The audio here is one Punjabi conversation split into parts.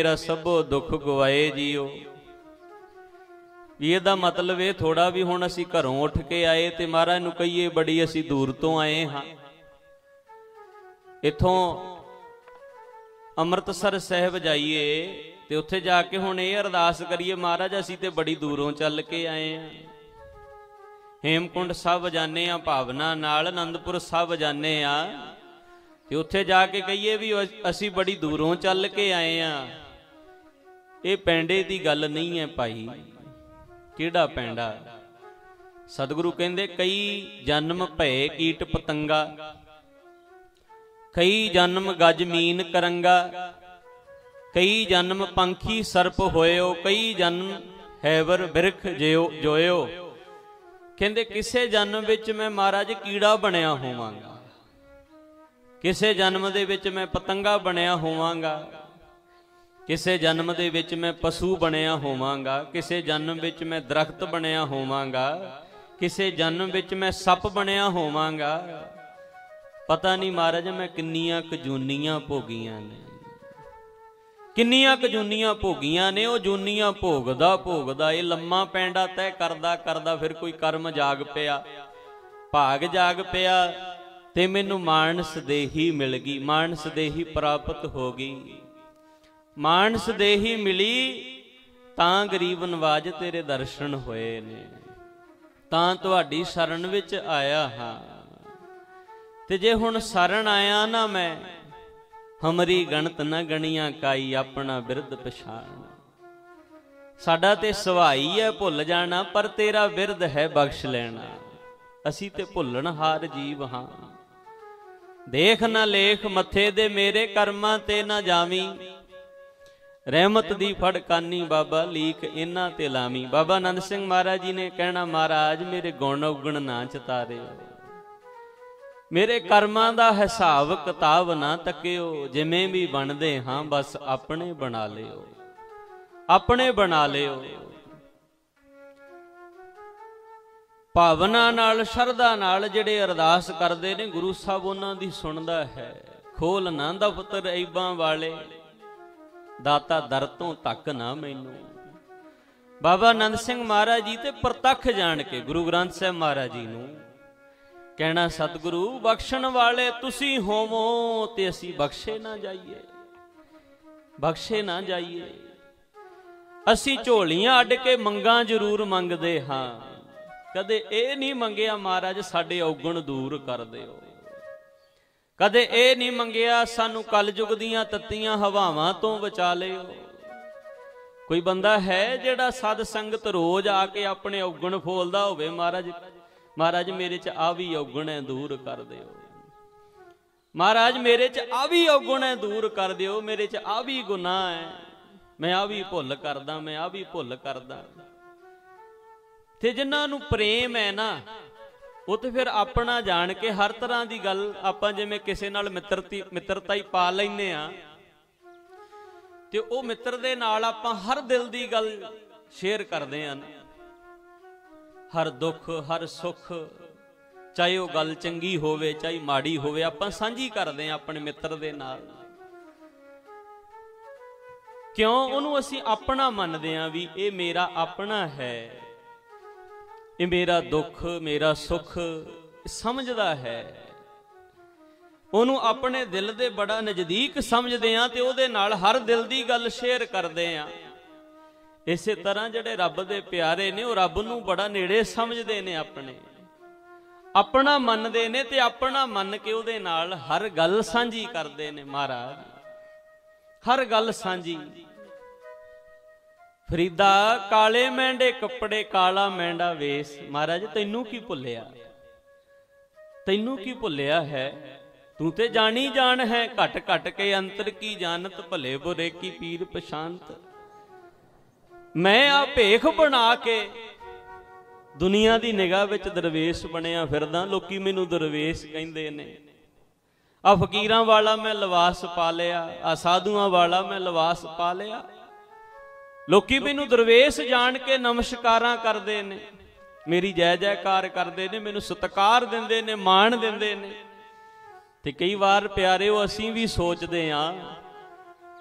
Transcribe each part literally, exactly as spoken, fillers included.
मेरा सबो दुख गवाए जीओ। भी इहदा मतलब ये थोड़ा भी हुण असीं घरों उठ के आए ते महाराज नूं कहीए बड़ी असीं दूर तो आए हाँ। इत्थों अमृतसर साहिब जाइए ते उत्थे जाके हुण ये अरदास करिए महाराज असीं ते बड़ी दूरों चल के आए हैं। हेमकुंड साहब जाने आ भावना नाल, आनंदपुर साहब जाने आ ते उत्थे जाके कहिए भी असीं बड़ी दूरों चल के आए हैं। ये पैंडे दी गल नहीं है भाई। किहड़ा पैंडा? सतगुरु कहंदे कई जन्म भए कीट पतंगा, कई जन्म गज मीन करंगा, कई जन्म पंखी सर्प होयो, कई जन्म हैवर बिरख जियो जोयो। कहंदे किसे जन्म विच मैं महाराज कीड़ा बनिया होवांगा, किसे जन्म दे विच मैं पतंगा बनिया होवांगा, किसे जन्म दे विच मैं पशु बनिया होवांगा, किसे जन्म विच मैं दरख्त बनिया होवांगा, किसे जन्म विच मैं सप बनिया होवांगा। पता नहीं महाराज मैं किन्नियां क जूनियां भोगियां ने, किन्नियां क जूनियां भोगियां ने। वो जूनियां भोगदा भोगदा ये लम्मा पैंडा तय करदा करदा फिर कोई कर्म जाग पिया, भाग जाग पिया ते मैनू मानस देही मिल गई, मानस देही प्राप्त हो गई। मानस देही मिली तां गरीब नवाज तेरे दर्शन होए ने, तां तुहाडी शरण विच आया हाँ। ते जे हुण शरण आया ना मैं, हमरी गणत न गणियां काई, अपना बिरद पछाण। साडा ते सवाई है भुल जाना, पर तेरा बिरद है बख्श लेना। असी ते भुलण हार जीव हाँ। देख ना लेख मथे दे मेरे कर्मां ते ना जावी, रहमत दी फड़कानी बाबा लीक इन्हां ते लावी। बाबा आनंद सिंह महाराज जी ने कहना महाराज मेरे गुण उगण ना चितारिओ, मेरे कर्मां दा हिसाब किताब ना तकिओ। जिवें भी बनदे हां बस अपने बना लिओ, अपने बना लिओ। भावना नाल शरधा नाल जिहड़े अरदास करदे ने गुरु साहब उन्हां दी सुणदा है। खोल ना दफ्तर ऐबां वाले, दाता दर तों तक ना मैनू। बाबा आनंद सिंह महाराज जी ते प्रतख जान के गुरु ग्रंथ साहिब महाराज जी नूं कहना सतगुरु बख्शण वाले तुसी होवो ते असी बख्शे ना जाइए, बख्शे ना जाइए। असी झोलियां अड्ड के मंगां जरूर मंगदे हां, कदे ये नहीं मंगिया महाराज साडे औगण दूर कर दिओ, कदे ये नहीं मंगिया सानू कलयुग दीआं तत्तियां हवावां तो बचा लिओ। कोई बंदा है जिहड़ा सद संगत रोज आके अपने औगण फोलदा होवे, महाराज महाराज मेरे च आ भी औगण है दूर कर दिओ, महाराज मेरे च आ भी औगण है दूर कर दिओ, मेरे च आ भी गुनाह है, मैं आ भी भुल करदा, मैं आ भी भुल करदा। ते जिन्हां नूं प्रेम है ना वो तो फिर अपना जान के हर तरह की गल आपां जिवें किसे नाल मित्रती मित्रता ही पा लैने आ, ते ओ मित्र दे नाल आपां हर दिल की गल शेयर करदे हां। हर दुख हर सुख चाहे वो गल चंगी होवे चाहे माड़ी होवे आपां सांझी करदे हां अपने मित्र दे नाल। क्यों? उहनूं असीं अपना मनदे हां भी ये मेरा अपना है, ये मेरा दुख मेरा सुख समझदा है। उहनूं अपने दिल दे बड़ा नज़दीक समझदे हां ते उहदे नाल हर दिल दी गल शेयर करदे हां। इसे तरह जिहड़े रब दे प्यारे ने वो रब नूं बड़ा नेड़े समझदे ने, अपने अपना मनदे ने ते अपना मन के उहदे नाल हर गल सांझी करदे ने। महाराज हर गल सांझी। फरीदा काले मेंढे कपड़े काला मेंढा वेस, महाराज तैनू की भुलिया, तैनू की भुलिया है, तू ते जानी जान है, घट घट के अंतर की जानत, भले बुरे की पीर पछानत। मैं आ भेख बना के दुनिया की निगाह विच दरवेश बनिया फिरदा, लोकी मैनू दरवेश कहंदे ने। आ फकीरां वाला मैं लिबास पा लिया, आ साधुआं वाला मैं लिबास पा लिया, लोकी मैनू दरवेश जान के नमस्कारां करदे ने, मेरी जय जयकार करदे ने, मैनू सत्कार दिंदे ने, मान दिंदे ने। ते कई बार प्यारे असीं भी सोचदे हां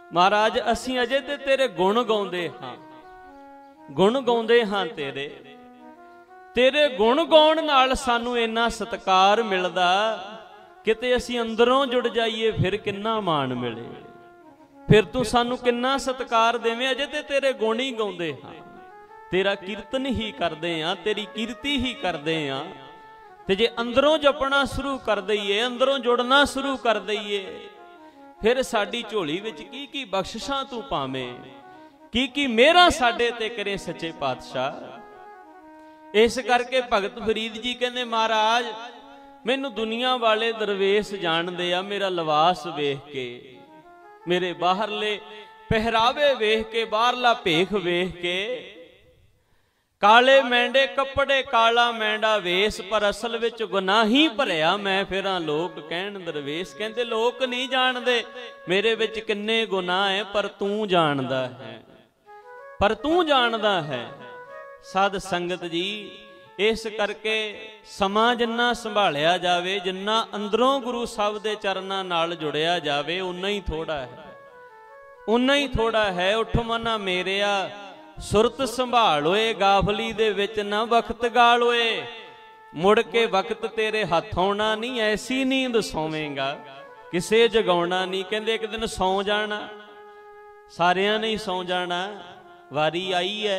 महाराज असीं अजे ते तेरे गुण गाउंदे हां, गुण गाउंदे हां तेरे, तेरे गुण गाउण नाल सानू इन्ना सत्कार मिलदा, किते असीं अंदरों जुड़ जाइए फिर किन्ना मान मिले, फिर तू सानू किन्ना सत्कार देवें। अजे ते तेरे गुण ही गाउंदे हां, तेरा कीर्तन ही करदे हां, तेरी कीर्ति ही करदे हां। ते जे अंदरों जपना शुरू कर दईए, अंदरों जुड़ना शुरू कर दईए, फिर साडी झोली विच की की बख्शिशां तू पावें, की की मेहरां साडे ते करे सच्चे पातशाह। इस करके भगत फरीद जी कहंदे महाराज मैनू दुनिया वाले दरवेश जाणदे आ, मेरा लिबास वेख के, मेरे बाहरले पहरावे वेख के, बाहरला भेख वेख के, काले मैंडे कपड़े काला मैंडा वेश, पर असल विच गुनाही भरिया मैं फिरां लोक कहण दरवेश। कहंदे लोक नहीं जाणदे मेरे विच किन्ने गुनाह है, पर तू जाणदा है, पर तू जाणदा है। साध संगत जी इस करके समा जिन्ना संभालिया जावे, जिन्ना अंदरों गुरु साहब दे चरनां नाल जुड़िया जावे, उन्ना ही थोड़ा है, उन्ना ही थोड़ा है। उठ मना मेरिया सुरत संभालोए, गाफली दे विच ना वक्त गालोए, मुड़ के वक्त तेरे हथ आउणा नहीं, ऐसी नींद सोवेंगा किसे जगाउणा नहीं। कहंदे एक दिन सौ जाना, सारियां ने सौ जाना, वारी आई है,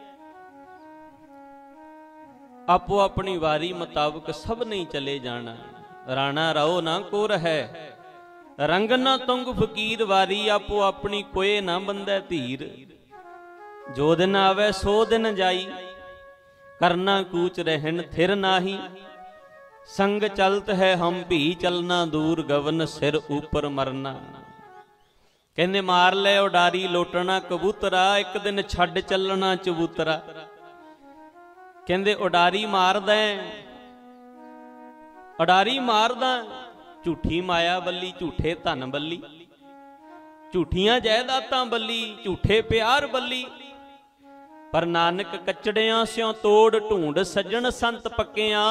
आपो अपनी वारी मुताबिक सब नहीं चले जाना। राणा रहो ना कोर है, रंग ना तुंग फकीर, वारी आपो अपनी कोई ना बंदे धीर। जो दिन आवे सो दिन जाई, करना कूच रहन थिर नाही, संग चलत है हम भी चलना दूर, गवन सिर ऊपर मरना। कहने मार ले उडारी लोटना कबूतरा, एक दिन छड़ चलना चबूतरा। कहंदे उडारी मारदा, उडारी मारदा, झूठी माया बल्ली, झूठे धन बल्ली, झूठियां जायदातां बल्ली, झूठे प्यार बल्ली। पर नानक कचड़ियां स्यों तोड़ ढूंढ, सज्जन संत पक्कियां,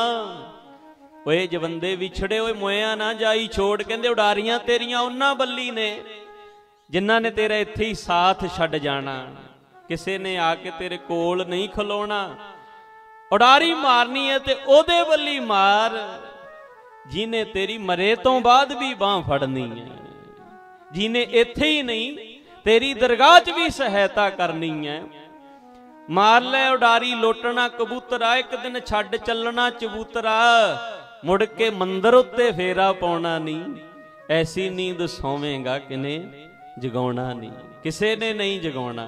ओए जवंदे विछड़े ओए मोया ना जाई छोड़। कहंदे उडारियां तेरियां उन्हां बल्ली ने जिन्हां ने तेरा इत्थे ही साथ छड्ड जाना, किसे ने आके तेरे कोल नहीं खलोना। उडारी मारनी है ते ओदे बल्ली मार, जिन्हें तेरी मरे तो बाद भी बांह फड़नी है, जिन्हें इत्थे ही नहीं तेरी दरगाह च भी सहायता करनी है। मार ले उडारी लोटना कबूतरा, एक दिन छड्ड चलना चबूतरा, मुड़ के मंदिर उत्ते फेरा पाउणा नहीं, ऐसी नींद सोवेंगा किने जगाउणा नहीं, किसे ने नहीं जगाउणा।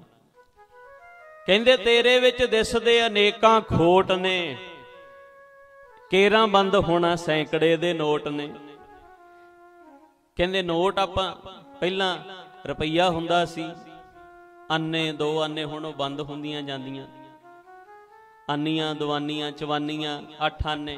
कहंदे तेरे विच दिसदे अनेकां खोट ने, केरां बंद होना सैकड़े दे नोट ने। कहंदे नोट आपां पहिलां रुपईया हुंदा सी, आने दो आने हुण बंद हुंदियां जांदियां, आनियां दवानियां चवानियां अठ आने।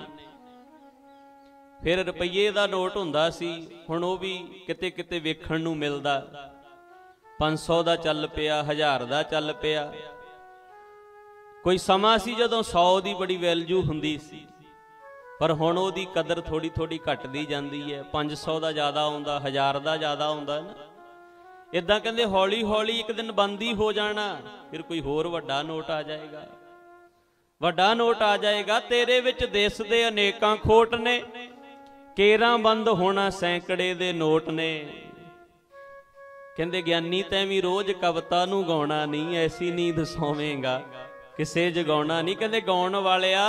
फिर रुपये दा नोट हुंदा सी, हुण ओह भी किते किते वेखण नूं मिलदा, पांच सौ दा चल पिया, हज़ार दा चल पिया। कोई समा सी जदों सौ दी बड़ी वैल्यू हुंदी सी, पर हुण ओहदी कदर थोड़ी थोड़ी घटदी जांदी है, पांच सौ दा ज़्यादा आउंदा, हज़ार दा ज़्यादा आउंदा ना। इदां कहंदे हौली हौली एक दिन बंद ही हो जाना, फिर कोई होर वड्डा नोट आ जाएगा, वड्डा नोट आ जाएगा। तेरे विच दिसदे अनेकां खोट ने, केरां बंद होना सैकड़े दे नोट ने। कहंदे ज्ञानी तैं भी रोज कविता नूं गाउणा नहीं, ऐसी नींद सोवेंगा किसे जगाउणा नहीं। कहंदे गाउण वालिया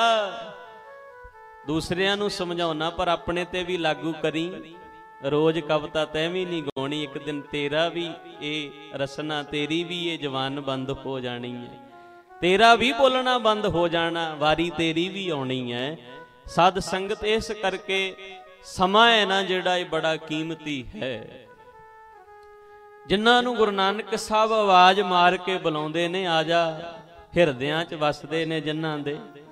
दूसरियां नूं समझाउणा, पर अपने ते भी लागू करी। रोज कविता तैं भी नहीं गाउणी, एक दिन तेरा भी ये रसना, तेरी भी ये जवान बंद हो जानी है, तेरा भी बोलना बंद हो जाना, वारी तेरी भी आउणी है। साध संगत इस करके समा है ना जिहड़ा ये बड़ा कीमती है। जिन्हां नूं गुरु नानक साहब आवाज मार के बुलाउंदे ने, आ जा, हिरदियां च वसदे ने जिन्हां दे,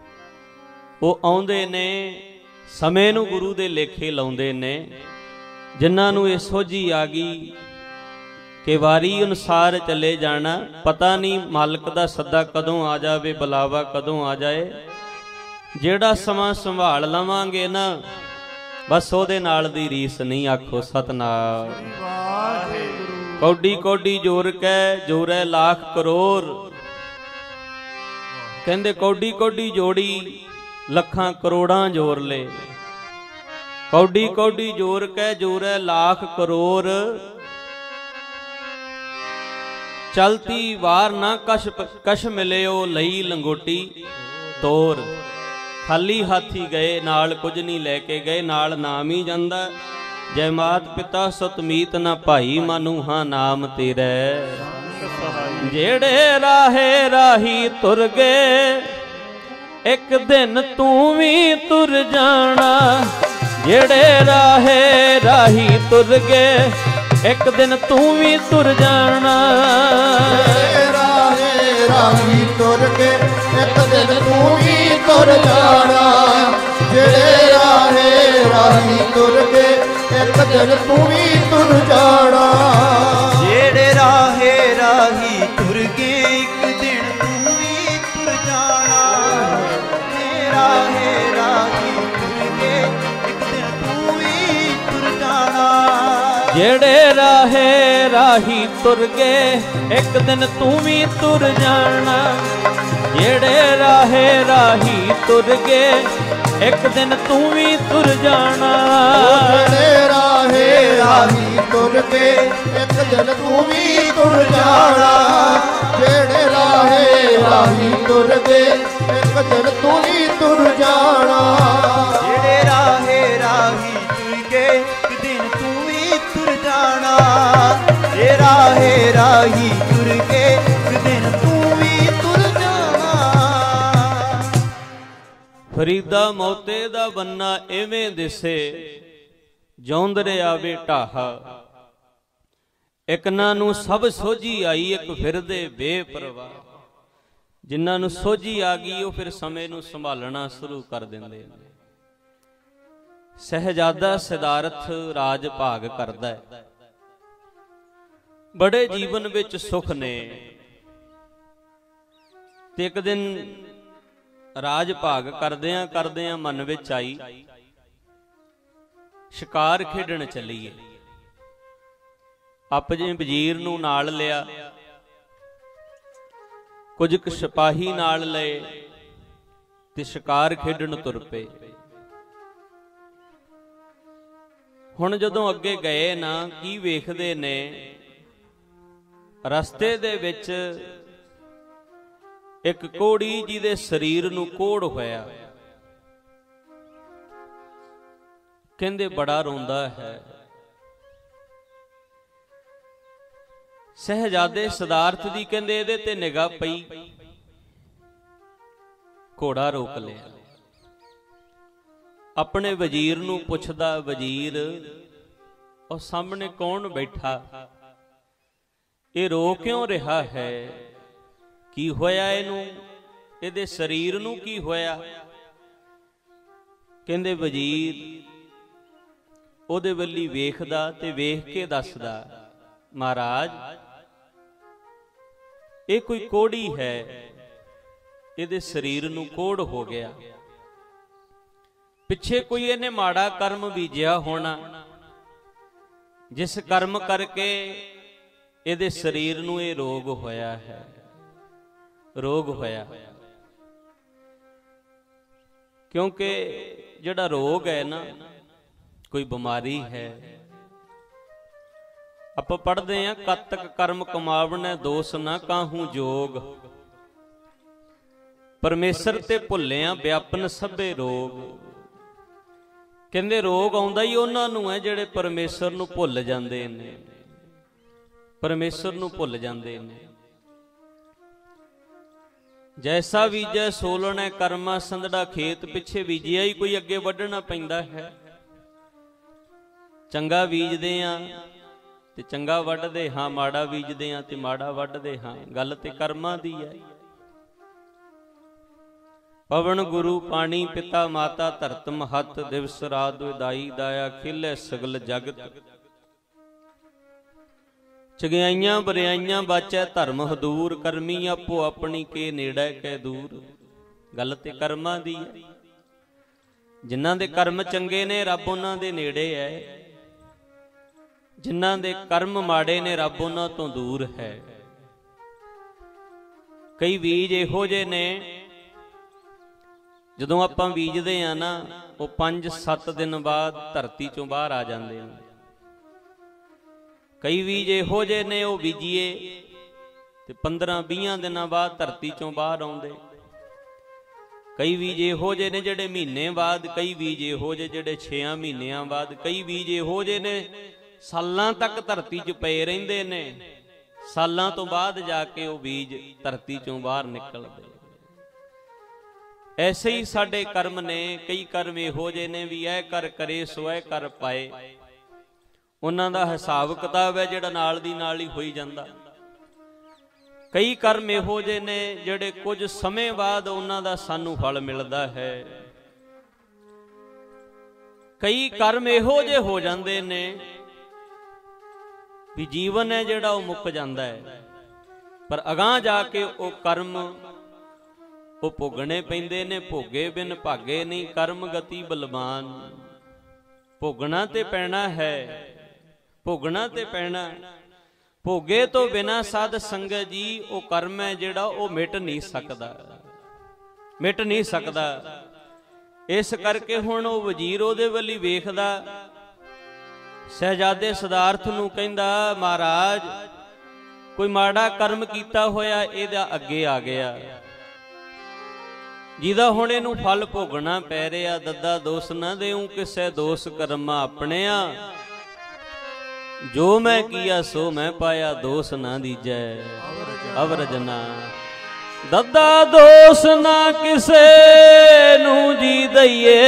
वो आउंदे ने, समय नूं गुरु दे लेखे लाउंदे ने। जिन्हां नूं ये सोझी आ गई कि वारी अनुसार चले जाना, पता नहीं मालक दा सद्दा कदों आ जावे, बुलावा कदों आ जाए। जेड़ा समा संभाल लवांगे ना, बस ओहदे नाल दी रीस नहीं। आखो सतनाम वाहिगुरू। कौडी कौडी जोर कै जोरै लाख करोड़। कहंदे कौडी कौडी जोड़ी लखां करोड़ां जोर ले। कौडी कौडी जोर कै जोरै लाख करोड़। चलती वार ना कश कश मिलियो लई लंगोटी तोर। खाली हाथी गए नाल कुछ नहीं लैके गए, नाल नाम ही जांदा। जय मात पिता सतमीत ना भाई मानू हाँ नाम तेरे। जेड़े राहे राही तुर गए एक दिन तू भी तुर जाना। जेड़े राहे राही तुर गए एक दिन तू भी तुर जाना। राहे राही तुर गए एक दिन तू भी तुर जाना। जेड़े राहे राही तुर गए एक दिन तू भी तुर जाना। जेड़े राहे राही तुर गए एक दिन तू भी तुर जाना। राहे राही तुर गए एक दिन तू भी तुर जाना। जेड़े राहे राही तुर गए एक दिन तू भी तुर जाना। जेड़े राहे राही तुर गए एक दिन तू भी तुर जाना। जेड़े राहे राही तुर गए एक दिन तू भी तुर जाना। जेड़े राहे राही तुर गए एक दिन तू भी तुर जाना। जेड़े राहे राही तुर गए एक दिन तू भी तुर जाना। जे राहे राही तुर गए एक दिन तू भी तुर जाना। फरीदा मौते दा बन्ना एवें दिसे जौंदरे आवे ढाहा। इकना नू सब सोझी आई एक फिरदे बेपरवाह। जिन्हां नू सोझी आ गई वो फिर समय नू संभालना शुरू कर दिंदे ने। सहजादा सिदारथ राज भाग करदा है। बड़े जीवन विच सुख ने ते एक दिन राज भाग करदियां करदियां मन विच आई शिकार खेडण चलीए। अपने वजीर नूं नाल लिया, कुछ क सिपाही नाल लए ते शिकार खेडण तुर पे। हुण जदों अगे गए ना की वेखदे ने रस्ते दे विच एक कोड़ी जिहदे शरीर नूं कोड़ होया। कहंदे बड़ा रोंदा है। सहजादे सिदारथ दी कहंदे इहदे ते निगाह पई, घोड़ा रोक लिया। अपने वजीर नूं पुछदा, वजीर और सामने कौन बैठा, ये रो क्यों रहा है, की होया इनू, इहदे शरीर नूं की होया। कहंदे वजीर ओहदे वल्ली वेखदा ते वेख के दसदा, महाराज ये कोई कोड़ी है, इहदे शरीर नूं कोड़ हो गया। पिछे कोई इहने माड़ा कर्म बीजिया होना, जिस कर्म करके इहदे शरीर नूं ये रोग होया है, रोग होया। क्योंकि जिहड़ा रोग है ना, कोई बीमारी है। ਆਪਾਂ पढ़ते हैं कतक कर्म कमावने दोष ना काहू जोग, परमेश्वर ते भुल्लिया व्यापन सभे रोग। कहंदे रोग आउंदा ही उन्हां नूं है जिहड़े परमेश्वर नूं भुल जांदे ने, परमेश्वर नूं भुल जांदे ने। जैसा बीजै सोलणे कर्मा संदड़ा खेत, पिछे बीजिया ही कोई अगे वढ़ना पैंदा है। चंगा बीजदे आ ते चंगा वढ़दे हां, माड़ा बीजदे आ ते माड़ा वढ़दे हां। गल ते कर्मां दी है। पवन गुरु पानी पिता माता धरत महत, दिवस रात विदाई दाया खिले सगल जगत। चगियाइयां बरियाइयां बाचै धर्म हदूर, करमी आपो अपनी के नेड़े कै दूर। गल ते कर्मां दी है। जिन्हां दे कर्म चंगे ने रब उन्हां दे नेड़े है, ਜਿਨ੍ਹਾਂ ਦੇ ਕਰਮ ਮਾੜੇ ਨੇ ਰੱਬ ਉਹਨਾਂ ਤੋਂ ਦੂਰ ਹੈ। ਕਈ ਬੀਜ ਇਹੋ ਜਿਹੇ ਨੇ ਜਦੋਂ ਆਪਾਂ ਬੀਜਦੇ ਆ ਨਾ ਉਹ ਪੰਜ ਸੱਤ ਦਿਨ ਬਾਅਦ ਧਰਤੀ ਚੋਂ ਬਾਹਰ ਆ ਜਾਂਦੇ ਨੇ। ਕਈ ਬੀਜ ਇਹੋ ਜਿਹੇ ਨੇ ਉਹ ਬੀਜੀਏ ਤੇ ਪੰਦਰਾਂ ਵੀਹਾਂ ਦਿਨਾਂ ਬਾਅਦ ਧਰਤੀ ਚੋਂ ਬਾਹਰ ਆਉਂਦੇ। ਕਈ ਬੀਜ ਇਹੋ ਜਿਹੇ ਨੇ ਜਿਹੜੇ ਮਹੀਨੇ ਬਾਅਦ, ਕਈ ਬੀਜ ਇਹੋ ਜਿਹੇ ਜਿਹੜੇ ਛੇਆਂ ਮਹੀਨਿਆਂ ਬਾਅਦ, ਕਈ ਬੀਜ ਇਹੋ ਜਿਹੇ ਨੇ ਸਾਲਾਂ ਤੱਕ ਧਰਤੀ 'ਚ ਪਏ ਰਹਿੰਦੇ ਨੇ, ਸਾਲਾਂ ਤੋਂ ਬਾਅਦ ਜਾ ਕੇ ਉਹ ਬੀਜ ਧਰਤੀ ਚੋਂ ਬਾਹਰ ਨਿਕਲਦੇ। ਐਸੇ ਹੀ ਸਾਡੇ ਕਰਮ ਨੇ। ਕਈ ਕਰਮ ਇਹੋ ਜਿਹੇ ਨੇ ਵੀ ਇਹ ਕਰ ਕਰੇ ਸੋ ਇਹ ਕਰ ਪਾਏ, ਉਹਨਾਂ ਦਾ ਹਿਸਾਬ ਕਿਤਾਬ ਹੈ ਜਿਹੜਾ ਨਾਲ ਦੀ ਨਾਲ ਹੀ ਹੋਈ ਜਾਂਦਾ। ਕਈ ਕਰਮ ਇਹੋ ਜਿਹੇ ਨੇ ਜਿਹੜੇ ਕੁਝ ਸਮੇਂ ਬਾਅਦ ਉਹਨਾਂ ਦਾ ਸਾਨੂੰ ਫਲ ਮਿਲਦਾ ਹੈ। ਕਈ ਕਰਮ ਇਹੋ ਜਿਹੇ ਹੋ ਜਾਂਦੇ ਨੇ ਵੀ ਜੀਵਨ ਹੈ ਜਿਹੜਾ ਉਹ ਮੁੱਕ ਜਾਂਦਾ ਹੈ, ਪਰ ਅਗਾਂਹ ਜਾ ਕੇ ਉਹ ਕਰਮ ਉਹ ਭੋਗਣੇ ਪੈਂਦੇ ਨੇ। ਭੋਗੇ ਬਿਨ ਭਾਗੇ ਨਹੀਂ, ਕਰਮ ਗਤੀ ਬਲਵਾਨ। ਭੋਗਣਾ ਤੇ ਪੈਣਾ ਹੈ, ਭੋਗਣਾ ਤੇ ਪੈਣਾ। ਭੋਗੇ ਤੋਂ ਬਿਨਾ ਸਾਧ ਸੰਗਤ ਜੀ ਉਹ ਕਰਮ ਹੈ ਜਿਹੜਾ ਉਹ ਮਿਟ ਨਹੀਂ ਸਕਦਾ, ਮਿਟ ਨਹੀਂ ਸਕਦਾ। ਇਸ ਕਰਕੇ ਹੁਣ ਉਹ ਵਜ਼ੀਰ ਉਹਦੇ ਵੱਲ ਹੀ ਵੇਖਦਾ, ਸਹਿਜਾਦੇ ਸਿਧਾਰਥ ਨੂੰ ਕਹਿੰਦਾ, ਮਹਾਰਾਜ ਕੋਈ ਮਾੜਾ ਕਰਮ ਕੀਤਾ ਹੋਇਆ ਇਹਦਾ ਅੱਗੇ ਆ ਗਿਆ, ਜਿਹਦਾ ਹੁਣ ਇਹਨੂੰ ਫਲ ਭੋਗਣਾ ਪੈ ਰਿਹਾ। ਦੱਦਾ ਦੋਸ ਨਾ ਦੇਉ ਕਿਸੇ, ਦੋਸ ਕਰਮਾ ਆਪਣਿਆ, ਜੋ ਮੈਂ ਕੀਆ ਸੋ ਮੈਂ ਪਾਇਆ, ਦੋਸ ਨਾ ਦੀਜੈ ਅਵਰਜਨਾ। ਦੱਦਾ ਦੋਸ ਨਾ ਕਿਸੇ ਨੂੰ ਜੀ ਦਈਏ,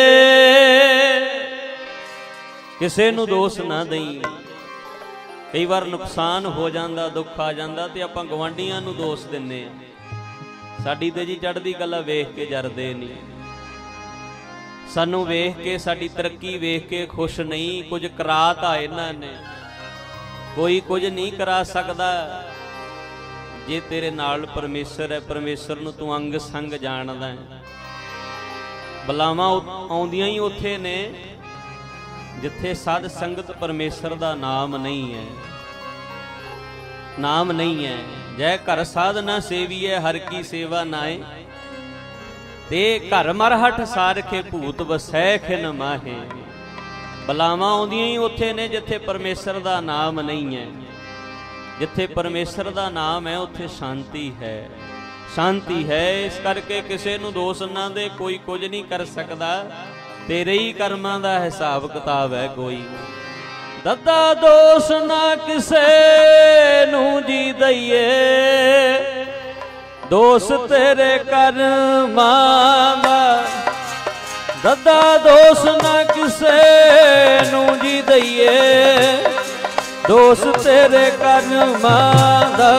ਕਿਸੇ ਨੂੰ ਦੋਸ ਨਾ ਦਈ। ਕਈ ਵਾਰ ਨੁਕਸਾਨ ਹੋ ਜਾਂਦਾ, ਦੁੱਖ ਆ ਜਾਂਦਾ ਤੇ ਆਪਾਂ ਗਵਾਂਢੀਆਂ ਨੂੰ ਦੋਸ ਦਿੰਨੇ ਆ। ਸਾਡੀ ਤੇ ਜੀ ਚੜ੍ਹਦੀ ਕਲਾ ਵੇਖ ਕੇ ਜਰਦੇ ਨਹੀਂ, ਸਾਨੂੰ ਵੇਖ ਕੇ, ਸਾਡੀ ਤਰੱਕੀ ਵੇਖ ਕੇ ਖੁਸ਼ ਨਹੀਂ। ਕੁਝ ਕਰਾਤਾ ਇਹਨਾਂ ਨੇ, ਕੋਈ ਕੁਝ ਨਹੀਂ ਕਰਾ ਸਕਦਾ। ਜੇ ਤੇਰੇ ਨਾਲ ਪਰਮੇਸ਼ਰ ਹੈ, ਪਰਮੇਸ਼ਰ ਨੂੰ ਤੂੰ ਅੰਗ ਸੰਗ ਜਾਣਦਾ ਹੈ। ਬਲਾਵਾਂ ਆਉਂਦੀਆਂ ਹੀ ਉੱਥੇ ਨੇ ਜਿੱਥੇ ਸਾਧ ਸੰਗਤ ਪਰਮੇਸ਼ਰ ਦਾ ਨਾਮ ਨਹੀਂ ਹੈ, ਨਾਮ ਨਹੀਂ ਹੈ। ਜੈ ਘਰ ਸਾਧਨਾ ਸੇਵੀਐ, ਹਰ ਕੀ ਸੇਵਾ ਨਾਏ, ਤੇ ਘਰ ਮਰ ਹਠ ਸਾਰਖੇ, ਭੂਤ ਵਸੈ ਖਿਨ ਮਾਹੇ। ਬਲਾਵਾਂ ਆਉਂਦੀਆਂ ਹੀ ਉੱਥੇ ਨੇ ਜਿੱਥੇ ਪਰਮੇਸ਼ਰ ਦਾ ਨਾਮ ਨਹੀਂ ਹੈ। ਜਿੱਥੇ ਪਰਮੇਸ਼ਰ ਦਾ ਨਾਮ ਹੈ ਉੱਥੇ ਸ਼ਾਂਤੀ ਹੈ, ਸ਼ਾਂਤੀ ਹੈ। ਇਸ ਕਰਕੇ ਕਿਸੇ ਨੂੰ ਦੋਸ਼ ਨਾ ਦੇ, ਕੋਈ ਕੁਝ ਨਹੀਂ ਕਰ ਸਕਦਾ, ਤੇਰੇ ਹੀ ਕਰਮਾਂ ਦਾ ਹਿਸਾਬ ਕਿਤਾਬ ਹੈ ਕੋਈ। ਦੱਦਾ ਦੋਸ ਨਾ ਕਿਸੇ ਨੂੰ ਜੀ ਦਈਏ, ਦੋਸ ਤੇਰੇ ਕਰਮਾਂ ਦਾ। ਦੱਦਾ ਦੋਸ ਨਾ ਕਿਸੇ ਨੂੰ ਜੀ ਦਈਏ, ਦੋਸ ਤੇਰੇ ਕਰਮਾਂ ਦਾ।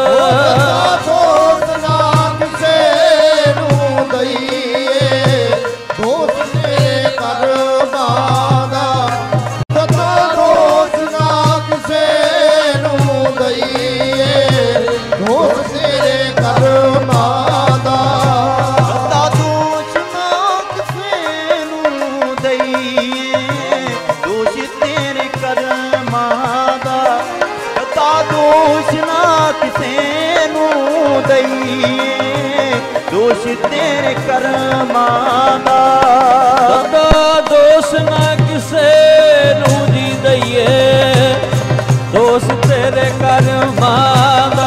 ਦੋਸ ਨਾ ਕਿਸੇ ਨੂੰ ਦਈਏ, ਦੋਸ ਤੇਰੇ ਕਰਮਾਂ ਦਾ। ਦੱਦਾ ਦੋਸ ਨਾ ਕਿਸੇ ਨੂੰ ਦਈਏ, ਦੋਸ ਤੇਰੇ ਕਰਮਾਂ ਦਾ। ਦੱਦਾ ਦੋਸ ਨਾ ਕਿਸੇ ਨੂੰ ਦਈਏ, ਦੋਸ਼ ਤੇਰੇ ਕਰਮਾਂ ਦਾ। ਦੱਦਾ ਦੋਸ਼ ਨਾ ਕਿਸੇ ਨੂੰ ਦਈਏ, ਦੋਸ਼ ਤੇਰੇ ਕਰਮਾਂ ਦਾ। ਦੱਦਾ ਦੋਸ ਨਾ ਕਿਸੇ ਨੂੰ ਜੀ ਦਈਏ, ਦੋਸ ਤੇਰੇ ਕਰਮਾਂ ਦਾ।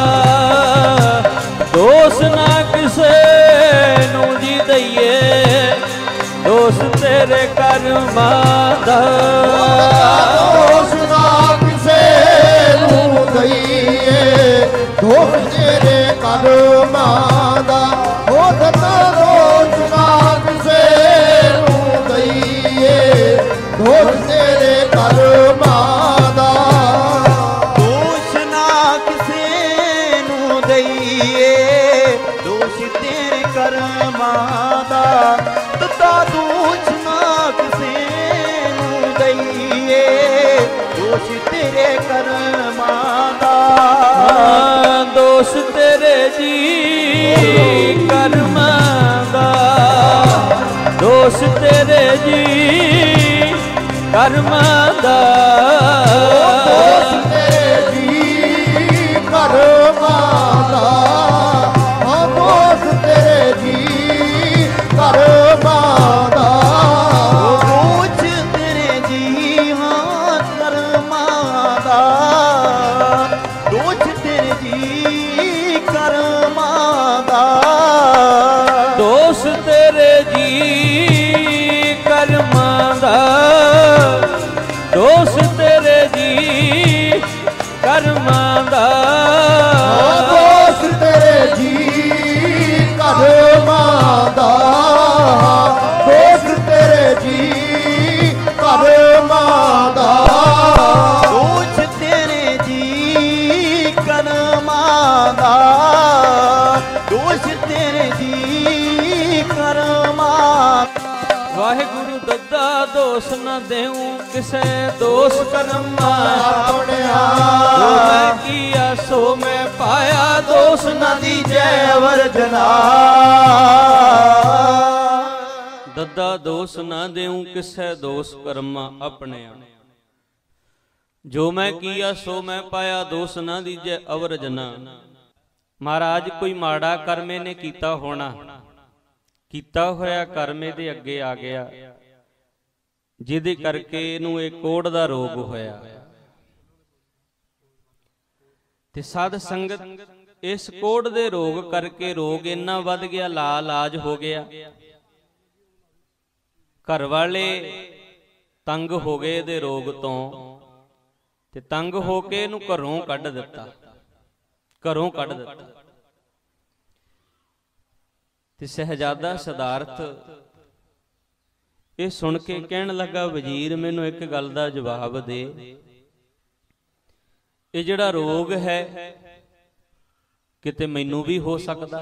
ਦੋਸ ਨਾ ਕਿਸੇ ਨੂੰ ਜੀ ਦਈਏ, ਦੋਸ ਤੇਰੇ ਕਰਮਾਂ ਦਾ। ਦੋਸ ਨਾ ਕਿਸੇ ਨੂੰ ਦਈਏ, ਦੋਸ ਤੇਰੇ ਕਰਮਾਂ ਦਾ। ਉਹ ਦੱਦਾ ਦੋਸ ਨਾ ਕਿਸੇ ਨੂੰ ਦਈਏ, ਦੋਸ ਤੇਰੇ ਕਰਮਾਂ ਦਾ। ਦੋਸ਼ ਨਾ ਕਿਸੇ ਨੂੰ ਦਈਏ, ਦੋਸ਼ ਤੇਰੇ ਕਰਮਾਂ ਦਾ। ਦੱਦਾ ਦੋਸ਼ ਨਾ ਕਿਸੇ ਨੂੰ ਦਈਏ, ਦੋਸ਼ ਤੇਰੇ ਕਰਮਾਂ ਦਾ। ਦੋਸ ਤੇਰੇ ਜੀ ਕਰਮਾਂ ਦਾ, ਦੋਸ ਤੇਰੇ ਜੀ ਕਰਮਾਂ ਦਾ। ਕਰਮਾਂ ਦਾ ਦੋਸ ਤੇਰੇ ਜੀ ਕਰਮਾਂ ਦਾ ਦੋਸ ਤੇਰੇ ਜੀ ਕਰਮਾਂ ਦਾ ਦੋਸ ਤੇਰੇ ਜੀ ਕਰਮਾਂ ਦਾ ਦੋਸ ਤੇਰੇ ਜੀ ਕਰਮਾਂ ਦਾ ਦੋਸ ਤੇਰੇ ਜੀ ਕਰਮਾਂ ਦਾ ਦੋਸ ਤੇਰੇ ਜੀ ਕਰਮਾਂ ਵਾਹਿਗੁਰੂ ਦੱਦਾ ਦੋਸ ਨਾ ਦੇਉ ਕਿਸੇ ਦੋਸ ਕਰਮਾਂ ਆਪਣਿਆ ਜੋ ਮੈਂ ਕੀਆ ਸੋ ਮੈਂ ਪਾਇਆ ਦੋਸ ਨਾ ਦੀਜੈ ਵਰਜਨਾ ਦੱਦਾ ਦੋਸ ਨਾ ਦੇਉ ਕਿਸੇ ਦੋਸ ਕਰਮਾਂ ਆਪਣਿਆ ਜੋ ਮੈਂ ਕੀਆ ਸੋ ਮੈਂ ਪਾਇਆ ਦੋਸ ਨਾ ਦੀਜੈ ਅਵਰਜਨਾ। ਮਹਾਰਾਜ ਕੋਈ ਮਾੜਾ ਕਰਮ ਇਹਨੇ ਕੀਤਾ ਹੋਣਾ, ਕੀਤਾ ਹੋਇਆ ਕਰਮ ਇਹਦੇ ਅੱਗੇ ਆ ਗਿਆ ਜਿਹਦੇ ਕਰਕੇ ਇਹਨੂੰ ਇਹ ਕੋੜ ਦਾ ਰੋਗ ਹੋਇਆ। ਤੇ ਸਾਧ ਸੰਗਤ ਇਸ ਕੋੜ ਦੇ ਰੋਗ ਕਰਕੇ ਰੋਗ ਇੰਨਾ ਵੱਧ ਗਿਆ, ਲਾ ਲਾਜ ਹੋ ਗਿਆ। ਘਰ ਵਾਲੇ ਤੰਗ ਹੋ ਗਏ ਇਹਦੇ ਰੋਗ ਤੋਂ ਤੇ ਤੰਗ ਹੋ ਕੇ ਇਹਨੂੰ ਘਰੋਂ ਕੱਢ ਦਿੱਤਾ, ਘਰੋਂ ਕੱਢ ਦਿੱਤਾ। ਤੇ ਸਹਿਜਾਦਾ ਸਿਧਾਰਥ ਇਹ ਸੁਣ ਕੇ ਕਹਿਣ ਲੱਗਾ, ਵਜ਼ੀਰ ਮੈਨੂੰ ਇੱਕ ਗੱਲ ਦਾ ਜਵਾਬ ਦੇ, ਇਹ ਜਿਹੜਾ ਰੋਗ ਹੈ ਕਿਤੇ ਮੈਨੂੰ ਵੀ ਹੋ ਸਕਦਾ?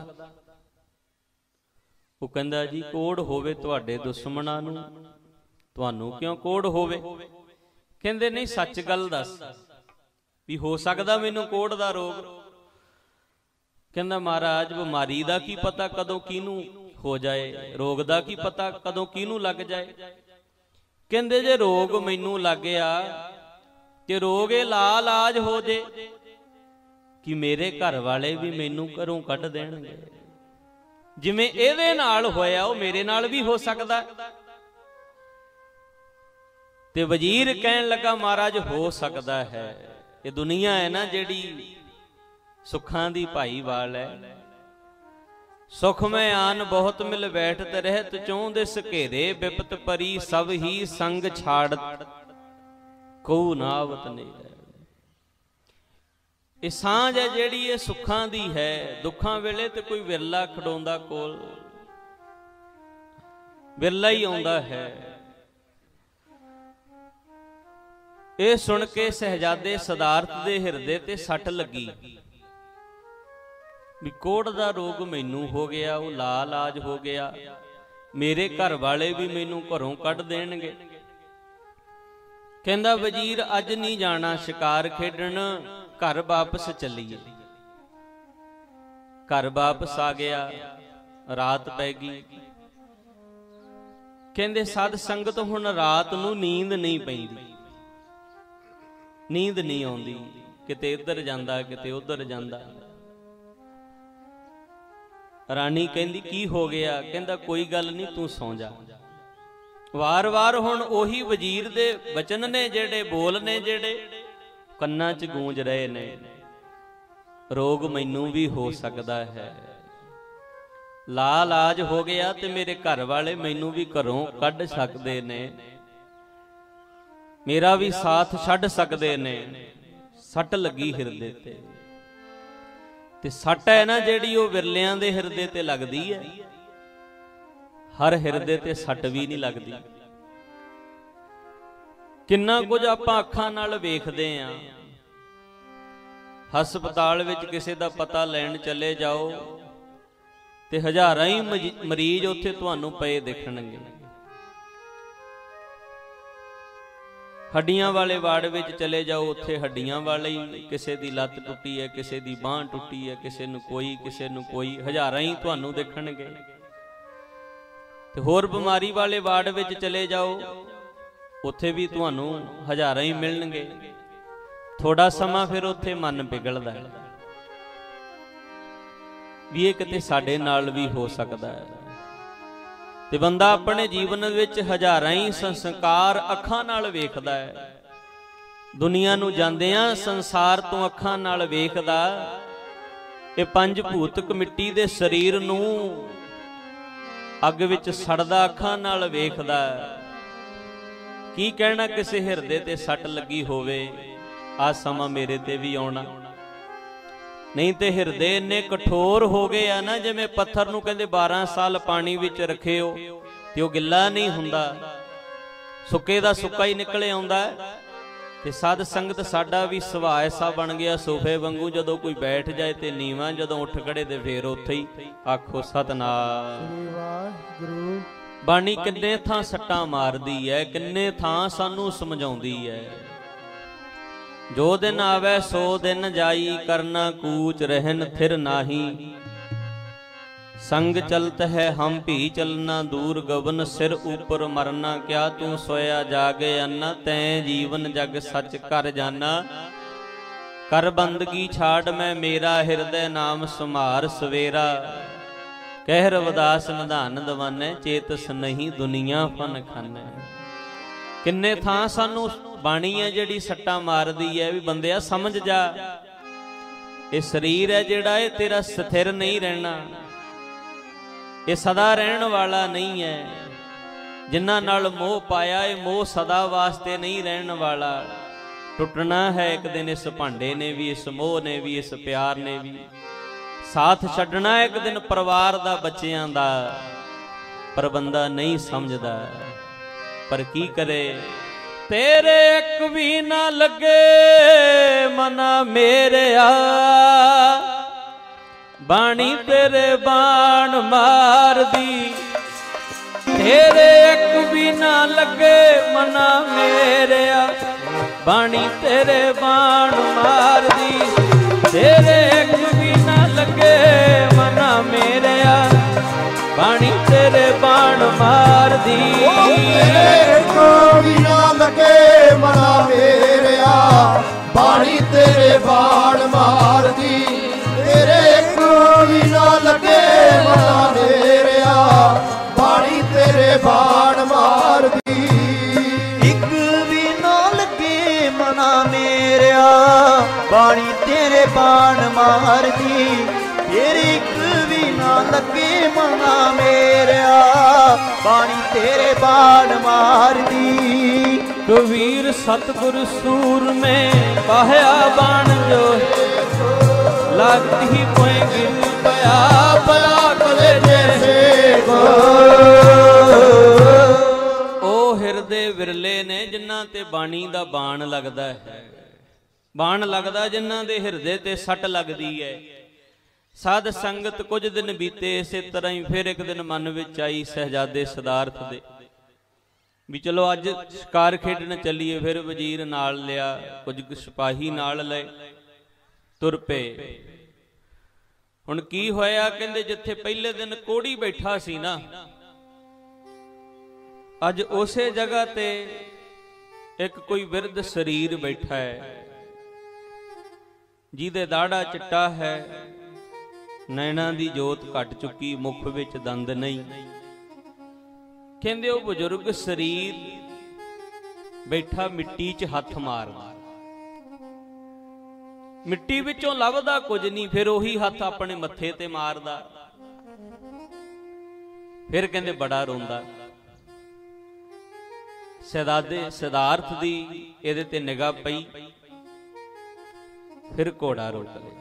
ਉਹ ਕਹਿੰਦਾ ਜੀ ਕੋੜ ਹੋਵੇ ਤੁਹਾਡੇ ਦੁਸ਼ਮਣਾਂ ਨੂੰ, ਤੁਹਾਨੂੰ ਕਿਉਂ ਕੋੜ ਹੋਵੇ? ਕਹਿੰਦੇ ਨਹੀਂ ਸੱਚ ਗੱਲ ਦੱਸ ਵੀ ਹੋ ਸਕਦਾ ਮੈਨੂੰ ਕੋੜ ਦਾ ਰੋਗ? ਕਹਿੰਦਾ ਮਹਾਰਾਜ ਬਿਮਾਰੀ ਦਾ ਕੀ ਪਤਾ ਕਦੋਂ ਕਿਹਨੂੰ ਹੋ ਜਾਏ, ਰੋਗ ਦਾ ਕੀ ਪਤਾ ਕਦੋਂ ਕਿਹਨੂੰ ਲੱਗ ਜਾਏ। ਕਹਿੰਦੇ ਜੇ ਰੋਗ ਮੈਨੂੰ ਲੱਗ ਗਿਆ ਤੇ ਰੋਗ ਇਹ ਲਾ ਲਾਜ ਹੋ ਜੇ ਕਿ ਮੇਰੇ ਘਰ ਵਾਲੇ ਵੀ ਮੈਨੂੰ ਘਰੋਂ ਕੱਢ ਦੇਣਗੇ। ਜਿਵੇਂ ਇਹਦੇ ਨਾਲ ਹੋਇਆ ਉਹ ਮੇਰੇ ਨਾਲ ਵੀ ਹੋ ਸਕਦਾ। ਤੇ ਵਜ਼ੀਰ ਕਹਿਣ ਲੱਗਾ ਮਹਾਰਾਜ ਹੋ ਸਕਦਾ ਹੈ, ਇਹ ਦੁਨੀਆ ਹੈ ਨਾ ਜਿਹੜੀ ਸੁੱਖਾਂ ਦੀ ਭਾਈਵਾਲ ਹੈ। ਸੁਖ ਮੈਂ ਆਨ ਬਹੁਤ ਮਿਲ ਬੈਠਤ ਰਹਿਤ ਚੋਂਦੇ ਸਘੇਰੇ ਬਿਪਤ ਪਰੀ ਸਭ ਹੀ ਸੰਗ ਛਾੜਤ ਕਉ ਨਾਵਤ ਨਹੀਂ। ਇਹ ਸਾਂਝ ਹੈ ਜਿਹੜੀ ਇਹ ਸੁੱਖਾਂ ਦੀ ਹੈ, ਦੁੱਖਾਂ ਵੇਲੇ ਤੇ ਕੋਈ ਵਿਰਲਾ ਖੜਾਉਂਦਾ ਕੋਲ, ਵਿਰਲਾ ਹੀ ਆਉਂਦਾ ਹੈ। ਇਹ ਸੁਣ ਕੇ ਸਹਿਜਾਦੇ ਸਿਧਾਰਥ ਦੇ ਹਿਰਦੇ ਤੇ ਸੱਟ ਲੱਗੀ ਵੀ ਕੋੜ ਦਾ ਰੋਗ ਮੈਨੂੰ ਹੋ ਗਿਆ, ਉਹ ਲਾ ਲਾਜ ਹੋ ਗਿਆ, ਮੇਰੇ ਘਰ ਵਾਲੇ ਵੀ ਮੈਨੂੰ ਘਰੋਂ ਕੱਢ ਦੇਣਗੇ। ਕਹਿੰਦਾ ਵਜ਼ੀਰ ਅੱਜ ਨਹੀਂ ਜਾਣਾ ਸ਼ਿਕਾਰ ਖੇਡਣ, ਘਰ ਵਾਪਸ ਚੱਲੀਏ। ਘਰ ਵਾਪਸ ਆ ਗਿਆ, ਰਾਤ ਪੈ ਗਈ। ਕਹਿੰਦੇ ਸਾਧ ਸੰਗਤ ਹੁਣ ਰਾਤ ਨੂੰ ਨੀਂਦ ਨਹੀਂ ਪੈਂਦੀ, ਨੀਂਦ ਨਹੀਂ ਆਉਂਦੀ, ਕਿਤੇ ਇੱਧਰ ਜਾਂਦਾ ਕਿਤੇ ਉੱਧਰ ਜਾਂਦਾ। ਰਾਣੀ ਕਹਿੰਦੀ ਕੀ ਹੋ ਗਿਆ? ਕਹਿੰਦਾ ਕੋਈ ਗੱਲ ਨਹੀਂ ਤੂੰ ਸੌਂ ਜਾ। ਵਾਰ-ਵਾਰ ਹੁਣ ਉਹੀ ਵਜ਼ੀਰ ਦੇ ਬਚਨ ਨੇ ਜਿਹੜੇ, ਬੋਲ ਨੇ ਜਿਹੜੇ ਕੰਨਾਂ 'ਚ ਗੂੰਜ ਰਹੇ ਨੇ, ਰੋਗ ਮੈਨੂੰ ਵੀ ਹੋ ਸਕਦਾ ਹੈ, ਲਾ ਲਾਜ ਹੋ ਗਿਆ ਤੇ ਮੇਰੇ ਘਰ ਵਾਲੇ ਮੈਨੂੰ ਵੀ ਘਰੋਂ ਕੱਢ ਸਕਦੇ ਨੇ, ਮੇਰਾ ਵੀ ਸਾਥ ਛੱਡ ਸਕਦੇ ਨੇ। ਸੱਟ ਲੱਗੀ ਹਿਰਦੇ ਤੇ, ਤੇ ਸੱਟ ਹੈ ਨਾ ਜਿਹੜੀ ਉਹ ਵਿਰਲਿਆਂ ਦੇ ਹਿਰਦੇ ਤੇ ਲੱਗਦੀ ਹੈ, ਹਰ ਹਿਰਦੇ ਤੇ ਸੱਟ ਵੀ ਨਹੀਂ ਲੱਗਦੀ। ਕਿੰਨਾ ਕੁਝ ਆਪਾਂ ਅੱਖਾਂ ਨਾਲ ਵੇਖਦੇ ਆਂ। ਹਸਪਤਾਲ ਵਿੱਚ ਕਿਸੇ ਦਾ ਪਤਾ ਲੈਣ ਚਲੇ ਜਾਓ ਤੇ ਹਜ਼ਾਰਾਂ ਹੀ ਮਰੀਜ਼ ਉੱਥੇ ਤੁਹਾਨੂੰ ਪਏ ਦਿਖਣਗੇ। ਹੱਡੀਆਂ ਵਾਲੇ ਵਾਰਡ ਵਿੱਚ ਚਲੇ ਜਾਓ, ਉੱਥੇ ਹੱਡੀਆਂ ਵਾਲੇ ਹੀ, ਕਿਸੇ ਦੀ ਲੱਤ ਟੁੱਟੀ ਹੈ, ਕਿਸੇ ਦੀ ਬਾਂਹ ਟੁੱਟੀ ਹੈ, ਕਿਸੇ ਨੂੰ ਕੋਈ ਕਿਸੇ ਨੂੰ ਕੋਈ, ਹਜ਼ਾਰਾਂ ਹੀ ਤੁਹਾਨੂੰ ਦੇਖਣਗੇ। ਤੇ ਹੋਰ ਬਿਮਾਰੀ ਵਾਲੇ ਵਾਰਡ ਵਿੱਚ ਚਲੇ ਜਾਓ, ਉੱਥੇ ਵੀ ਤੁਹਾਨੂੰ ਹਜ਼ਾਰਾਂ ਹੀ ਮਿਲਣਗੇ। ਥੋੜਾ ਸਮਾਂ ਫਿਰ ਉੱਥੇ ਮਨ ਪਿਘਲਦਾ ਵੀ ਇਹ ਕਿਤੇ ਸਾਡੇ ਨਾਲ ਵੀ ਹੋ ਸਕਦਾ ਹੈ। ਤੇ ਬੰਦਾ ਆਪਣੇ ਜੀਵਨ ਵਿੱਚ ਹਜ਼ਾਰਾਂ ਹੀ ਸੰਸਕਾਰ ਅੱਖਾਂ ਨਾਲ ਵੇਖਦਾ ਹੈ। ਦੁਨੀਆ ਨੂੰ ਜਾਂਦਿਆਂ ਸੰਸਾਰ ਤੋਂ ਅੱਖਾਂ ਨਾਲ ਵੇਖਦਾ ਇਹ ਪੰਜ ਭੂਤਕ ਮਿੱਟੀ ਦੇ ਸਰੀਰ ਨੂੰ ਅੱਗ ਵਿੱਚ ਸੜਦਾ ਅੱਖਾਂ ਨਾਲ ਵੇਖਦਾ। ਕੀ ਕਹਿਣਾ ਕਿਸੇ ਹਿਰਦੇ ਤੇ ਸੱਟ ਲੱਗੀ ਹੋਵੇ, ਆ ਸਮਾਂ ਮੇਰੇ ਤੇ ਵੀ ਆਉਣਾ। ਨਹੀਂ ਤੇ ਹਿਰਦੇ ਇੰਨੇ ਕਠੋਰ ਹੋ ਗਏ ਆ ਨਾ, ਜਿਵੇਂ ਪੱਥਰ ਨੂੰ ਕਹਿੰਦੇ ਬਾਰਾਂ ਸਾਲ ਪਾਣੀ ਵਿੱਚ ਰੱਖਿਓ ਤੇ ਉਹ ਗਿੱਲਾ ਨਹੀਂ ਹੁੰਦਾ, ਸੁੱਕੇ ਦਾ ਸੁੱਕਾ ਹੀ ਨਿਕਲੇ ਆਉਂਦਾ। ਤੇ ਸਾਧ ਸੰਗਤ ਸਾਡਾ ਵੀ ਸੁਭਾਅ ਐਸਾ ਬਣ ਗਿਆ ਸੋਫੇ ਵਾਂਗੂ, ਜਦੋਂ ਕੋਈ ਬੈਠ ਜਾਏ ਤੇ ਨੀਵਾਂ, ਜਦੋਂ ਉੱਠ ਖੜੇ ਤੇ ਫੇਰ ਉੱਥੇ ਹੀ ਆਖੋ ਸਤਿਨਾਮ। ਵਾਹਿਗੁਰੂ। ਬਾਣੀ ਕਿੰਨੇ ਥਾਂ ਸੱਟਾਂ ਮਾਰਦੀ ਹੈ, ਕਿੰਨੇ ਥਾਂ ਸਾਨੂੰ ਸਮਝਾਉਂਦੀ ਹੈ। ਜੋ ਦਿਨ ਆਵੇ ਸੋ ਦਿਨ ਜਾਈ, ਕਰਨਾ ਕੂਚ ਰਹਿਨ ਥਿਰ ਨਾਹੀ। संग चलत है हम भी चलना, दूर गगन सिर ऊपर मरना। क्या तू सोया जागे अन्ना, तैं जीवन जग सच कर जाना। कर बंदगी छाड़ मैं मेरा, हृदय नाम सुमार सवेरा। कह रविदास निधान दवाने, चेतस नहीं दुनिया फन खाने। किन्ने थां सानू बाणी है जिहड़ी सट्टां मारदी है भी बंदिया समझ जा, ये शरीर है जिहड़ा ये तेरा स्थिर नहीं रहना, ये सदा रहन वाला नहीं है। जिन्हां नाल मोह पाया ये मोह सदा वास्ते नहीं रहन वाला, टुटना है एक दिन। इस भांडे ने भी, इस मोह ने भी, इस प्यार ने भी साथ छड्डना एक दिन परिवार दा, बच्चियां दा। पर बंदा नहीं समझदा, पर की करे। तेरे एक भी ना लगे मना मेरे आ, बाणी तेरे बाण मार दी। तेरे एक भी ना लगे मना मेरे, बाणी तेरे बाण मार दी। तेरे एक भी ना लगे मना मेरे, बाणी तेरे बाण मार दी। तेरे एक भी ना लगे मना मेरे, बाणी तेरे बाण मार दी। तेरे एक भी ना लगे मना मेरे, बाणी तेरे बाण मार दी। एक भी ना लगे मना मेरे, बाणी तेरे बाण मार दी। तेरे एक भी ना लगे मना मेरे, बाणी तेरे बाण मार दी। कबीर सतगुर सूर में पाया बाण जो, लागती ही कोई गिर पया भला कले जैसे को। ओ हिरदे विरले ने जिन्हां ते बाणी दा बाण लगदा है, बाण लगदा जिन्हां दे हिरदे ते सट लगदी है। साध संगत कुछ दिन बीते इसे तरह ही फिर एक दिन मन विच आई सहजादे सिद्धार्थ दे भी चलो अज शिकार खेडन चलीए। फिर वजीर नाल लिया, कुछ सिपाही नाल लए, तुर पे। हुण की होया, कहंदे जिथे पहले दिन कोड़ी बैठा सी ना, अज उसे जगह ते एक कोई विरध शरीर बैठा है, जिहदे दाड़ा चिट्टा है, नैना दी जोत घट चुकी, मुख विच दंद नहीं। कहंदे ओ बुजुर्ग शरीर बैठा मिट्टी च हथ मारदा, मिट्टी विचों लभदा कुछ नहीं, फिर ओही हथ अपने मत्थे ते मारदा। फिर कहंदे बड़ा रोंदा। सिद्धादे सिद्धार्थ दी इहदे ते निगाह पई, फिर घोड़ा रोक लिया।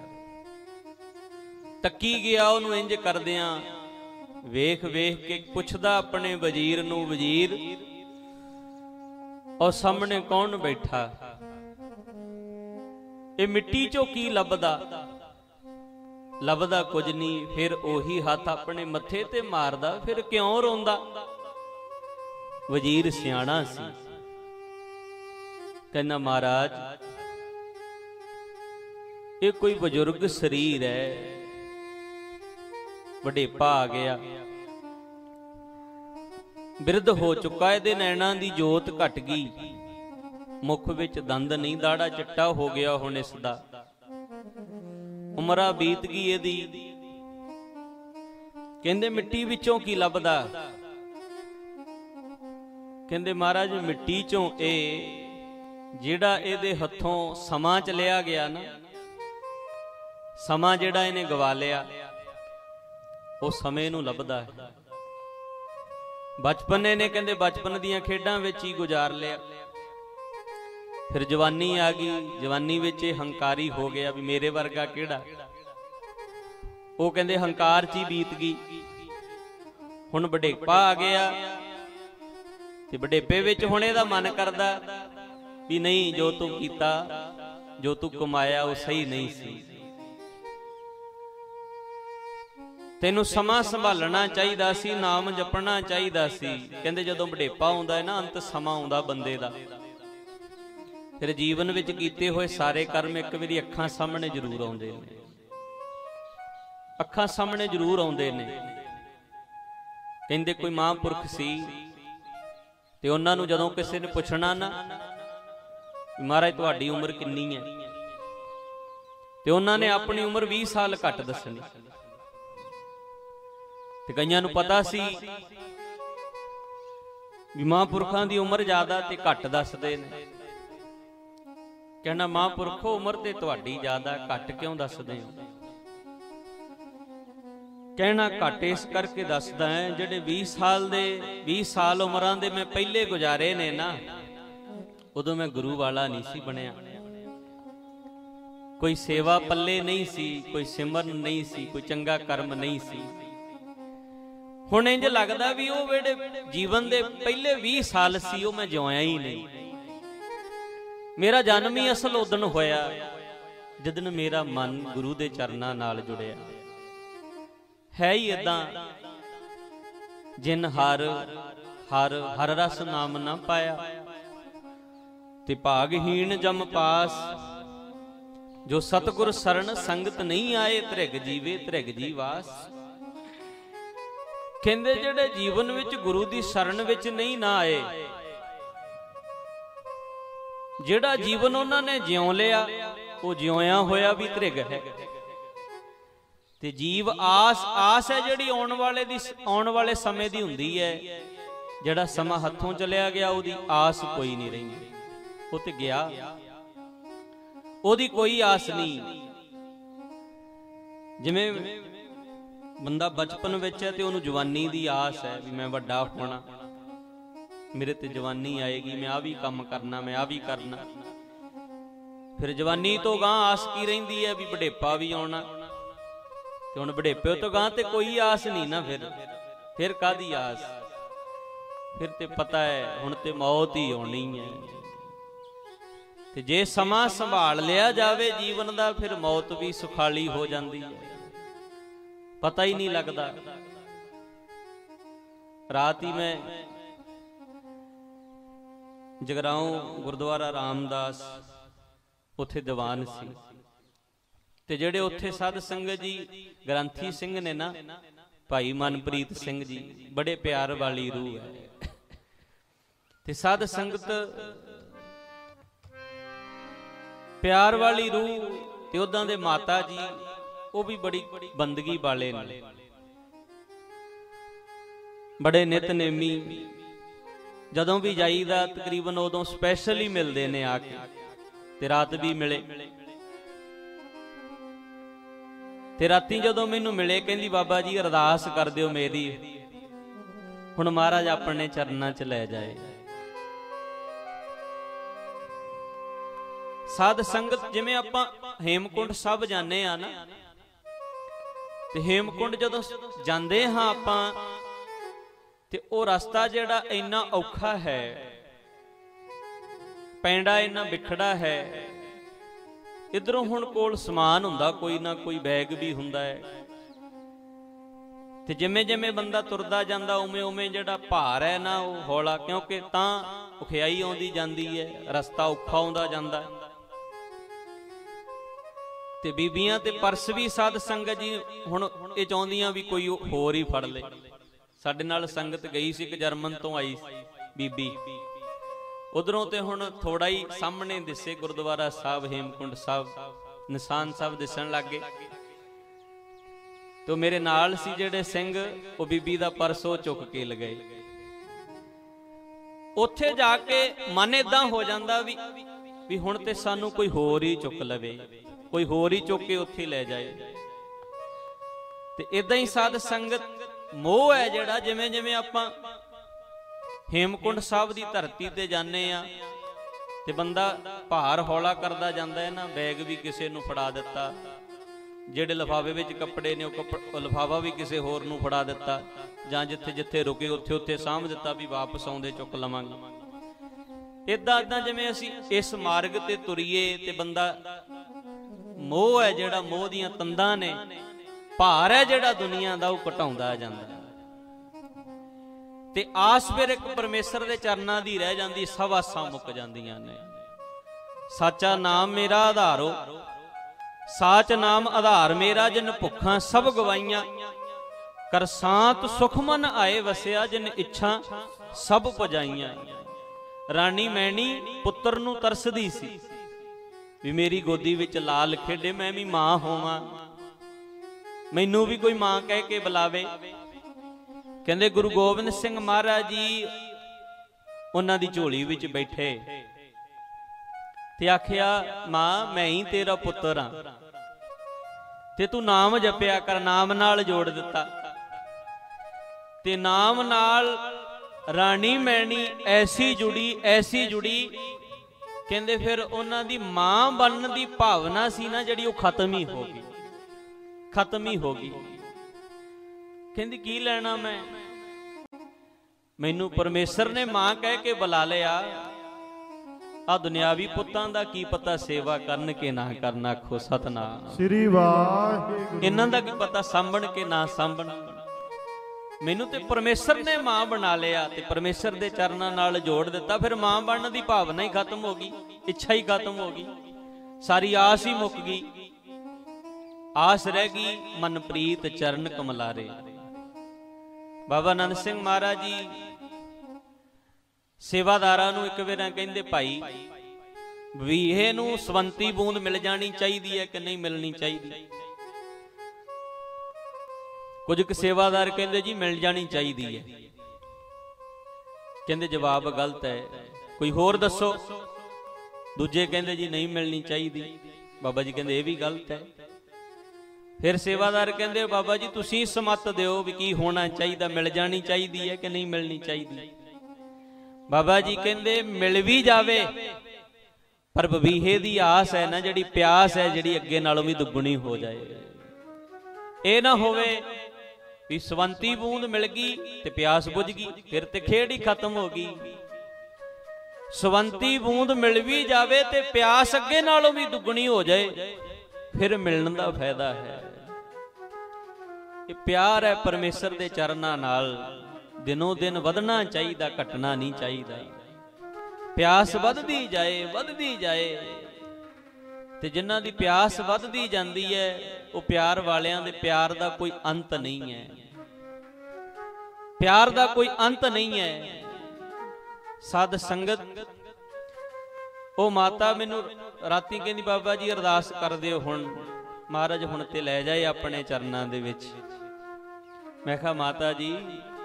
तकी गया उहनूं इंज करदियां, वेख वेख के पुछदा अपने वजीर नूं, वजीर और सामने कौन बैठा, ये मिट्टी चो की लभदा? लभदा कुछ नहीं। फिर ओही हाथ अपने मत्थे ते मारदा, फिर क्यों रोंदा? वजीर सियाणा सी, कहना महाराज ये कोई बुजुर्ग शरीर है, वडेपा आ गया, बिरध हो चुका, इहदे नैणां दी जोत घट गई, मुख विच दंद नहीं, दाड़ा चिट्टा हो गया हुण इसदा, उमरा बीत गई इहदी। कहंदे मिट्टी विचों की लभदा? कहंदे महाराज मिट्टी चों ए जिहड़ा इहदे हथों समा च लिया गया ना, ਸਮਾਂ ਜਿਹੜਾ ਇਹਨੇ ਗਵਾ ਲਿਆ ਉਹ ਸਮੇਂ ਨੂੰ ਲੱਭਦਾ ਹੈ। ਬਚਪਨ ਇਹਨੇ ਕਹਿੰਦੇ ਬਚਪਨ ਦੀਆਂ ਖੇਡਾਂ ਵਿੱਚ ਹੀ ਗੁਜ਼ਾਰ ਲਿਆ। ਫਿਰ ਜਵਾਨੀ ਆ ਗਈ, ਜਵਾਨੀ ਵਿੱਚ ਇਹ ਹੰਕਾਰੀ ਹੋ ਗਿਆ ਵੀ ਮੇਰੇ ਵਰਗਾ ਕਿਹੜਾ। ਉਹ ਕਹਿੰਦੇ ਹੰਕਾਰ 'ਚ ਹੀ ਬੀਤ ਗਈ। ਹੁਣ ਵਡੇਪਾ ਆ ਗਿਆ ਤੇ ਵਡੇਪੇ ਵਿੱਚ ਹੁਣ ਇਹਦਾ ਮਨ ਕਰਦਾ ਵੀ ਨਹੀਂ, ਜੋ ਤੂੰ ਕੀਤਾ, ਜੋ ਤੂੰ ਕਮਾਇਆ ਉਹ ਸਹੀ ਨਹੀਂ ਸੀ। ਤੈਨੂੰ ਸਮਾਂ ਸੰਭਾਲਣਾ ਚਾਹੀਦਾ ਸੀ, ਨਾਮ ਜਪਣਾ ਚਾਹੀਦਾ ਸੀ। ਕਹਿੰਦੇ ਜਦੋਂ ਵਡੇਪਾ ਆਉਂਦਾ ਹੈ ਨਾ, ਅੰਤ ਸਮਾਂ ਆਉਂਦਾ ਬੰਦੇ ਦਾ, ਫਿਰ ਜੀਵਨ ਵਿੱਚ ਕੀਤੇ ਹੋਏ ਸਾਰੇ ਕਰਮ ਇੱਕ ਵਾਰੀ ਅੱਖਾਂ ਸਾਹਮਣੇ ਜ਼ਰੂਰ ਆਉਂਦੇ ਨੇ, ਅੱਖਾਂ ਸਾਹਮਣੇ ਜ਼ਰੂਰ ਆਉਂਦੇ ਨੇ। ਕਹਿੰਦੇ ਕੋਈ ਮਹਾਂਪੁਰਖ ਸੀ ਤੇ ਉਹਨਾਂ ਨੂੰ ਜਦੋਂ ਕਿਸੇ ਨੇ ਪੁੱਛਣਾ ਨਾ ਮਹਾਰਾਜ ਤੁਹਾਡੀ ਉਮਰ ਕਿੰਨੀ ਹੈ, ਤੇ ਉਹਨਾਂ ਨੇ ਆਪਣੀ ਉਮਰ ਵੀਹ ਸਾਲ ਘੱਟ ਦੱਸਣੀ। ਤੇ ਕਈਆਂ ਨੂੰ ਪਤਾ ਸੀ ਵੀ ਮਹਾਂਪੁਰਖਾਂ ਦੀ ਉਮਰ ਜ਼ਿਆਦਾ ਤੇ ਘੱਟ ਦੱਸਦੇ ਨੇ। ਕਹਿਣਾ ਮਹਾਂਪੁਰਖੋ ਉਮਰ ਤੇ ਤੁਹਾਡੀ ਜ਼ਿਆਦਾ, ਘੱਟ ਕਿਉਂ ਦੱਸਦੇ ਹੋ? ਕਹਿਣਾ ਘੱਟ ਇਸ ਕਰਕੇ ਦੱਸਦਾ ਹੈ, ਜਿਹੜੇ ਵੀਹ ਸਾਲ ਦੇ ਵੀਹ ਸਾਲ ਉਮਰਾਂ ਦੇ ਮੈਂ ਪਹਿਲੇ ਗੁਜ਼ਾਰੇ ਨੇ ਨਾ, ਉਦੋਂ ਮੈਂ ਗੁਰੂ ਵਾਲਾ ਨਹੀਂ ਸੀ ਬਣਿਆ। ਕੋਈ ਸੇਵਾ ਪੱਲੇ ਨਹੀਂ ਸੀ, ਕੋਈ ਸਿਮਰਨ ਨਹੀਂ ਸੀ, ਕੋਈ ਚੰਗਾ ਕਰਮ ਨਹੀਂ ਸੀ। ਹੁਣ ਇੰਜ ਲੱਗਦਾ ਵੀ ਉਹ ਜਿਹੜੇ ਜੀਵਨ ਦੇ ਪਹਿਲੇ ਵੀਹ ਸਾਲ ਸੀ ਉਹ ਮੈਂ ਜਿਉਇਆ ਹੀ ਨਹੀਂ। ਮੇਰਾ ਜਨਮ ਹੀ ਅਸਲ ਉਦਣ ਹੋਇਆ ਜਦੋਂ ਮੇਰਾ ਮਨ ਗੁਰੂ ਦੇ ਚਰਨਾਂ ਨਾਲ ਜੁੜਿਆ। ਹੈ ਹੀ ਏਦਾਂ, ਜਿਨ ਹਰ ਹਰ ਹਰ ਰਸ ਨਾਮ ਨਾ ਪਾਇਆ ਤੇ ਭਾਗਹੀਣ ਜਮ ਪਾਸ। ਜੋ ਸਤਿਗੁਰ ਸਰਣ ਸੰਗਤ ਨਹੀਂ ਆਏ, ਧ੍ਰਿਗ ਜੀਵੇ ਧ੍ਰਿਗ ਜੀ ਵਾਸ। ਕਹਿੰਦੇ ਜਿਹੜੇ ਜੀਵਨ ਵਿੱਚ ਗੁਰੂ ਦੀ ਸ਼ਰਨ ਵਿੱਚ ਨਹੀਂ ਨਾ ਆਏ, ਜਿਹੜਾ ਜੀਵਨ ਉਹਨਾਂ ਨੇ ਜਿਉ ਲਿਆ ਉਹ ਜਿਉਇਆ ਹੋਇਆ ਵੀ ਧ੍ਰਿਗ ਹੈ। ਤੇ ਜੀਵ ਆਸ ਆਸ ਹੈ ਜਿਹੜੀ ਆਉਣ ਵਾਲੇ ਦੀ ਆਉਣ ਵਾਲੇ ਸਮੇਂ ਦੀ ਹੁੰਦੀ ਹੈ। ਜਿਹੜਾ ਸਮਾਂ ਹੱਥੋਂ ਚਲਿਆ ਗਿਆ ਉਹਦੀ ਆਸ ਕੋਈ ਨਹੀਂ ਰਹੀ, ਉਹ ਤੇ ਗਿਆ, ਉਹਦੀ ਕੋਈ ਆਸ ਨਹੀਂ। ਜਿਵੇਂ ਬੰਦਾ ਬਚਪਨ ਵਿੱਚ ਹੈ ਤੇ ਉਹਨੂੰ ਜਵਾਨੀ ਦੀ ਆਸ ਹੈ ਵੀ ਮੈਂ ਵੱਡਾ ਹੋਣਾ, ਮੇਰੇ ਤੇ ਜਵਾਨੀ ਆਏਗੀ, ਮੈਂ ਆ ਵੀ ਕੰਮ ਕਰਨਾ, ਮੈਂ ਆ ਵੀ ਕਰਨਾ। ਫਿਰ ਜਵਾਨੀ ਤੋਂ ਗਾਂ ਆਸ ਕੀ ਰਹਿੰਦੀ ਹੈ ਵੀ ਵਡੇਪਾ ਵੀ ਆਉਣਾ। ਤੇ ਹੁਣ ਵਡੇਪੇ ਤੋਂ ਗਾਂ ਤੇ ਕੋਈ ਆਸ ਨਹੀਂ ਨਾ, ਫਿਰ ਫਿਰ ਕਾਹਦੀ ਆਸ? ਫਿਰ ਤੇ ਪਤਾ ਹੈ ਹੁਣ ਤੇ ਮੌਤ ਹੀ ਆਉਣੀ ਹੈ। ਤੇ ਜੇ ਸਮਾਂ ਸੰਭਾਲ ਲਿਆ ਜਾਵੇ ਜੀਵਨ ਦਾ, ਫਿਰ ਮੌਤ ਵੀ ਸੁਖਾਲੀ ਹੋ ਜਾਂਦੀ ਹੈ, ਪਤਾ ਹੀ ਨਹੀਂ ਲੱਗਦਾ। ਰਾਤ ਹੀ ਮੈਂ ਜਗਰਾਉਂ ਗੁਰਦੁਆਰਾ ਰਾਮਦਾਸ ਉੱਥੇ ਦੀਵਾਨ ਸੀ, ਤੇ ਜਿਹੜੇ ਉੱਥੇ ਸਾਧ ਸੰਗਤ ਜੀ ਗ੍ਰੰਥੀ ਸਿੰਘ ਨੇ ਨਾ, ਭਾਈ ਮਨਪ੍ਰੀਤ ਸਿੰਘ ਜੀ, ਬੜੇ ਪਿਆਰ ਵਾਲੀ ਰੂਹ ਹੈ। ਤੇ ਸਾਧ ਸੰਗਤ ਪਿਆਰ ਵਾਲੀ ਰੂਹ, ਤੇ ਉਦਾਂ ਦੇ ਮਾਤਾ ਜੀ ਉਹ ਵੀ ਬੜੀ ਬੰਦਗੀ ਵਾਲੇ ਨੇ, ਬੜੇ ਨਿਤਨੇਮੀ। ਜਦੋਂ ਵੀ ਜਾਈਦਾ ਤਕਰੀਬਨ ਉਦੋਂ ਸਪੈਸ਼ਲ ਹੀ ਮਿਲਦੇ ਨੇ ਆ ਕੇ, ਤੇ ਰਾਤ ਵੀ ਮਿਲੇ। ਤੇ ਰਾਤੀ ਜਦੋਂ ਮੈਨੂੰ ਮਿਲੇ ਕਹਿੰਦੀ ਬਾਬਾ ਜੀ ਅਰਦਾਸ ਕਰ ਦਿਓ ਮੇਰੀ, ਹੁਣ ਮਹਾਰਾਜ ਆਪਣੇ ਚਰਨਾਂ 'ਚ ਲੈ ਜਾਏ। ਸਾਧ ਸੰਗਤ ਜਿਵੇਂ ਆਪਾਂ ਹੇਮਕੁੰਡ ਸਾਹਿਬ ਜਾਂਦੇ ਆ ਨਾ, ਤੇ ਹੇਮਕੁੰਡ ਜਦੋਂ ਜਾਂਦੇ ਹਾਂ ਆਪਾਂ, ਤੇ ਉਹ ਰਸਤਾ ਜਿਹੜਾ ਇੰਨਾ ਔਖਾ ਹੈ, ਪੈਂਡਾ ਇੰਨਾ ਵਿਖੜਾ ਹੈ। ਇਧਰੋਂ ਹੁਣ ਕੋਲ ਸਮਾਨ ਹੁੰਦਾ, ਕੋਈ ਨਾ ਕੋਈ ਬੈਗ ਵੀ ਹੁੰਦਾ ਹੈ, ਤੇ ਜਿਵੇਂ ਜਿਵੇਂ ਬੰਦਾ ਤੁਰਦਾ ਜਾਂਦਾ ਉਵੇਂ ਉਵੇਂ ਜਿਹੜਾ ਭਾਰ ਹੈ ਨਾ ਉਹ ਹੌਲਾ, ਕਿਉਂਕਿ ਤਾਂ ਔਖਿਆਈ ਆਉਂਦੀ ਜਾਂਦੀ ਹੈ, ਰਸਤਾ ਔਖਾ ਆਉਂਦਾ ਜਾਂਦਾ। ਤੇ ਬੀਬੀਆਂ ਤੇ ਪਰਸ ਵੀ ਸਾਧ ਸੰਗਤ ਜੀ ਹੁਣ ਇਹ ਚਾਹੁੰਦੀਆਂ ਵੀ ਕੋਈ ਹੋਰ ਹੀ ਫੜ ਲੇ। ਸਾਡੇ ਨਾਲ ਸੰਗਤ ਗਈ ਸੀ, ਇੱਕ ਜਰਮਨ ਤੋਂ ਆਈ ਬੀਬੀ, ਉਧਰੋਂ ਤੇ ਹੁਣ ਥੋੜਾ ਹੀ ਸਾਹਮਣੇ ਦਿਸੇ ਗੁਰਦੁਆਰਾ ਸਾਹਿਬ ਹੇਮਕੁੰਡ ਸਾਹਿਬ, ਨਿਸ਼ਾਨ ਸਾਹਿਬ ਦਿਸਣ ਲੱਗੇ। ਤੇ ਮੇਰੇ ਨਾਲ ਸੀ ਜਿਹੜੇ ਸਿੰਘ, ਉਹ ਬੀਬੀ ਦਾ ਪਰਸ ਉਹ ਚੁੱਕ ਕੇ ਲਗਾਏ। ਉੱਥੇ ਜਾ ਕੇ ਮਨ ਏਦਾਂ ਹੋ ਜਾਂਦਾ ਵੀ ਵੀ ਹੁਣ ਤੇ ਸਾਨੂੰ ਕੋਈ ਹੋਰ ਹੀ ਚੁੱਕ ਲਵੇ। कोई होर ही चुक के उत्थे लै जाए। ते इदां ही साध संगत मोह है जिहड़ा, जिवें जिवें आपां हेमकुंड साहब की धरती ते जाने आ ते बंदा भार हौला करदा जांदा है ना, बैग भी किसी नूं फड़ा दिता, ਜਿਹੜੇ ਲਿਫਾਫੇ ਵਿੱਚ ਕੱਪੜੇ ਨੇ ਉਹ ਕੱਪ ਲਿਫਾਫਾ ਵੀ ਕਿਸੇ ਹੋਰ ਨੂੰ ਫੜਾ ਦਿੱਤਾ, ਜਾਂ ਜਿੱਥੇ ਜਿੱਥੇ ਰੁਕੇ ਉੱਥੇ ਉੱਥੇ ਸਾਂਭ ਦਿੱਤਾ ਵੀ ਵਾਪਸ ਆਉਂਦੇ ਚੁੱਕ ਲਵਾਂਗੇ। ਇਦਾਂ ਇਦਾਂ ਜਿਵੇਂ ਅਸੀਂ ਇਸ ਮਾਰਗ ਤੇ ਤੁਰੀਏ ਤੇ ਬੰਦਾ ਮੋਹ ਹੈ ਜਿਹੜਾ, ਮੋਹ ਦੀਆਂ ਤੰਦਾਂ ਨੇ, ਭਾਰ ਹੈ ਜਿਹੜਾ ਦੁਨੀਆ ਦਾ, ਉਹ ਘਟਾਉਂਦਾ ਜਾਂਦਾ ਤੇ ਆਸ ਫਿਰ ਇੱਕ ਪਰਮੇਸ਼ਰ ਦੇ ਚਰਨਾਂ ਦੀ ਰਹਿ ਜਾਂਦੀ, ਸਭ ਆਸਾਂ ਮੁੱਕ ਜਾਂਦੀਆਂ ਨੇ। ਸਾਚਾ ਨਾਮ ਮੇਰਾ ਆਧਾਰੋ, ਸਾਚ ਨਾਮ ਆਧਾਰ ਮੇਰਾ, ਜਿਨ ਭੁੱਖਾਂ ਸਭ ਗਵਾਈਆਂ, ਕਰ ਸਾਤ ਸੁਖ ਮਨ ਆਏ ਵਸਿਆ, ਜਿਨ ਇੱਛਾ ਸਭ ਪੁਜਾਈਆਂ। ਰਾਣੀ ਮੈਣੀ ਪੁੱਤਰ ਨੂੰ ਤਰਸਦੀ ਸੀ ਵੀ ਮੇਰੀ ਗੋਦੀ ਵਿੱਚ ਲਾਲ ਖੇਡੇ, ਮੈਂ ਵੀ ਮਾਂ ਹੋਵਾਂ, ਮੈਨੂੰ ਵੀ ਕੋਈ ਮਾਂ ਕਹਿ ਕੇ ਬੁਲਾਵੇ। ਕਹਿੰਦੇ ਗੁਰੂ ਗੋਬਿੰਦ ਸਿੰਘ ਮਹਾਰਾਜ ਜੀ ਉਹਨਾਂ ਦੀ ਝੋਲੀ ਵਿੱਚ ਬੈਠੇ ਤੇ ਆਖਿਆ, ਮਾਂ ਮੈਂ ਹੀ ਤੇਰਾ ਪੁੱਤਰ ਹਾਂ ਤੇ ਤੂੰ ਨਾਮ ਜਪਿਆ ਕਰ। ਨਾਮ ਨਾਲ ਜੋੜ ਦਿੱਤਾ ਤੇ ਨਾਮ ਨਾਲ ਰਾਣੀ ਮੈਣੀ ਐਸੀ ਜੁੜੀ, ਐਸੀ ਜੁੜੀ, ਕਹਿੰਦੇ ਫਿਰ ਉਹਨਾਂ ਦੀ ਮਾਂ ਬਣਨ ਦੀ ਭਾਵਨਾ ਸੀ ਨਾ ਜਿਹੜੀ, ਉਹ ਖਤਮ ਹੀ ਹੋ ਗਈ, ਖਤਮ ਹੀ ਹੋ ਗਈ। ਕਹਿੰਦੀ ਕੀ ਲੈਣਾ ਮੈਂ, ਮੈਨੂੰ ਪਰਮੇਸ਼ਰ ਨੇ ਮਾਂ ਕਹਿ ਕੇ ਬੁਲਾ ਲਿਆ, ਆ ਦੁਨਿਆਵੀ ਪੁੱਤਾਂ ਦਾ ਕੀ ਪਤਾ ਸੇਵਾ ਕਰਨ ਕੇ ਨਾ ਕਰਨ। ਆਖੋ ਸਤਨਾਮ ਸ੍ਰੀ ਵਾਹਿਗੁਰੂ। ਇਹਨਾਂ ਦਾ ਕੀ ਪਤਾ ਸਾਂਭਣ ਕੇ ਨਾ ਸਾਂਭਣ। ਮੈਨੂੰ ਤੇ ਪਰਮੇਸ਼ਰ ਨੇ ਮਾਂ ਬਣਾ ਲਿਆ ਤੇ ਪਰਮੇਸ਼ਰ ਦੇ ਚਰਨਾਂ ਨਾਲ ਜੋੜ ਦਿੱਤਾ। ਫਿਰ ਮਾਂ ਬਣਨ ਦੀ ਭਾਵਨਾ ਹੀ ਖਤਮ ਹੋ ਗਈ, ਇੱਛਾ ਹੀ ਖਤਮ ਹੋ ਗਈ, ਸਾਰੀ ਆਸ ਹੀ ਮੁੱਕ ਗਈ। ਆਸ ਰਹਿ ਗਈ ਮਨਪ੍ਰੀਤ ਚਰਨ ਕਮਲਾਰੇ। ਬਾਬਾ ਆਨੰਦ ਸਿੰਘ ਮਹਾਰਾਜ ਜੀ ਸੇਵਾਦਾਰਾਂ ਨੂੰ ਇੱਕ ਵਾਰ ਕਹਿੰਦੇ, ਭਾਈ ਬਵੀਹੇ ਨੂੰ ਸਵੰਤੀ ਬੂੰਦ ਮਿਲ ਜਾਣੀ ਚਾਹੀਦੀ ਹੈ ਕਿ ਨਹੀਂ ਮਿਲਣੀ ਚਾਹੀਦੀ? ਕੁਝ ਕੁ ਸੇਵਾਦਾਰ ਕਹਿੰਦੇ ਜੀ ਮਿਲ ਜਾਣੀ ਚਾਹੀਦੀ ਹੈ। ਕਹਿੰਦੇ ਜਵਾਬ ਗਲਤ ਹੈ, ਕੋਈ ਹੋਰ ਦੱਸੋ। ਦੂਜੇ ਕਹਿੰਦੇ ਜੀ ਨਹੀਂ ਮਿਲਣੀ ਚਾਹੀਦੀ। ਬਾਬਾ ਜੀ ਕਹਿੰਦੇ ਇਹ ਵੀ ਗਲਤ ਹੈ। ਫਿਰ ਸੇਵਾਦਾਰ ਕਹਿੰਦੇ ਬਾਬਾ ਜੀ ਤੁਸੀਂ ਸਮੱਤ ਦਿਓ ਵੀ ਕੀ ਹੋਣਾ ਚਾਹੀਦਾ, ਮਿਲ ਜਾਣੀ ਚਾਹੀਦੀ ਹੈ ਕਿ ਨਹੀਂ ਮਿਲਣੀ ਚਾਹੀਦੀ? ਬਾਬਾ ਜੀ ਕਹਿੰਦੇ ਮਿਲ ਵੀ ਜਾਵੇ ਪਰ ਬਵੀਹੇ ਦੀ ਆਸ ਹੈ ਨਾ, ਜਿਹੜੀ ਪਿਆਸ ਹੈ, ਜਿਹੜੀ ਅੱਗੇ ਨਾਲੋਂ ਵੀ ਦੁੱਗਣੀ ਹੋ ਜਾਏ। ਇਹ ਨਾ ਹੋਵੇ ਵੀ ਸਵੰਤੀ ਬੂੰਦ ਮਿਲ ਗਈ ਤੇ ਪਿਆਸ ਬੁਝ ਗਈ, ਫਿਰ ਤੇ ਖੇਡ ਹੀ ਖਤਮ ਹੋ ਗਈ। ਸਵੰਤੀ ਬੂੰਦ ਮਿਲ ਵੀ ਜਾਵੇ ਤੇ ਪਿਆਸ ਅੱਗੇ ਨਾਲੋਂ ਵੀ ਦੁੱਗਣੀ ਹੋ ਜਾਏ, ਫਿਰ ਮਿਲਣ ਦਾ ਫਾਇਦਾ ਹੈ। ਇਹ ਪਿਆਰ ਹੈ ਪਰਮੇਸ਼ਰ ਦੇ ਚਰਨਾਂ ਨਾਲ, ਦਿਨੋਂ ਦਿਨ ਵਧਣਾ ਚਾਹੀਦਾ, ਘਟਣਾ ਨਹੀਂ ਚਾਹੀਦਾ। ਪਿਆਸ ਵੱਧਦੀ ਜਾਏ, ਵੱਧਦੀ ਜਾਏ ਤੇ ਜਿਨ੍ਹਾਂ ਦੀ ਪਿਆਸ ਵੱਧਦੀ ਜਾਂਦੀ ਹੈ ਉਹ ਪਿਆਰ ਵਾਲਿਆਂ ਦੇ ਪਿਆਰ ਦਾ ਕੋਈ ਅੰਤ ਨਹੀਂ ਹੈ, ਪਿਆਰ ਦਾ ਕੋਈ ਅੰਤ ਨਹੀਂ ਹੈ। ਸਾਧ ਸੰਗਤ ਉਹ ਮਾਤਾ ਮੈਨੂੰ ਰਾਤੀ ਕਹਿੰਦੀ ਬਾਬਾ ਜੀ ਅਰਦਾਸ ਕਰ ਦਿਓ, ਹੁਣ ਮਹਾਰਾਜ ਹੁਣ ਤੇ ਲੈ ਜਾਏ ਆਪਣੇ ਚਰਨਾਂ ਦੇ ਵਿੱਚ। ਮੈਂ ਕਿਹਾ ਮਾਤਾ ਜੀ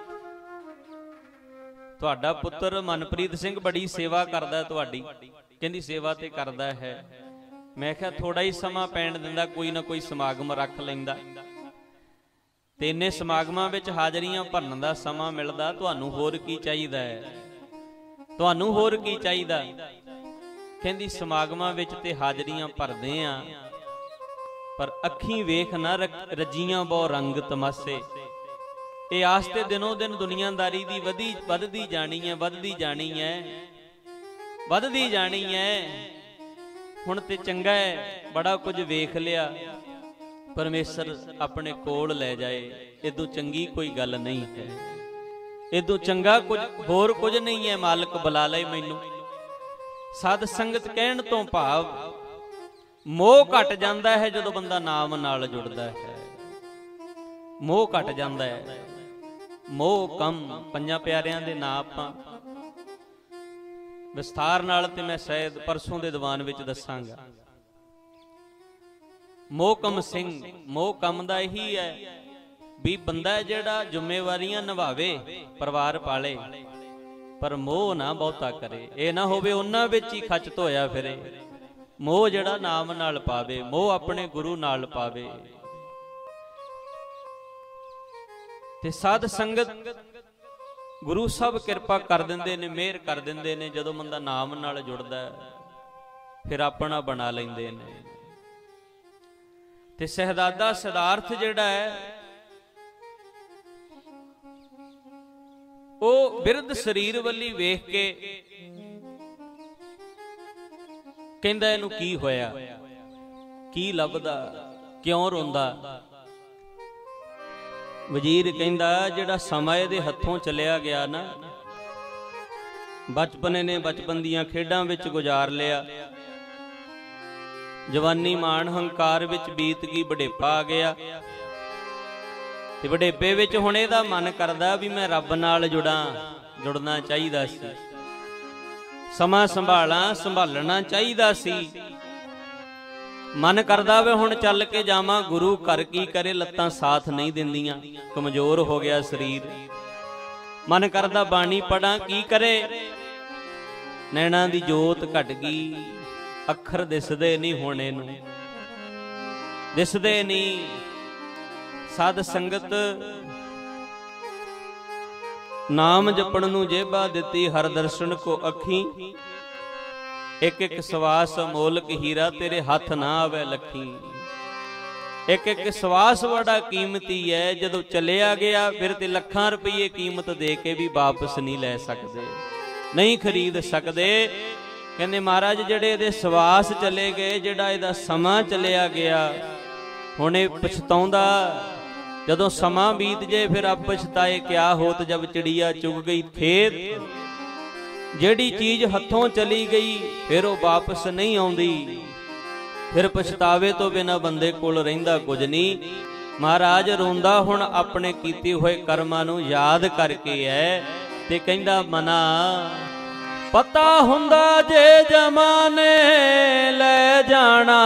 ਤੁਹਾਡਾ ਪੁੱਤਰ ਮਨਪ੍ਰੀਤ ਸਿੰਘ ਬੜੀ ਸੇਵਾ ਕਰਦਾ ਤੁਹਾਡੀ। ਕਹਿੰਦੀ ਸੇਵਾ ਤੇ ਕਰਦਾ ਹੈ। ਮੈਂ ਕਿਹਾ ਥੋੜਾ ਹੀ ਸਮਾਂ ਪੈਣ ਦਿੰਦਾ, ਕੋਈ ਨਾ ਕੋਈ ਸਮਾਗਮ ਰੱਖ ਲੈਂਦਾ ਤੇ ਇੰਨੇ ਸਮਾਗਮਾਂ ਵਿੱਚ ਹਾਜ਼ਰੀਆਂ ਭਰਨ ਦਾ ਸਮਾਂ ਮਿਲਦਾ, ਤੁਹਾਨੂੰ ਹੋਰ ਕੀ ਚਾਹੀਦਾ ਹੈ, ਤੁਹਾਨੂੰ ਹੋਰ ਕੀ ਚਾਹੀਦਾ? ਕਹਿੰਦੀ ਸਮਾਗਮਾਂ ਵਿੱਚ ਤੇ ਹਾਜ਼ਰੀਆਂ ਭਰਦੇ ਆ ਪਰ ਅੱਖੀਂ ਵੇਖ ਨਾ ਰੱਜੀਆਂ ਬਹੁ ਰੰਗ ਤਮਾਸੇ। ਇਹ ਆਸ ਤੇ ਦਿਨੋਂ ਦਿਨ ਦੁਨੀਆਦਾਰੀ ਦੀ ਵਧੀ ਵੱਧਦੀ ਜਾਣੀ ਹੈ, ਵੱਧਦੀ ਜਾਣੀ ਹੈ, ਵੱਧਦੀ ਜਾਣੀ ਹੈ। ਹੁਣ ਤੇ ਚੰਗਾ ਹੈ ਬੜਾ ਕੁਝ ਵੇਖ ਲਿਆ, ਪਰਮੇਸ਼ਰ ਆਪਣੇ ਕੋਲ ਲੈ ਜਾਏ, ਇਦੋਂ ਚੰਗੀ ਕੋਈ ਗੱਲ ਨਹੀਂ ਹੈ, ਇਦੋਂ ਚੰਗਾ ਕੁਝ ਹੋਰ ਕੁਝ ਨਹੀਂ ਹੈ। ਮਾਲਕ ਬੁਲਾ ਲਏ ਮੈਨੂੰ। ਸਾਧ ਸੰਗਤ ਕਹਿਣ ਤੋਂ ਭਾਵ ਮੋਹ ਘਟ ਜਾਂਦਾ ਹੈ ਜਦੋਂ ਬੰਦਾ ਨਾਮ ਨਾਲ ਜੁੜਦਾ ਹੈ, ਮੋਹ ਘਟ ਜਾਂਦਾ ਹੈ। ਮੋਹ ਕਮ ਪੰਜਾਂ ਪਿਆਰਿਆਂ ਦੇ ਨਾਂ ਆਪਾਂ ਵਿਸਥਾਰ ਨਾਲ ਤੇ ਮੈਂ ਸ਼ਾਇਦ ਪਰਸੋਂ ਦੇ ਦੀਵਾਨ ਵਿੱਚ ਦੱਸਾਂਗਾ। ਮੋਹਕਮ ਸਿੰਘ, ਮੋਹ ਕਮ ਦਾ ਇਹੀ ਹੈ ਵੀ ਬੰਦਾ ਜਿਹੜਾ ਜ਼ਿੰਮੇਵਾਰੀਆਂ ਨਿਭਾਵੇ, ਪਰਿਵਾਰ ਪਾਲੇ, ਪਰ ਮੋਹ ਨਾ ਬਹੁਤਾ ਕਰੇ। ਇਹ ਨਾ ਹੋਵੇ ਉਹਨਾਂ ਵਿੱਚ ਹੀ ਖੱਚ ਧੋਇਆ ਫਿਰੇ, ਮੋਹ ਜਿਹੜਾ ਨਾਮ ਨਾਲ ਪਾਵੇ, ਮੋਹ ਆਪਣੇ ਗੁਰੂ ਨਾਲ ਪਾਵੇ। ਤੇ ਸਾਧ ਸੰਗਤ ਗੁਰੂ ਸਾਹਿਬ ਕਿਰਪਾ ਕਰ ਦਿੰਦੇ ਨੇ, ਮਿਹਰ ਕਰ ਦਿੰਦੇ ਨੇ। ਜਦੋਂ ਬੰਦਾ ਨਾਮ ਨਾਲ ਜੁੜਦਾ ਫਿਰ ਆਪਣਾ ਬਣਾ ਲੈਂਦੇ ਨੇ। ਤੇ ਸਹਿਦਾਦਾ ਸਿਧਾਰਥ ਜਿਹੜਾ ਹੈ ਉਹ ਬਿਰਧ ਸਰੀਰ ਵੱਲੀ ਵੇਖ ਕੇ ਕਹਿੰਦਾ ਇਹਨੂੰ ਕੀ ਹੋਇਆ, ਕੀ ਲੱਭਦਾ, ਕਿਉਂ ਰੋਂਦਾ। ਵਜ਼ੀਰ ਕਹਿੰਦਾ ਜਿਹੜਾ ਸਮਾਂ ਇਹਦੇ ਹੱਥੋਂ ਚਲਿਆ ਗਿਆ ਨਾ, ਬਚਪਨ ਨੇ ਬਚਪਨ ਦੀਆਂ ਖੇਡਾਂ ਵਿੱਚ ਗੁਜ਼ਾਰ ਲਿਆ, ਜਵਾਨੀ ਮਾਣ ਹੰਕਾਰ ਵਿੱਚ ਬੀਤ ਗਈ, ਵਡੇਪਾ ਆ ਗਿਆ। ਤੇ ਵਡੇਪੇ ਵਿੱਚ ਹੁਣ ਇਹਦਾ ਮਨ ਕਰਦਾ ਵੀ ਮੈਂ ਰੱਬ ਨਾਲ ਜੁੜਾਂ, ਜੁੜਨਾ ਚਾਹੀਦਾ ਸੀ, ਸਮਾਂ ਸੰਭਾਲਾਂ, ਸੰਭਾਲਣਾ ਚਾਹੀਦਾ ਸੀ। ਮਨ ਕਰਦਾ ਵੇ ਹੁਣ ਚੱਲ ਕੇ ਜਾਵਾਂ ਗੁਰੂ ਘਰ, ਕੀ ਕਰੇ ਲੱਤਾਂ ਸਾਥ ਨਹੀਂ ਦਿੰਦੀਆਂ, ਕਮਜ਼ੋਰ ਹੋ ਗਿਆ ਸਰੀਰ। ਮਨ ਕਰਦਾ ਬਾਣੀ ਪੜਾਂ, ਕੀ ਕਰੇ ਨੈਣਾਂ ਦੀ ਜੋਤ ਘਟ ਗਈ, ਅੱਖਰ ਦਿਸਦੇ ਨਹੀਂ ਹੁਣ ਇਹਨੂੰ, ਦਿਸਦੇ ਨਹੀਂ। ਸਾਧ ਸੰਗਤ ਨਾਮ ਜਪਣ ਨੂੰ ਜੇਬਾ ਦਿੱਤੀ, ਹਰ ਦਰਸ਼ਨ ਕੋ ਅੱਖੀ, ਇੱਕ ਇੱਕ ਸਵਾਸ ਅਮੋਲਕ ਹੀਰਾ, ਤੇਰੇ ਹੱਥ ਨਾ ਆਵੇ ਲੱਖੀ। ਇੱਕ ਇੱਕ ਸਵਾਸ ਬੜਾ ਕੀਮਤੀ ਹੈ, ਜਦੋਂ ਚਲਿਆ ਗਿਆ ਫਿਰ ਤੇ ਲੱਖਾਂ ਰੁਪਏ ਕੀਮਤ ਦੇ ਕੇ ਵੀ ਵਾਪਸ ਨਹੀਂ ਲੈ ਸਕਦੇ, ਨਹੀਂ ਖਰੀਦ ਸਕਦੇ। ਕਹਿੰਦੇ ਮਹਾਰਾਜ ਜਿਹੜੇ ਇਹਦੇ ਸਵਾਸ ਚਲੇ ਗਏ, ਜਿਹੜਾ ਇਹਦਾ ਸਮਾਂ ਚਲਿਆ ਗਿਆ, ਹੁਣ ਇਹ ਪਛਤਾਉਂਦਾ। ਜਦੋਂ ਸਮਾਂ ਬੀਤ ਜੇ ਫਿਰ ਆਪ ਪਛਤਾਏ ਕਿਆ ਹੋਤ, ਜਬ ਚਿੜੀਆ ਚੁਗ ਗਈ ਖੇਤ। ਜਿਹੜੀ ਚੀਜ਼ ਹੱਥੋਂ ਚਲੀ ਗਈ ਫਿਰ ਉਹ ਵਾਪਸ ਨਹੀਂ ਆਉਂਦੀ, ਫਿਰ ਪਛਤਾਵੇ ਤੋਂ ਬਿਨਾਂ ਬੰਦੇ ਕੋਲ ਰਹਿੰਦਾ ਕੁਝ ਨਹੀਂ। ਮਹਾਰਾਜ ਰੋਂਦਾ ਹੁਣ ਆਪਣੇ ਕੀਤੇ ਹੋਏ ਕਰਮਾਂ ਨੂੰ ਯਾਦ ਕਰਕੇ ਹੈ। ਤੇ ਕਹਿੰਦਾ ਮਨਾ ਪਤਾ ਹੁੰਦਾ ਜੇ ਜਮਾਨੇ ਲੈ ਜਾਣਾ,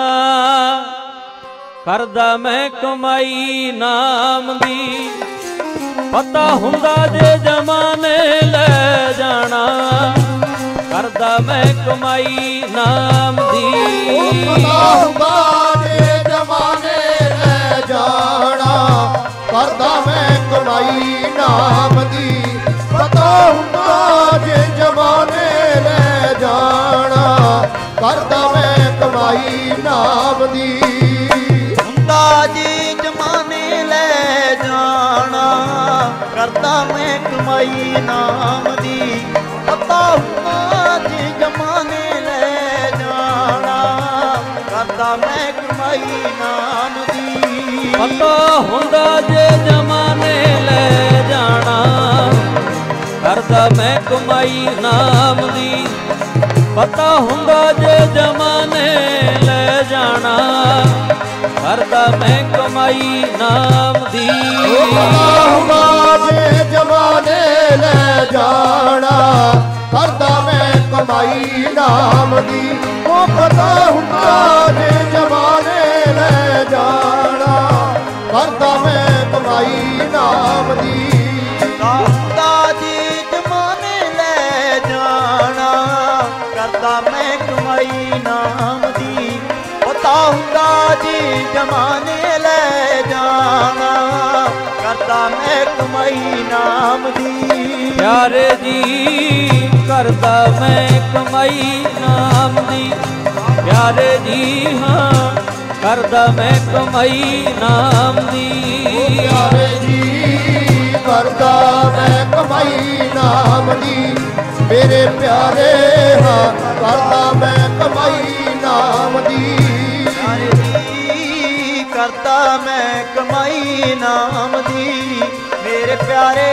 ਕਰਦਾ ਮੈਂ ਕਮਾਈ ਨਾਮ ਦੀ। ਪਤਾ ਹੁੰਦਾ ਜੇ ਜਮਾਨੇ ਲੈ ਜਾਣਾ, ਕਰਦਾ ਮੈਂ ਕਮਾਈ ਨਾਮ ਦੀ। ਪਤਾ ਹੁੰਦਾ ਜੇ ਜਮਾਨੇ ਲੈ ਜਾਣਾ, ਕਰਦਾ ਮੈਂ ਕਮਾਈ ਨਾਮ ਦੀ। ਪਤਾ ਹੁੰਦਾ ਜੇ ਜਮਾਨੇ ਲੈ ਜਾਣਾ, ਕਰਦਾ ਮੈਂ ਕਮਾਈ ਨਾਮ ਦੀ। ਹੁੰਦਾ ਜੇ ਜਮਾਨੇ ਲੈ ਜਾਣਾ, ਕਰਦਾ ਮੈਂ ਕਮਾਈ ਨਾਮ ਦੀ। ਪਤਾ ਹੁੰਦਾ ਜੇ ਜਮਾਨੇ ਲੈ ਜਾਣਾ, ਕਰਦਾ ਮੈਂ ਕਮਾਈ ਨਾਮ ਦੀ। ਪਤਾ ਹੁੰਦਾ ਜੇ ਜਮਾਨੇ ਲੈ ਜਾਣਾ, ਕਰਦਾ ਮੈਂ ਕਮਾਈ ਨਾਮ ਦੀ। ਪਤਾ ਹੁੰਦਾ ਜੇ ਜਮਾਨੇ ਲੈ ਜਾਣਾ, ਕਰਦਾ ਮੈਂ ਕਮਾਈ ਨਾਮ ਦੀ। ਪਤਾ ਹੁੰਦਾ ਜੇ ਜਮਾਨੇ ਲੈ ਜਾਣਾ, ਕਰਦਾ ਮੈਂ ਕਮਾਈ ਨਾਮ ਦੀ। ਉਹ ਪਤਾ ਹੁੰਦਾ ਜੇ ਜਮਾਨੇ ਲੈ ਜਾਣਾ, ਕਰਦਾ ਮੈਂ ਕਮਾਈ ਨਾਮ ਦੀ। ਹੁੰਦਾ ਜੇ ਜਮਾਨੇ ਲੈ ਜਾਣਾ, ਕਰਦਾ ਮੈਂ ਕਮਾਈ ਨਾਮ ਦੀ। ਪਤਾ ਹੁੰਦਾ ਜੇ ਜਮਾਨੇ ਲੈ ਜਾਣਾ, ਕਰਦਾ ਮੈਂ ਕਮਾਈ ਨਾਮ ਦੀ। ਪਿਆਰੇ ਜੀ ਕਰਦਾ ਮੈਂ ਕਮਾਈ ਨਾਮ ਦੀ। ਪਿਆਰੇ ਜੀ ਹਾਂ ਕਰਦਾ ਮੈਂ ਕਮਾਈ ਨਾਮ ਦੀ। ਪਿਆਰੇ ਜੀ ਕਰਦਾ ਮੈਂ ਕਮਾਈ ਨਾਮ ਦੀ। ਮੇਰੇ ਪਿਆਰੇ ਹਾਂ ਕਰਦਾ ਮੈਂ ਕਮਾਈ ਨਾਮ ਦੀ। ਪਿਆਰੇ ਜੀ ਕਰਦਾ ਮੈਂ ਕਮਾਈ ਨਾਮ ਦੀ। ਮੇਰੇ ਪਿਆਰੇ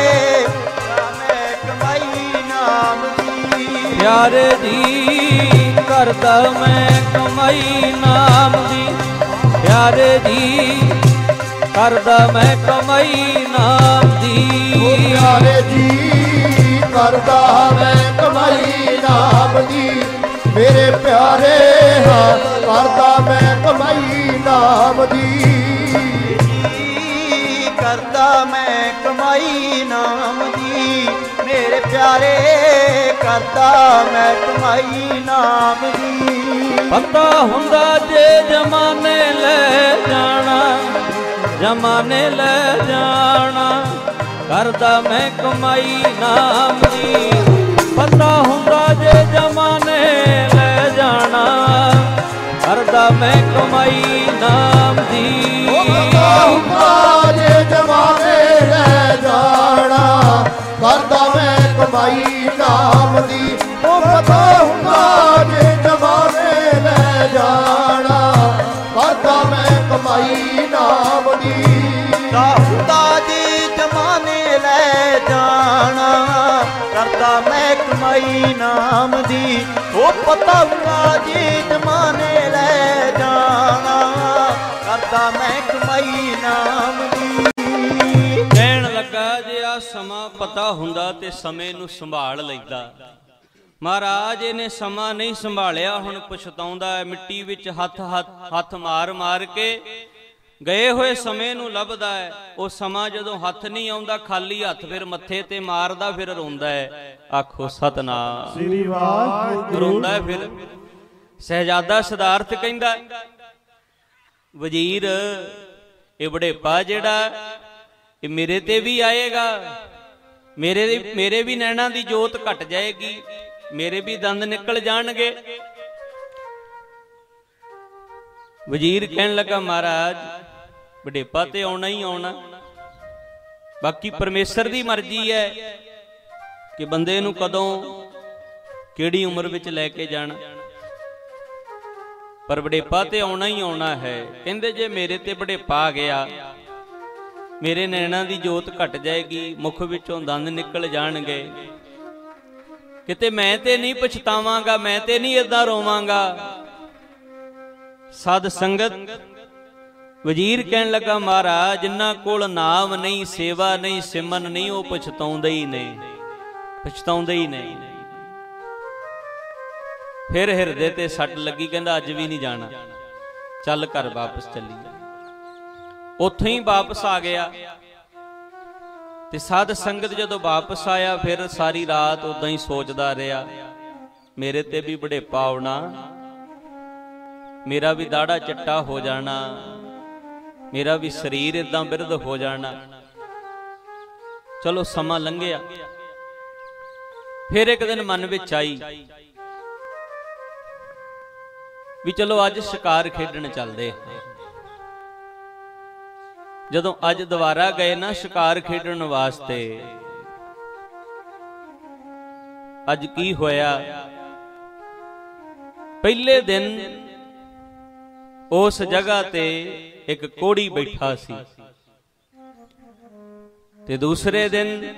ਮੈਂ ਕਮਾਈ ਨਾਮ ਦੀ। ਪਿਆਰੇ ਜੀ ਕਰਦਾ ਮੈਂ ਕਮਾਈ ਨਾਮ ਦੀ। ਪਿਆਰੇ ਜੀ ਕਰਦਾ ਮੈਂ ਕਮਾਈ ਨਾਮ ਦੀ। ਪਿਆਰੇ ਜੀ ਕਰਦਾ ਮੈਂ ਕਮਾਈ ਨਾਮ ਦੀ। ਮੇਰੇ ਪਿਆਰੇ ਹਾਂ ਕਰਦਾ ਮੈਂ ਕਮਾਈ ਨਾਮ ਦੀ। ਕਰਦਾ ਮੈਂ ਕਮਾਈ ਨਾਮ ਦੀ। मेरे प्यारे करदा मैं कमाई नाम दी। पता हुंदा जे जमाने ले जाना, जमाने ले जाना, करदा मैं कमाई नाम दी। पता हुंदा जे जमाने ले जाना, करदा मैं कमाई नाम दी। पता हुंदा जे जमाने ले जाना, करदा मैं कमाई नाम दी। ओ पता हुंदा जे जमाने ले जाना, करदा मैं कमाई नाम दी। पता हुंदा जे जमाने ले जाना, करदा मैं कमाई नाम दी। ओ पता हुंदा जे जमाने ले जाना, करदा मैं कमाई नाम दी। ਕਹਿਣ ਲੱਗਾ ਜੇ ਆ ਸਮਾਂ ਪਤਾ ਹੁੰਦਾ ਤੇ ਸਮੇਂ ਨੂੰ ਸੰਭਾਲ ਲੈਂਦਾ। ਮਹਾਰਾਜ ਇਹਨੇ ਸਮਾਂ ਨਹੀਂ ਸੰਭਾਲਿਆ, ਹੁਣ ਪਛਤਾਉਂਦਾ ਹੈ। ਮਿੱਟੀ ਵਿੱਚ ਹੱਥ ਹੱਥ ਹੱਥ ਮਾਰ ਮਾਰ ਕੇ ਗਏ ਹੋਏ ਸਮੇਂ ਨੂੰ ਲੱਭਦਾ ਹੈ। ਉਹ ਸਮਾਂ ਜਦੋਂ ਹੱਥ ਨਹੀਂ ਆਉਂਦਾ, ਖਾਲੀ ਹੱਥ ਫਿਰ ਮੱਥੇ ਤੇ ਮਾਰਦਾ, ਫਿਰ ਰੋਂਦਾ ਹੈ। ਆਖੋ ਸਤਨਾਮ ਸ੍ਰੀ ਵਾਹਿਗੁਰੂ। ਰੋਂਦਾ ਹੈ ਫਿਰ। ਸਹਿਜਾਦਾ ਸਿਧਾਰਥ ਕਹਿੰਦਾ ਵਜ਼ੀਰ ਇਹ ਵਡੇਪਾ ਜਿਹੜਾ ਇਹ ਮੇਰੇ ਤੇ ਵੀ ਆਏਗਾ, ਮੇਰੇ ਮੇਰੇ ਵੀ ਨੈਣਾਂ ਦੀ ਜੋਤ ਘਟ ਜਾਏਗੀ, ਮੇਰੇ ਵੀ ਦੰਦ ਨਿਕਲ ਜਾਣਗੇ। ਵਜ਼ੀਰ ਕਹਿਣ ਲੱਗਾ ਮਹਾਰਾਜ ਵਡੇਪਾ ਤੇ ਆਉਣਾ ਹੀ ਆਉਣਾ, ਬਾਕੀ ਪਰਮੇਸ਼ਰ ਦੀ ਮਰਜ਼ੀ ਹੈ ਕਿ ਬੰਦੇ ਨੂੰ ਕਦੋਂ ਕਿਹੜੀ ਉਮਰ ਵਿੱਚ ਲੈ ਕੇ ਜਾਣਾ, ਪਰ ਵਡੇਪਾ ਤੇ ਆਉਣਾ ਹੀ ਆਉਣਾ ਹੈ। ਕਹਿੰਦੇ ਜੇ ਮੇਰੇ ਤੇ ਵਡੇਪਾ ਆ ਗਿਆ, ਮੇਰੇ ਨੈਣਾਂ ਦੀ ਜੋਤ ਘਟ ਜਾਏਗੀ, ਮੁਖ ਵਿੱਚੋਂ ਦੰਦ ਨਿਕਲ ਜਾਣਗੇ, ਕਿਤੇ ਮੈਂ ਤੇ ਨਹੀਂ ਪਛਤਾਵਾਂਗਾ, ਮੈਂ ਤੇ ਨਹੀਂ ਏਦਾਂ ਰੋਵਾਂਗਾ। ਸਾਧ ਸੰਗਤ ਵਜ਼ੀਰ ਕਹਿਣ ਲੱਗਾ ਮਹਾਰਾਜ ਜਿਨ੍ਹਾਂ ਕੋਲ ਨਾਮ ਨਹੀਂ, ਸੇਵਾ ਨਹੀਂ, ਸਿਮਰਨ ਨਹੀਂ, ਉਹ ਪਛਤਾਉਂਦੇ ਹੀ ਨਹੀਂ, ਪਛਤਾਉਂਦੇ ਹੀ ਨਹੀਂ। ਫਿਰ ਹਿਰਦੇ ਤੇ ਸੱਟ ਲੱਗੀ, ਕਹਿੰਦਾ ਅੱਜ ਵੀ ਨਹੀਂ ਜਾਣਾ, ਚੱਲ ਘਰ ਵਾਪਸ ਚੱਲੀਏ। ਉੱਥੋਂ ਹੀ ਵਾਪਸ ਆ ਗਿਆ ਤੇ ਸਾਧ ਸੰਗਤ ਜਦੋਂ ਵਾਪਸ ਆਇਆ ਫਿਰ ਸਾਰੀ ਰਾਤ ਉਦਾਂ ਹੀ ਸੋਚਦਾ ਰਿਹਾ, ਮੇਰੇ ਤੇ ਵੀ ਵਡੇਪਾ ਆਉਣਾ, ਮੇਰਾ ਵੀ ਦਾੜਾ ਚੱਟਾ ਹੋ ਜਾਣਾ, ਮੇਰਾ ਵੀ ਸਰੀਰ ਇਦਾਂ ਬਿਰਧ ਹੋ ਜਾਣਾ। ਚਲੋ ਸਮਾਂ ਲੰਘਿਆ। ਫਿਰ ਇੱਕ ਦਿਨ ਮਨ ਵਿੱਚ ਆਈ ਵੀ ਚਲੋ ਅੱਜ ਸ਼ਿਕਾਰ ਖੇਡਣ ਚੱਲਦੇ। ਜਦੋਂ ਅੱਜ ਦੁਬਾਰਾ ਗਏ ਨਾ ਸ਼ਿਕਾਰ ਖੇਡਣ ਵਾਸਤੇ, ਅੱਜ ਕੀ ਹੋਇਆ? ਪਹਿਲੇ ਦਿਨ ਉਸ ਜਗ੍ਹਾ ਤੇ ਇੱਕ ਕੋੜੀ ਬੈਠਾ ਸੀ ਤੇ ਦੂਸਰੇ ਦਿਨ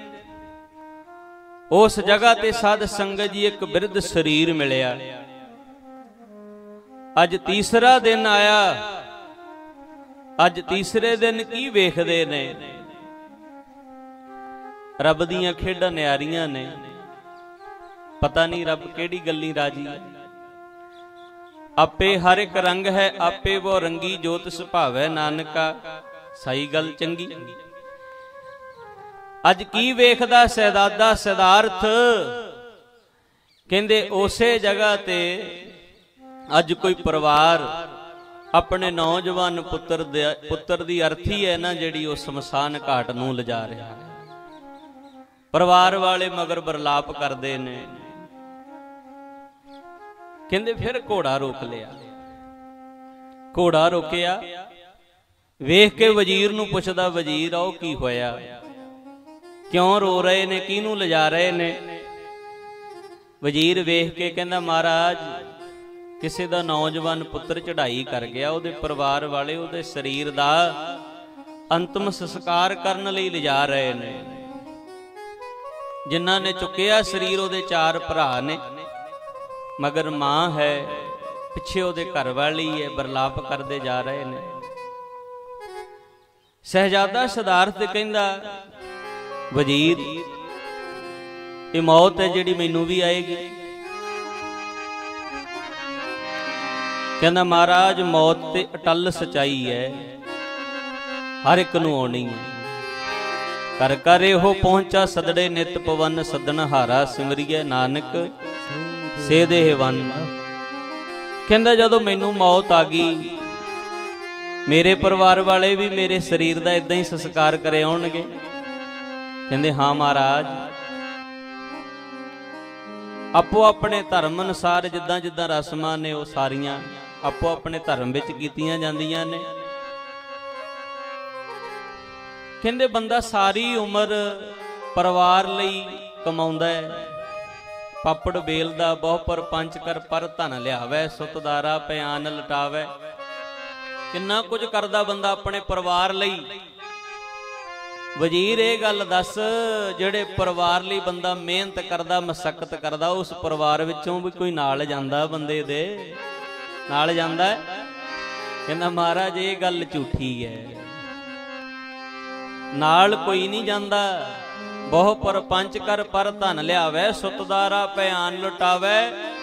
ਉਸ ਜਗ੍ਹਾ ਤੇ ਸਾਧ ਸੰਗਤ ਜੀ ਇੱਕ ਬਿਰਧ ਸਰੀਰ ਮਿਲਿਆ। ਅੱਜ ਤੀਸਰਾ ਦਿਨ ਆਇਆ। ਅੱਜ ਤੀਸਰੇ ਦਿਨ ਕੀ ਵੇਖਦੇ ਨੇ? ਰੱਬ ਦੀਆਂ ਖੇਡਾਂ ਨਿਆਰੀਆਂ ਨੇ, ਪਤਾ ਨਹੀਂ ਰੱਬ ਕਿਹੜੀ ਗੱਲੀ ਰਾਜੀ ਹੈ। ਆਪੇ ਹਰ ਇੱਕ ਰੰਗ ਹੈ, ਆਪੇ ਵੋ ਰੰਗੀ ਜੋਤ ਸੁਭਾਵੈ ਨਾਨਕਾ, ਸਹੀ ਗੱਲ ਚੰਗੀ। ਅੱਜ ਕੀ ਵੇਖਦਾ ਸਹਿਦਾਦਾ ਸਿਧਾਰਥ? ਕਹਿੰਦੇ ਉਸੇ ਜਗ੍ਹਾ ਤੇ ਅੱਜ ਕੋਈ ਪਰਿਵਾਰ ਆਪਣੇ ਨੌਜਵਾਨ ਪੁੱਤਰ ਦੇ ਪੁੱਤਰ ਦੀ ਅਰਥੀ ਹੈ ਨਾ ਜਿਹੜੀ, ਉਹ ਸ਼ਮਸ਼ਾਨ ਘਾਟ ਨੂੰ ਲਿਜਾ ਰਿਹਾ ਹੈ। ਪਰਿਵਾਰ ਵਾਲੇ ਮਗਰ ਬਰਲਾਪ ਕਰਦੇ ਨੇ। ਕਹਿੰਦੇ ਫਿਰ ਘੋੜਾ ਰੋਕ ਲਿਆ। ਘੋੜਾ ਰੋਕਿਆ, ਵੇਖ ਕੇ ਵਜ਼ੀਰ ਨੂੰ ਪੁੱਛਦਾ, ਵਜ਼ੀਰ ਆਓ ਕੀ ਹੋਇਆ, ਕਿਉਂ ਰੋ ਰਹੇ ਨੇ, ਕਿਹਨੂੰ ਲਿਜਾ ਰਹੇ ਨੇ? ਵਜ਼ੀਰ ਵੇਖ ਕੇ ਕਹਿੰਦਾ ਮਹਾਰਾਜ ਕਿਸੇ ਦਾ ਨੌਜਵਾਨ ਪੁੱਤਰ ਚੜ੍ਹਾਈ ਕਰ ਗਿਆ, ਉਹਦੇ ਪਰਿਵਾਰ ਵਾਲੇ ਉਹਦੇ ਸਰੀਰ ਦਾ ਅੰਤਮ ਸੰਸਕਾਰ ਕਰਨ ਲਈ ਲਿਜਾ ਰਹੇ ਨੇ। ਜਿਨ੍ਹਾਂ ਨੇ ਚੁੱਕਿਆ ਸਰੀਰ ਉਹਦੇ ਚਾਰ ਭਰਾ ਨੇ, ਮਗਰ ਮਾਂ ਹੈ, ਪਿੱਛੇ ਉਹਦੇ ਘਰ ਵਾਲੀ ਹੈ, ਬਰਲਾਪ ਕਰਦੇ ਜਾ ਰਹੇ ਨੇ। ਸਹਿਜਾਦਾ ਸਿਧਾਰਥ ਕਹਿੰਦਾ ਵਜ਼ੀਰ ਇਹ ਮੌਤ ਹੈ ਜਿਹੜੀ ਮੈਨੂੰ ਵੀ ਆਏਗੀ। ਕਹਿੰਦਾ ਮਹਾਰਾਜ ਮੌਤ ਤੇ ਅਟਲ ਸਚਾਈ ਹੈ, ਹਰ ਇੱਕ ਨੂੰ ਆਉਣੀ ਹੈ। ਕਰ ਕਰ ਇਹੋ ਪਹੁੰਚਾ ਸਦੜੇ ਨਿਤ ਪਵਨ ਸਦਨ ਹਾਰਾ ਸਿਮਰਿਐ ਨਾਨਕ ਸੇ ਦੇਹ ਵਨ। ਕਹਿੰਦਾ ਜਦੋਂ ਮੈਨੂੰ ਮੌਤ ਆ ਗਈ, ਮੇਰੇ ਪਰਿਵਾਰ ਵਾਲੇ ਵੀ ਮੇਰੇ ਸਰੀਰ ਦਾ ਇਦਾਂ ਹੀ ਸੰਸਕਾਰ ਕਰੇ ਆਉਣਗੇ? ਕਹਿੰਦੇ ਹਾਂ ਮਹਾਰਾਜ। ਆਪੋ ਆਪਣੇ ਧਰਮ ਅਨੁਸਾਰ ਜਿੱਦਾਂ ਜਿੱਦਾਂ ਰਸਮਾਂ ਨੇ ਉਹ ਸਾਰੀਆਂ ਆਪੋ ਆਪਣੇ ਧਰਮ ਵਿੱਚ ਕੀਤੀਆਂ ਜਾਂਦੀਆਂ ਨੇ। ਕਹਿੰਦੇ ਬੰਦਾ ਸਾਰੀ ਉਮਰ ਪਰਿਵਾਰ ਲਈ ਕਮਾਉਂਦਾ ਹੈ, ਪਾਪੜ ਬੇਲਦਾ ਬਹੁ ਪਰ ਪੰਚ ਕਰ ਪਰ ਧਨ ਲਿਆਵੇ, ਸੁਤਦਾਰਾ ਪਿਆਨ ਲਟਾਵੇ। ਕਿੰਨਾ ਕੁਝ ਕਰਦਾ ਬੰਦਾ ਆਪਣੇ ਪਰਿਵਾਰ ਲਈ। ਵਜ਼ੀਰ ਇਹ ਗੱਲ ਦੱਸ, ਜਿਹੜੇ ਪਰਿਵਾਰ ਲਈ ਬੰਦਾ ਮਿਹਨਤ ਕਰਦਾ, ਮਸ਼ੱਕਤ ਕਰਦਾ, ਉਸ ਪਰਿਵਾਰ ਵਿੱਚੋਂ ਵੀ ਕੋਈ ਨਾਲ ਜਾਂਦਾ? ਬੰਦੇ ਦੇ ਨਾਲ ਜਾਂਦਾ ਹੈ? ਕਹਿੰਦਾ ਮਹਾਰਾਜ ਇਹ ਗੱਲ ਝੂਠੀ ਹੈ, ਨਾਲ ਕੋਈ ਨਹੀਂ ਜਾਂਦਾ। ਬਹੁ ਪਰ ਪੰਚ ਕਰ ਪਰ ਧਨ ਲਿਆਵੇ, ਸੁਤਦਾਰਾ ਪਿਆਨ ਲੁਟਾਵੇ।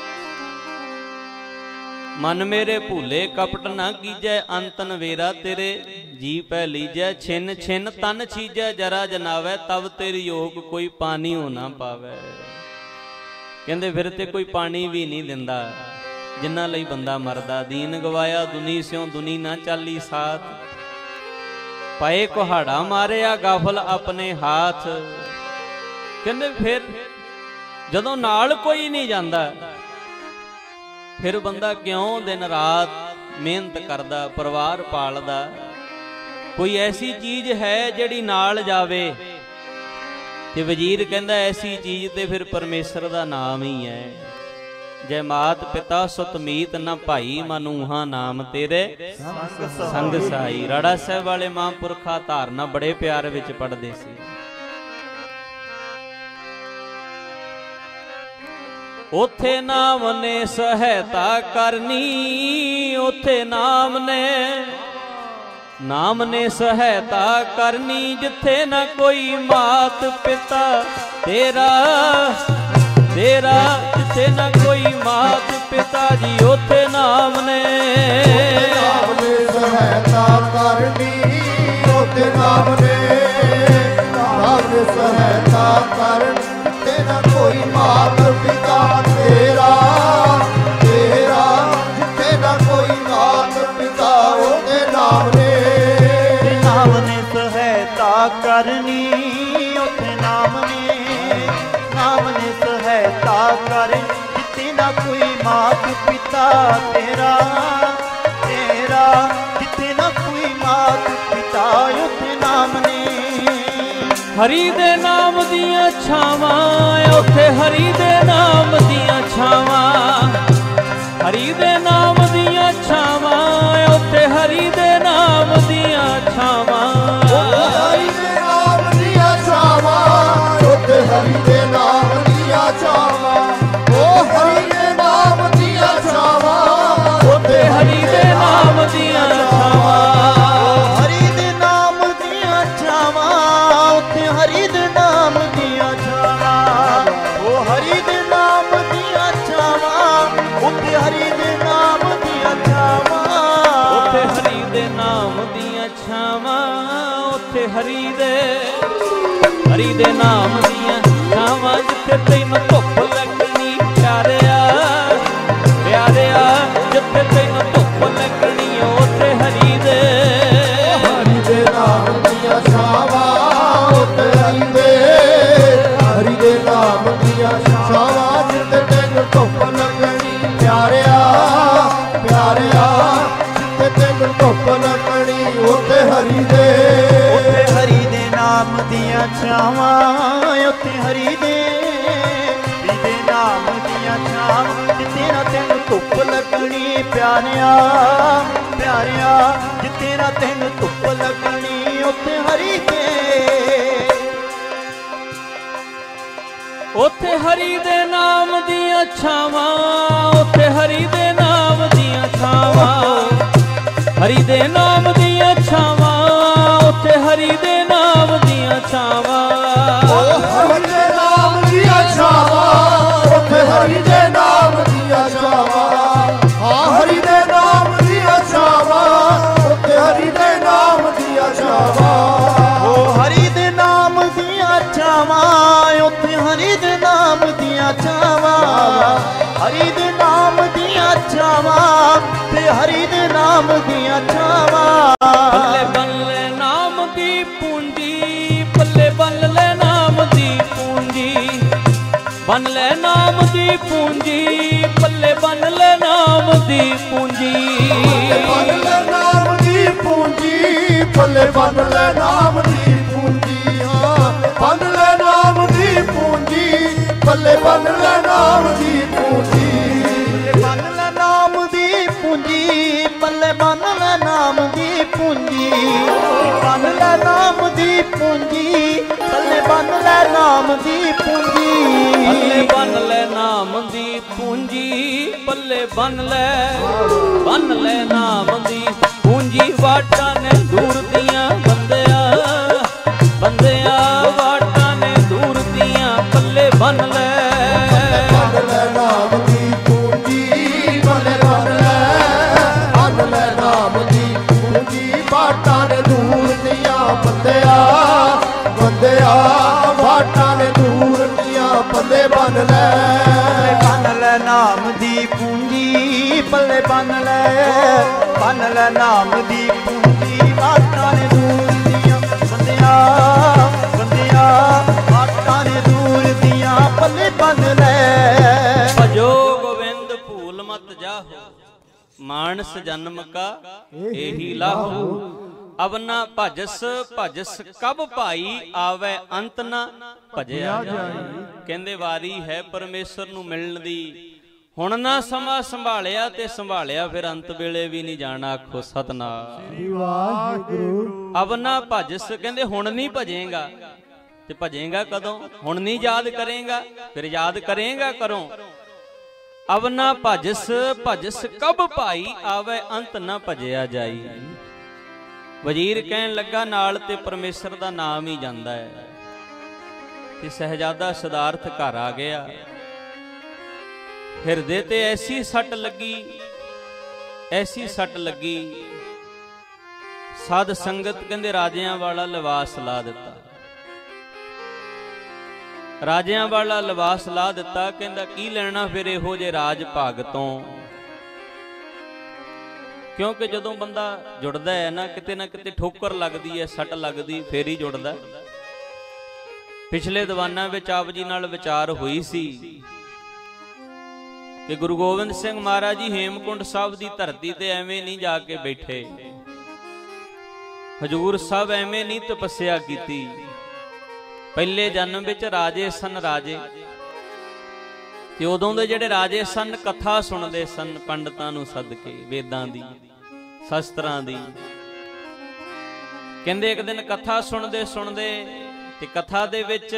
ਮਨ ਮੇਰੇ ਭੂਲੇ ਕਪਟ ਨਾ ਕੀਜੈ, ਅੰਤਨ ਵੇਰਾ ਤੇਰੇ ਜੀ ਪੈ ਲੀਜੈ। ਛਿਨ ਛਿਨ ਤਨ ਛੀਜੈ ਜਰਾ ਜਨਾਵੇ, ਤਬ ਤੇਰੀ ਯੋਗ ਕੋਈ ਪਾਣੀ ਹੋ ਨਾ ਪਾਵੇ। ਕਹਿੰਦੇ ਫਿਰ ਤੇ ਕੋਈ ਪਾਣੀ ਵੀ ਨਹੀਂ ਦਿੰਦਾ ਜਿਨ੍ਹਾਂ ਲਈ ਬੰਦਾ ਮਰਦਾ। ਦੀਨ ਗਵਾਇਆ ਦੁਨੀ ਸਿਉ ਦੁਨੀ ਨਾ ਚਾਲੀ ਸਾਥ, ਪਏ ਕੁਹਾੜਾ ਮਾਰਿਆ ਗਾਫਲ ਆਪਣੇ ਹਾਥ। ਕਹਿੰਦੇ ਫਿਰ ਜਦੋਂ ਨਾਲ ਕੋਈ ਨਹੀਂ ਜਾਂਦਾ, ਫਿਰ ਬੰਦਾ ਕਿਉਂ ਦਿਨ ਰਾਤ ਮਿਹਨਤ ਕਰਦਾ, ਪਰਿਵਾਰ ਪਾਲਦਾ? ਕੋਈ ਐਸੀ ਚੀਜ਼ ਹੈ ਜਿਹੜੀ ਨਾਲ ਜਾਵੇ? ਤੇ ਵਜ਼ੀਰ ਕਹਿੰਦਾ ਐਸੀ ਚੀਜ਼ ਤੇ ਫਿਰ ਪਰਮੇਸ਼ਰ ਦਾ ਨਾਮ ਹੀ ਹੈ। ਜੈ ਮਾਤ ਪਿਤਾ ਸੁਤ ਮੀਤ ਨਾ ਭਾਈ, ਮਨੂਹਾ ਨਾਮ ਤੇਰੇ ਸੰਗ ਸਾਈ। ਰਾੜਾ ਸਾਹਿਬ ਵਾਲੇ ਮਹਾਂਪੁਰਖਾ ਧਾਰਨਾ ਬੜੇ ਪਿਆਰ ਵਿੱਚ ਪੜ੍ਹਦੇ ਸੀ। ਉਥੇ ਨਾਮ ਨੇ ਸਹਾਇਤਾ ਕਰਨੀ, ਉਥੇ ਨਾਮ ਨੇ ਨਾਮ ਨੇ ਸਹਾਇਤਾ ਕਰਨੀ। ਜਿੱਥੇ ਨਾ ਕੋਈ ਮਾਤ ਪਿਤਾ ਤੇਰਾ ਤੇਰਾ, ਜਿੱਥੇ ਨਾ ਕੋਈ ਮਾਤ ਪਿਤਾ ਜੀ, ਉਥੇ ਨਾਮ ਨੇ ਨਾਮ ਨੇ ਸਹਾਇਤਾ ਕਰਨੀ। ਉਥੇ ਨਾਮ ਨੇ ਨਾਮ ਨੇ ਸਹਾਇਤਾ ਕਰਨੀ। ਜਿੱਥੇ ਨਾ ਕੋਈ ਮਾਤ ਪਿਤਾ ਤੇਰਾ ਤੇਰਾ, ਜਿੱਥੇ ਨਾ ਕੋਈ ਮਾਤ ਪਿਤਾ ਉਹਦੇ ਨਾਮ ਨੇ ਨਾਮ ਨੇ ਸਹਾਇਤਾ ਕਰਨੀ। ਉਥੇ ਨਾਮ ਨੇ ਨਾਮ ਨੇ ਸਹਾਇਤਾ ਕਰ। ਜਿੱਥੇ ਨਾ ਕੋਈ ਮਾਤ ਪਿਤਾ ਤੇਰਾ ਤੇਰਾ, ਜਿੱਥੇ ਨਾ ਕੋਈ ਮਾਤ ਪਿਤਾ ਉਥੇ ਨਾਮ ਨੇ। ਹਰੀ ਦੇ ਨਾਮ ਦੀਆਂ ਛਾਵਾਂ, ਉਥੇ ਹਰੀ ਦੇ ਨਾਮ ਦੀਆਂ ਛਾਵਾਂ। ਹਰੀ ਦੇ ਨਾਮ ਦੀਆਂ ਛਾਵਾਂ, ਉਥੇ ਹਰੀ ਦੇ ਨਾਮ ਦੀਆਂ ਛਾਵਾਂ। ਹਰੀ ਦੇ ਨਾਮ ਦੀਆਂ ਛਾਵਾਂ, ਉਥੇ ਹਰੀ ਦੇ ਨਾਮ ਦੀਆਂ ਛਾਵਾਂ। ਉਹ ਹਰੀ ਦੇ ਨਾਮ ਦੀਆਂ ਛਾਵਾਂ, ਉਥੇ ਹਰੀ ਦੇ ਨਾਮ ਦੀਆਂ ਛਾਵਾਂ। ਹਰੀ ਦੇ ਨਾਮ ਦੀਆਂ ਛਾਵਾਂ, ਉਥੇ ਹਰੀ ਦੇ ਨਾਮ ਦੀਆਂ ਛਾਵਾਂ। ਉਹ ਹਰੀ ਦੇ ਨਾਮ ਦੀਆਂ ਛਾਵਾਂ, ਉਥੇ ਹਰੀ ਦੇ ਨਾਮ ਦੀਆਂ ਛਾਵਾਂ। ਉਥੇ ਹਰੀ ਦੇ ਨਾਮ ਦੀਆਂ ਛਾਵਾਂ, ਉਥੇ ਹਰੀ ਦੇ ਹਰੀ ਦੇ ਨਾਮ ਦੀਆਂ ਛਾਵਾਂ। ਜਿੱਥੇ ਤੈਨੂੰ ਧੁੱਪ ਲੱਗਣੀ ਪਿਆਰਿਆ ਪਿਆਰਿਆ, ਜਿੱਥੇ ਤੈਨੂੰ ਧੁੱਪ ਲੱਗਣੀ ਉਥੇ ਹਰੀ ਦੇ ਹਰੀ ਦੇ ਨਾਮ ਦੀਆਂ ਛਾਵਾਂ। ਉਥੇ ਹਰੀ ਦੇ ਹਰੀ ਦੇ ਨਾਮ ਦੀਆਂ ਛਾਵਾਂ। ਜਿੱਥੇ ਤੈਨੂੰ ਧੁੱਪ ਲੱਗਣੀ ਪਿਆਰਿਆ ਪਿਆਰਿਆ, ਜਿੱਥੇ ਤੈਨੂੰ ਧੁੱਪ ਲੱਗਣੀ ਉਥੇ ਹਰੀ ਦੇ ਉਥੇ ਹਰੀ ਦੇ ਨਾਮ ਦੀਆਂ ਛਾਵਾਂ। ਉਥੇ ਹਰੀ ਦੇ ਹਰੀ ਦੇ ਨਾਮ ਦੀਆਂ ਛਾਵਾਂ। ਜਿੱਥੇ ਨਾ ਤੈਨੂੰ ਧੁੱਪ ਲੱਗਣੀ ਪਿਆਰਿਆ ਪਿਆਰਿਆ, ਜਿੱਥੇ ਨਾ ਤੈਨੂੰ ਧੁੱਪ ਲੱਗਣੀ ਉਥੇ ਹਰੀ ਦੇ ਉਥੇ ਹਰੀ ਦੇ ਨਾਮ ਦੀਆਂ ਛਾਵਾਂ। ਉਥੇ ਹਰੀ ਦੇ ਨਾਮ ਦੀਆਂ ਛਾਵਾਂ। ਹਰੀ ਦੇ ਨਾਮ ਦੀਆਂ ਛਾਵਾਂ, ਉਥੇ ਹਰੀ ਦੇ ਨਾਮ ਦੀਆਂ ਛਾਵਾਂ। ਹਰੀ ਦੇ ਨਾਮ ਦੀਆਂ ਛਾਵਾਂ। ਉਥੇ ਹਰੀ ਦੇ ਨਾਮ ਦੀਆਂ ਛਾਵਾਂ। ਹਾਂ ਹਰੀ ਦੇ ਨਾਮ ਦੀਆਂ ਛਾਵਾਂ। ਉਥੇ ਹਰੀ ਦੇ ਨਾਮ ਦੀਆਂ ਛਾਵਾਂ। ਉਹ ਹਰੀ ਦੇ ਨਾਮ ਨਾਮ ਦੀਆਂ ਛਾਵਾਂ। ਪੱਲੇ ਬੰਨ ਲੈ ਨਾਮ ਦੀ ਪੂੰਜੀ, ਪੱਲੇ ਬੰਨ ਲੈ ਨਾਮ ਦੀ ਪੂੰਜੀ, ਬੰਨ ਲੈ ਨਾਮ ਦੀ ਪੂੰਜੀ, ਪੱਲੇ ਬੰਨ ਲੈ ਨਾਮ ਦੀ ਪੂੰਜੀ। ਬੰਨ ਲੈ ਨਾਮ ਦੀ ਪੂੰਜੀ, ਪੱਲੇ ਬੰਨ ਲੈ ਨਾਮ ਦੀ ਪੂੰਜੀ, ਹਾਂ ਬੰਨ ਲੈ ਨਾਮ ਦੀ ਪੂੰਜੀ, ਪੱਲੇ ਬੰਨ ਲੈ ਨਾਮ ਦੀ ਪੂੰਜੀ। ਬੰਨ ਲੈ ਨਾਮ ਦੀ ਪੂੰਜੀ, ਪੱਲੇ ਬੰਨ ਲੈ ਨਾਮ ਦੀ ਪੂੰਜੀ, ਬੰਨ ਲੈ ਨਾਮ ਦੀ ਪੂੰਜੀ, ਪੱਲੇ ਬੰਨ ਲੈ ਨਾਮ ਦੀ ਪੂੰਜੀ। ਪੱਲੇ ਬੰਨ ਲੈ ਨਾਮ ਦੀ ਪੂੰਜੀ, ਪੱਲੇ ਬੰਨ ਲੈ, ਬੰਨ ਲੈ ਨਾਮ ਦੀ ਪੂੰਜੀ। ਵਾਟਾਂ ਨੇ ਦੂਰ ਦੀਆਂ ਬੰਦਿਆ, ਬੰਦਿਆ ਵਾਟਾਂ ਨੇ ਦੂਰ ਦੀਆਂ, ਪੱਲੇ ਬੰਨ ਲੈ। ਬੰਨ ਲੈ ਨਾਮ ਦੀ ਪੂੰਜੀ, ਪੱਲੇ ਬੰਨ ਲੈ, ਬੰਨ ਲੈ ਨਾਮ ਦੀ ਪੂੰਜੀ। ਬਾਟਾਂ ਨੇ ਦੂਰ ਦੀਆਂ ਬੰਦਿਆ, ਬੰਦਿਆ ਬਾਟਾਂ ਨੇ ਦੂਰ ਦੀਆਂ, ਪੱਲੇ ਬੰਨ ਲੈ। ਬੰਨ ਲੈ ਨਾਮ ਦੀ ਪੂੰਜੀ, ਪੱਲੇ ਬੰਨ ਲੈ, ਬੰਨ ਲੈ ਨਾਮ ਦੀ ਪੂੰਜੀ। ਬਾਟਾਂ ਨੇ ਦੂਰ ਦੀਆਂ ਬੰਦਿਆ, ਬੰਦਿਆ ਬਾਟਾਂ ਨੇ ਦੂਰ ਦੀਆਂ, ਪੱਲੇ ਬੰਨ ਲੈ। ਭਜੋ ਗੋਬਿੰਦ ਭੂਲ ਮਤ ਜਾਹੋ, ਮਾਨਸ ਜਨਮ ਕਾ ਇਹੀ ਲਾਹੋ। ਅਬ ਨਾ ਭਜਸ ਭਜਸ ਕਬ ਭਾਈ, ਆਵੇ ਅੰਤ ਨਾ ਭਜਿਆ ਜਾਈ। ਕਹਿੰਦੇ ਵਾਰੀ ਹੈ ਪਰਮੇਸ਼ਰ ਨੂੰ ਮਿਲਣ ਦੀ, ਹੁਣ ਨਾ ਸਮਾਂ ਸੰਭਾਲਿਆ ਤੇ ਸੰਭਾਲਿਆ ਫਿਰ ਅੰਤ ਵੇਲੇ ਵੀ ਨਹੀਂ ਜਾਣਾ। ਆਖੋ ਸਤਿਨਾਮ ਵਾਹਿਗੁਰੂ। ਅਬ ਨਾ ਭਜਸ, ਕਹਿੰਦੇ ਹੁਣ ਨਹੀਂ ਭਜੇਗਾ ਤੇ ਭਜੇਗਾ ਕਦੋਂ? ਹੁਣ ਨਹੀਂ ਯਾਦ ਕਰੇਗਾ ਫਿਰ ਯਾਦ ਕਰੇਗਾ ਕਰੋ। ਅਬ ਨਾ ਭਜਸ ਭਜਸ ਕਬ ਭਾਈ, ਆਵੇ ਅੰਤ ਨਾ ਭਜਿਆ ਜਾਈ। ਵਜ਼ੀਰ ਕਹਿਣ ਲੱਗਾ ਨਾਲ ਤੇ ਪਰਮੇਸ਼ਰ ਦਾ ਨਾਮ ਹੀ ਜਾਂਦਾ ਹੈ। ਤੇ ਸਹਿਜਾਦਾ ਸਿਧਾਰਥ ਘਰ ਆ ਗਿਆ, ਹਿਰਦੇ ਤੇ ਐਸੀ ਸੱਟ ਲੱਗੀ, ਐਸੀ ਸੱਟ ਲੱਗੀ, ਸਾਧ ਸੰਗਤ ਕਹਿੰਦੇ ਰਾਜਿਆਂ ਵਾਲਾ ਲਿਬਾਸ ਲਾ ਦਿੱਤਾ, ਰਾਜਿਆਂ ਵਾਲਾ ਲਿਬਾਸ ਲਾ ਦਿੱਤਾ। ਕਹਿੰਦਾ ਕੀ ਲੈਣਾ ਫਿਰ ਇਹੋ ਜੇ ਰਾਜ ਭਾਗ ਤੋਂ। ਕਿਉਂਕਿ ਜਦੋਂ ਬੰਦਾ ਜੁੜਦਾ ਹੈ ਨਾ, ਕਿਤੇ ਨਾ ਕਿਤੇ ਠੋਕਰ ਲੱਗਦੀ ਹੈ, ਸੱਟ ਲੱਗਦੀ, ਫੇਰ ਹੀ ਜੁੜਦਾ। ਪਿਛਲੇ ਦੀਵਾਨਾਂ ਵਿੱਚ ਆਪ ਜੀ ਨਾਲ ਵਿਚਾਰ ਹੋਈ ਸੀ ਕਿ ਗੁਰੂ ਗੋਬਿੰਦ ਸਿੰਘ ਮਹਾਰਾਜ ਜੀ ਹੇਮਕੁੰਟ ਸਾਹਿਬ ਦੀ ਧਰਤੀ ਤੇ ਐਵੇਂ ਨਹੀਂ ਜਾ ਕੇ ਬੈਠੇ, ਹਜੂਰ ਸਾਹਿਬ ਐਵੇਂ ਨਹੀਂ ਤਪੱਸਿਆ ਕੀਤੀ। ਪਹਿਲੇ ਜਨਮ ਵਿੱਚ ਰਾਜੇ ਸਨ ਰਾਜੇ, ਤੇ ਉਦੋਂ ਦੇ ਜਿਹੜੇ ਰਾਜੇ ਸਨ ਕਥਾ ਸੁਣਦੇ ਸਨ ਪੰਡਤਾਂ ਨੂੰ ਸੱਦ ਕੇ, ਵੇਦਾਂ ਦੀ ਸ਼ਸਤਰਾਂ ਦੀ। ਕਹਿੰਦੇ ਇੱਕ ਦਿਨ ਕਥਾ ਸੁਣਦੇ ਸੁਣਦੇ ਤੇ ਕਥਾ ਦੇ ਵਿੱਚ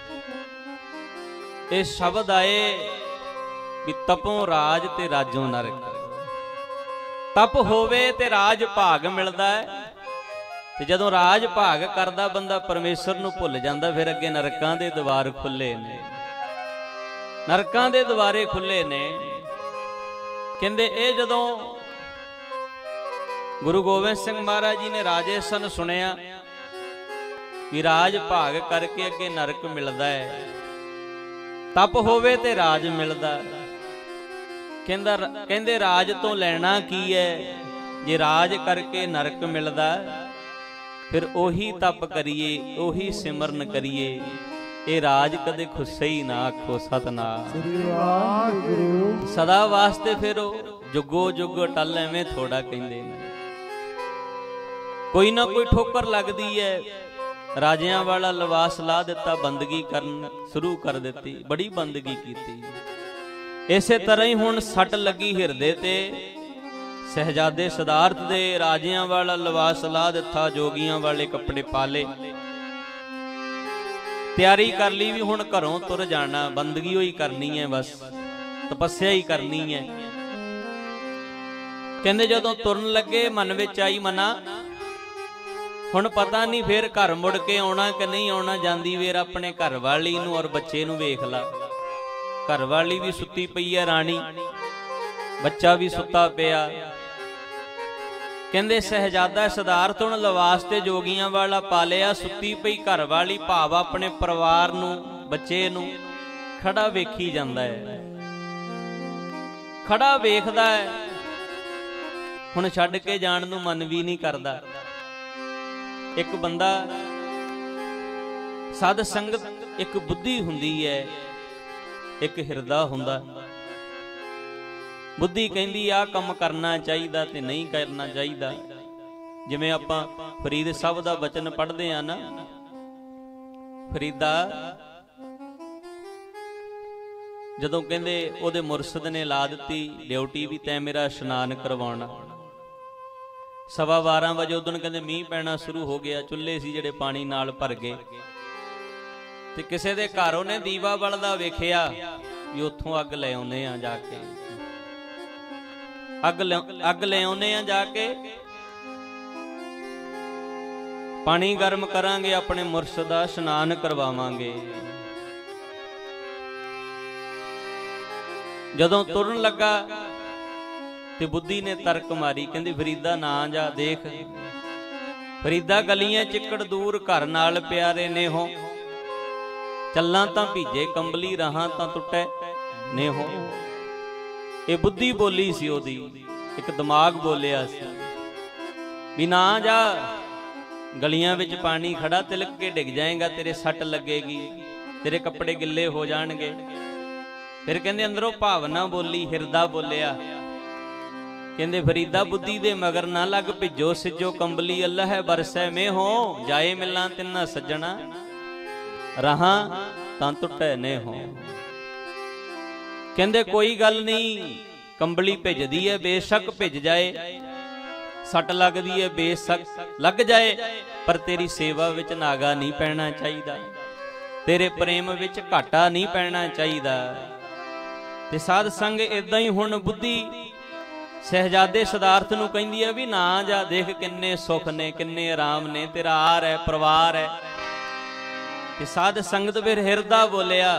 ਇਹ ਸ਼ਬਦ ਆਏ ਵੀ ਤਪੋਂ ਰਾਜ ਤੇ ਰਾਜੋਂ ਨਰਕ। ਤਪ ਹੋਵੇ ਤੇ ਰਾਜ ਭਾਗ ਮਿਲਦਾ ਹੈ, ਤੇ ਜਦੋਂ ਰਾਜ ਭਾਗ ਕਰਦਾ ਬੰਦਾ ਪਰਮੇਸ਼ਰ ਨੂੰ ਭੁੱਲ ਜਾਂਦਾ, ਫਿਰ ਅੱਗੇ ਨਰਕਾਂ ਦੇ ਦਵਾਰ ਖੁੱਲੇ ਨੇ, ਨਰਕਾਂ ਦੇ ਦਵਾਰੇ ਖੁੱਲੇ ਨੇ। ਕਹਿੰਦੇ ਇਹ ਜਦੋਂ ਗੁਰੂ ਗੋਬਿੰਦ ਸਿੰਘ ਮਹਾਰਾਜ ਜੀ ਨੇ ਰਾਜੇ ਸਨ ਸੁਣਿਆ ਵੀ ਰਾਜ ਭਾਗ ਕਰਕੇ ਅੱਗੇ ਨਰਕ ਮਿਲਦਾ ਹੈ, ਤਪ ਹੋਵੇ ਤੇ ਰਾਜ ਮਿਲਦਾ। ਕਹਿੰਦਾ ਕਹਿੰਦੇ ਰਾਜ ਤੋਂ ਲੈਣਾ ਕੀ ਹੈ, ਜੇ ਰਾਜ ਕਰਕੇ ਨਰਕ ਮਿਲਦਾ ਫਿਰ ਉਹੀ ਤਪ ਕਰੀਏ, ਉਹੀ ਸਿਮਰਨ ਕਰੀਏ, ਇਹ ਰਾਜ ਕਦੇ ਖੁੱਸੇ ਹੀ ਨਾ। ਆਖੋ ਸਤਿਨਾਮ ਸਦਾ ਵਾਸਤੇ, ਫਿਰ ਉਹ ਜੁਗੋ ਜੁਗ ਟਲ ਐਵੇਂ ਥੋੜਾ ਕਹਿੰਦੇ ਨੇ। ਕੋਈ ਨਾ ਕੋਈ ਠੋਕਰ ਲੱਗਦੀ ਹੈ, ਰਾਜਿਆਂ ਵਾਲਾ ਲਿਬਾਸ ਲਾ ਦਿੱਤਾ, ਬੰਦਗੀ ਕਰਨ ਸ਼ੁਰੂ ਕਰ ਦਿੱਤੀ, ਬੜੀ ਬੰਦਗੀ ਕੀਤੀ। ਇਸੇ ਤਰ੍ਹਾਂ ਹੀ ਹੁਣ ਸੱਟ ਲੱਗੀ ਹਿਰਦੇ ਤੇ, ਸਹਿਜਾਦੇ ਸਿਧਾਰਥ ਦੇ ਰਾਜਿਆਂ ਵਾਲਾ ਲਿਬਾਸ ਲਾ ਦਿੱਤਾ, ਜੋਗੀਆਂ ਵਾਲੇ ਕੱਪੜੇ ਪਾ ਲਏ, ਤਿਆਰੀ ਕਰ ਲਈ ਵੀ ਹੁਣ ਘਰੋਂ ਤੁਰ ਜਾਣਾ, ਬੰਦਗੀ ਹੋਈ ਕਰਨੀ ਹੈ, ਬਸ ਤਪੱਸਿਆ ਹੀ ਕਰਨੀ ਹੈ। ਕਹਿੰਦੇ ਜਦੋਂ ਤੁਰਨ ਲੱਗੇ ਮਨ ਵਿੱਚ ਆਈ ਮਨਾ, ਹੁਣ ਪਤਾ ਨਹੀਂ ਫੇਰ ਘਰ ਮੁੜ ਕੇ ਆਉਣਾ ਕਿ ਨਹੀਂ ਆਉਣਾ। ਜਾਂਦੀ ਵੇਰ ਆਪਣੇ ਘਰ ਵਾਲੀ ਨੂੰ ਔਰ ਬੱਚੇ ਨੂੰ ਵੇਖ ਲਾ, ਘਰ ਵਾਲੀ ਵੀ ਸੁੱਤੀ ਪਈ ਹੈ ਰਾਣੀ, ਬੱਚਾ ਵੀ ਸੁੱਤਾ ਪਿਆ। ਕਹਿੰਦੇ ਸਹਿਜਾਦਾ ਸਿਧਾਰਥ ਹੁਣ ਲਿਬਾਸ ਤੇ ਜੋਗੀਆਂ ਵਾਲਾ ਪਾ ਲਿਆ, ਸੁੱਤੀ ਪਈ ਘਰ ਵਾਲੀ, ਭਾਵ ਆਪਣੇ ਪਰਿਵਾਰ ਨੂੰ, ਬੱਚੇ ਨੂੰ ਖੜਾ ਵੇਖੀ ਜਾਂਦਾ ਹੈ, ਖੜਾ ਵੇਖਦਾ ਹੈ। ਹੁਣ ਛੱਡ ਕੇ ਜਾਣ ਨੂੰ ਮਨ ਵੀ ਨਹੀਂ ਕਰਦਾ। ਇੱਕ ਬੰਦਾ ਸਾਧ ਸੰਗਤ, ਇੱਕ ਬੁੱਧੀ ਹੁੰਦੀ ਹੈ, ਇੱਕ ਹਿਰਦਾ ਹੁੰਦਾ। ਬੁੱਧੀ ਕਹਿੰਦੀ ਆਹ ਕੰਮ ਕਰਨਾ ਚਾਹੀਦਾ ਤੇ ਨਹੀਂ ਕਰਨਾ ਚਾਹੀਦਾ। ਜਿਵੇਂ ਆਪਾਂ ਫਰੀਦ ਸਾਹਿਬ ਦਾ ਬਚਨ ਪੜ੍ਹਦੇ ਆ ਨਾ, ਫਰੀਦਾ ਜਦੋਂ ਕਹਿੰਦੇ ਉਹਦੇ ਮੁਰਸ਼ਿਦ ਨੇ ਲਾ ਦਿੱਤੀ ਡਿਊਟੀ ਵੀ ਤੈਂ ਮੇਰਾ ਇਸ਼ਨਾਨ ਕਰਵਾਉਣਾ। ਸਵਾ ਬਾਰਾਂ ਵਜੇ ਉਦੋਂ ਕਹਿੰਦੇ ਮੀਂਹ ਪੈਣਾ ਸ਼ੁਰੂ ਹੋ ਗਿਆ, ਚੁੱਲ੍ਹੇ ਸੀ ਜਿਹੜੇ ਪਾਣੀ ਨਾਲ ਭਰ ਗਏ, ਤੇ ਕਿਸੇ ਦੇ ਘਰ ਉਹਨੇ ਦੀਵਾ ਬਲਦਾ ਵੇਖਿਆ ਵੀ ਉੱਥੋਂ ਅੱਗ ਲੈ ਆਉਂਦੇ ਆ ਜਾ ਕੇ, ਅੱਗ ਅੱਗ ਲੈ ਆਉਂਦੇ ਆ ਜਾ ਕੇ, ਪਾਣੀ ਗਰਮ ਕਰਾਂਗੇ, ਆਪਣੇ ਮੁਰਸ਼ਿਦ ਦਾ ਇਸ਼ਨਾਨ ਕਰਵਾਵਾਂਗੇ। ਜਦੋਂ ਤੁਰਨ ਲੱਗਾ ਤੇ ਬੁੱਧੀ ਨੇ ਤਰਕ ਮਾਰੀ, ਕਹਿੰਦੀ ਫਰੀਦਾ ਨਾ ਜਾ, ਦੇਖ ਫਰੀਦਾ ਗਲੀਆਂ ਚਿੱਕੜ ਦੂਰ, ਘਰ ਨਾਲ ਪਿਆਰੇ ਨੇ ਹੋ, ਚੱਲਾਂ ਤਾਂ ਭੀਜੇ ਕੰਬਲੀ, ਰਹਾਂ ਤਾਂ ਟੁੱਟੇ ਨੇ ਹੋ। ਇਹ ਬੁੱਧੀ ਬੋਲੀ ਸੀ ਉਹਦੀ, ਇੱਕ ਦਿਮਾਗ ਬੋਲਿਆ ਸੀ ਵੀ ਨਾ ਜਾ, ਗਲੀਆਂ ਵਿੱਚ ਪਾਣੀ ਖੜਾ, ਤਿਲਕ ਕੇ ਡਿੱਗ ਜਾਏਗਾ, ਤੇਰੇ ਸੱਟ ਲੱਗੇਗੀ, ਤੇਰੇ ਕੱਪੜੇ ਗਿੱਲੇ ਹੋ ਜਾਣਗੇ। ਫਿਰ ਕਹਿੰਦੇ ਅੰਦਰੋਂ ਭਾਵਨਾ ਬੋਲੀ, ਹਿਰਦਾ ਬੋਲਿਆ, ਕਹਿੰਦੇ ਫਰੀਦਾ ਬੁੱਧੀ ਦੇ ਮਗਰ ਨਾ ਲੱਗ, ਭਿੱਜੋ ਸਿੱਜੋ ਕੰਬਲੀ, ਅੱਲਾਹ ਹੈ ਬਰਸੈ ਮੇ ਹੋ, ਜਾਏ ਮਿਲਾਂ ਤਿੰਨਾ ਸੱਜਣਾ, ਰਹਾਂ ਤਾਂ ਟੁੱਟੇ ਨੇ ਹੋ। ਕਹਿੰਦੇ ਕੋਈ ਗੱਲ ਨਹੀਂ, ਕੰਬਲੀ ਭਿੱਜਦੀ ਹੈ, ਬੇਸ਼ੱਕ ਭਿੱਜ ਜਾਏ, ਸੱਟ ਲੱਗਦੀ ਹੈ ਬੇਸ਼ੱਕ ਲੱਗ ਜਾਏ, ਪਰ ਤੇਰੀ ਸੇਵਾ ਵਿੱਚ ਨਾਗਾ ਨਹੀਂ ਪੈਣਾ ਚਾਹੀਦਾ, ਤੇਰੇ ਪ੍ਰੇਮ ਵਿੱਚ ਘਾਟਾ ਨਹੀਂ ਪੈਣਾ ਚਾਹੀਦਾ। ਤੇ ਸਾਧ ਸੰਗ ਇਦਾਂ ਹੀ ਹੁਣ ਬੁੱਧੀ ਸਹਿਜਾਦੇ ਸਿਧਾਰਥ ਨੂੰ ਕਹਿੰਦੀ ਹੈ ਵੀ ਨਾ ਜਾ, ਦੇਖ ਕਿੰਨੇ ਸੁੱਖ ਨੇ, ਕਿੰਨੇ ਆਰਾਮ ਨੇ, ਤੇਰਾ ਆਰ ਹੈ, ਪਰਿਵਾਰ ਹੈ। ਤੇ ਸਾਧ ਸੰਗਤ ਫਿਰ ਹਿਰਦਾ ਬੋਲਿਆ,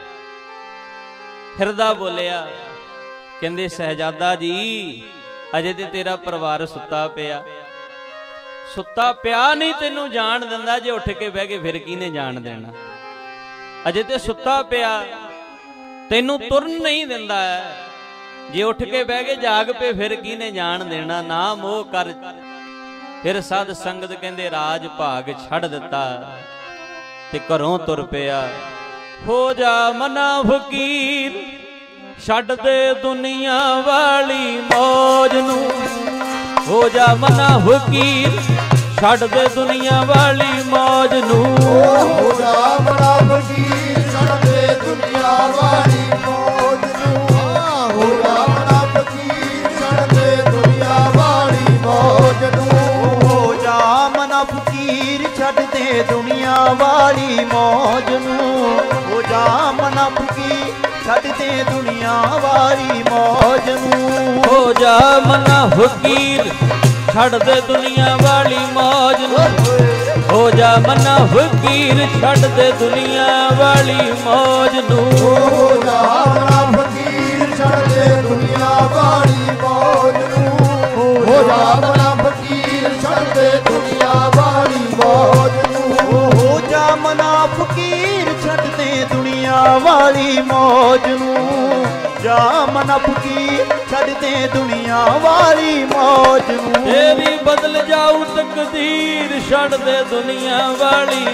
ਹਿਰਦਾ ਬੋਲਿਆ, ਕਹਿੰਦੇ ਸਹਿਜਾਦਾ ਜੀ ਅਜੇ ਤੇ ਤੇਰਾ ਪਰਿਵਾਰ ਸੁੱਤਾ ਪਿਆ, ਸੁੱਤਾ ਪਿਆ ਨਹੀਂ ਤੈਨੂੰ ਜਾਣ ਦਿੰਦਾ, ਜੇ ਉੱਠ ਕੇ ਬਹਿ ਕੇ ਫਿਰ ਕਿਹਨੇ ਜਾਣ ਦੇਣਾ। ਅਜੇ ਤੇ ਸੁੱਤਾ ਪਿਆ, ਤੈਨੂੰ ਤੁਰਨ ਨਹੀਂ ਦਿੰਦਾ, ਜੇ ਉੱਠ ਕੇ ਬਹਿ ਕੇ ਜਾਗ ਪਏ ਫਿਰ ਕਿਹਨੇ ਜਾਣ ਦੇਣਾ, ਨਾ ਮੋਹ ਕਰ। ਫਿਰ ਸਾਧ ਸੰਗਤ ਕਹਿੰਦੇ ਰਾਜ ਭਾਗ ਛੱਡ ਦਿੱਤਾ ਤੇ ਘਰੋਂ ਤੁਰ ਪਿਆ। ਹੋ ਜਾ ਮਨਾ ਫਕੀਰ, ਛੱਡ ਦੇ ਦੁਨੀਆ ਵਾਲੀ ਮੌਜ ਨੂੰ, ਹੋ ਜਾ ਮਨਾ ਫਕੀਰ, ਛੱਡ ਦੇ ਦੁਨੀਆ ਵਾਲੀ ਮੌਜ ਨੂੰ, ਹੋ ਜਾ ਮਨਾ ਫਕੀਰ, ਛੱਡ ਦੇ ਦੁਨੀਆ ਵਾਲੀ ਮੌਜ ਨੂੰ, ਹੋ ਜਾ ਮਨਾ ਫਕੀਰ, ਛੱਡ ਦੇ ਦੁਨੀਆ ਵਾਲੀ ਮੌਜ ਨੂੰ, ਹੋ ਜਾ ਮਨਾ ਫਕੀਰ, ਛੱਡ ਦੇ ਦੁਨੀਆ ਵਾਲੀ ਮੌਜ ਨੂੰ, ਹੋ ਜਾ ਮਨਾ ਫਕੀਰ, ਛੱਡ ਦੇ ਦੁਨੀਆ ਵਾਲੀ ਮੌਜ ਨੂੰ, ਹੋ ਜਾ ਮਨਾ ਫਕੀਰ, ਛੱਡ ਦੇ ਦੁਨੀਆ ਵਾਲੀ ਮੌਜ ਨੂੰ, ਹੋ ਜਾ ਮਨਾ ਫਕੀਰ, ਛੱਡ ਦੇ ਦੁਨੀਆ ਵਾਲੀ ਮੌਜ ਨੂੰ, ਹੋ ਜਾ ਮਨਾ ਫਕੀਰ, ਛੱਡ ਦੇ ਦੁਨੀਆ ਵਾਲੀ ਮੌਜ ਨੂੰ, ਹੋ ਜਾ ਮਨਾ ਫਕੀਰ, ਛੱਡ ਦੇ ਦੁਨੀਆ ਵਾਲੀ ਮੌਜ ਨੂੰ, ਹੋ ਜਾ ਮਨਾ ਫਕੀਰ, ਛੱਡ ਦੇ ਦੁਨੀਆ ਵਾਲੀ ਮੌਜ ਨੂੰ, ਜਾ ਮਨਾ ਫਕੀਰ, ਛੱਡ ਦੇ ਦੁਨੀਆ ਵਾਲੀ ਮੌਜ ਨੂੰ, ਤੇਰੀ ਬਦਲ ਜਾਊ ਤਕਦੀਰ, ਛੱਡ ਦੇ ਦੁਨੀਆ ਵਾਲੀ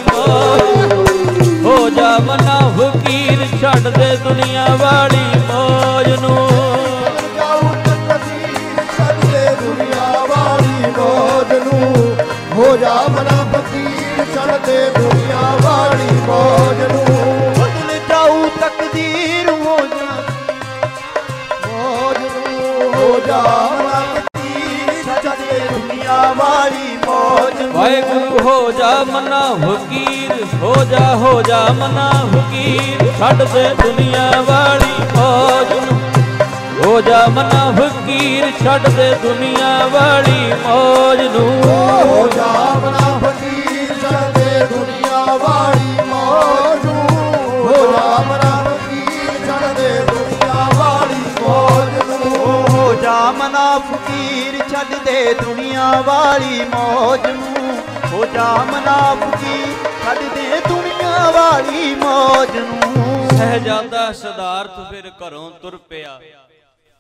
ਮੌਜ, ਹੋ ਜਾ ਮਨਾ ਫਕੀਰ, ਛੱਡ ਦੇ ਦੁਨੀਆ ਵਾਲੀ ਮੌਜ ਨੂੰ, ਜਾਊ ਤਕਦੀਰ, ਛੱਡ ਦੇ ਦੁਨੀਆ ਵਾਲੀ ਮੌਜ ਨੂੰ, ਹੋ ਜਾ ਮਨਾ ਫਕੀਰ, ਛੱਡ ਦੇ ਦੁਨੀਆ ਵਾਲੀ ਮੌਜ ਨੂੰ, ਬਦਲ ਜਾਊ ਤਕਦੀਰ, ਹੋ ਜਾ ਮੌਜ ਨੂੰ, ਹੋ ਜਾ ਮਨਾ ਫਕੀਰ, ਛੱਡ ਦੇ ਦੁਨੀਆ ਵਾਲੀ ਮੌਜ ਨੂੰ, ਵਾਹਿਗੁਰੂ ਹੋ ਜਾ ਮਨਾ ਫਕੀਰ, ਹੋ ਜਾ ਹੋ ਜਾ ਮਨਾ ਫਕੀਰ, ਛੱਡ ਦੇ ਦੁਨੀਆ ਵਾਲੀ ਮੌਜ ਨੂੰ, ਹੋ ਜਾ ਮਨਾ ਫਕੀਰ, ਛੱਡ ਦੇ ਦੁਨੀਆ ਵਾਲੀ ਮੌਜ ਨੂੰ, ਹੋ ਜਾ ਮਨਾ ਫਕੀਰ, ਛੱਡ ਦੇ ਦੁਨੀਆ ਵਾਲੀ ਮੌਜ ਨੂੰ, ਹੋ ਜਾ ਮਨਾ ਫਕੀਰ, ਛੱਡ ਦੇ ਦੁਨੀਆ ਵਾਲੀ ਮੌਜ ਨੂੰ, ਹੋ ਜਾ ਮਨਾ ਫਕੀਰ, ਛੱਡ ਦੇ ਦੁਨੀਆ ਵਾਲੀ ਮੌਜ ਨੂੰ, ਹੋ ਜਾ ਮਨਾ ਫਕੀਰ, ਛੱਡ ਦੇ ਦੁਨੀਆ ਵਾਲੀ ਮੌਜ ਨੂੰ। ਸਹਿਜਾਦਾ ਸਿਧਾਰਥ ਫਿਰ ਘਰੋਂ ਤੁਰ ਪਿਆ,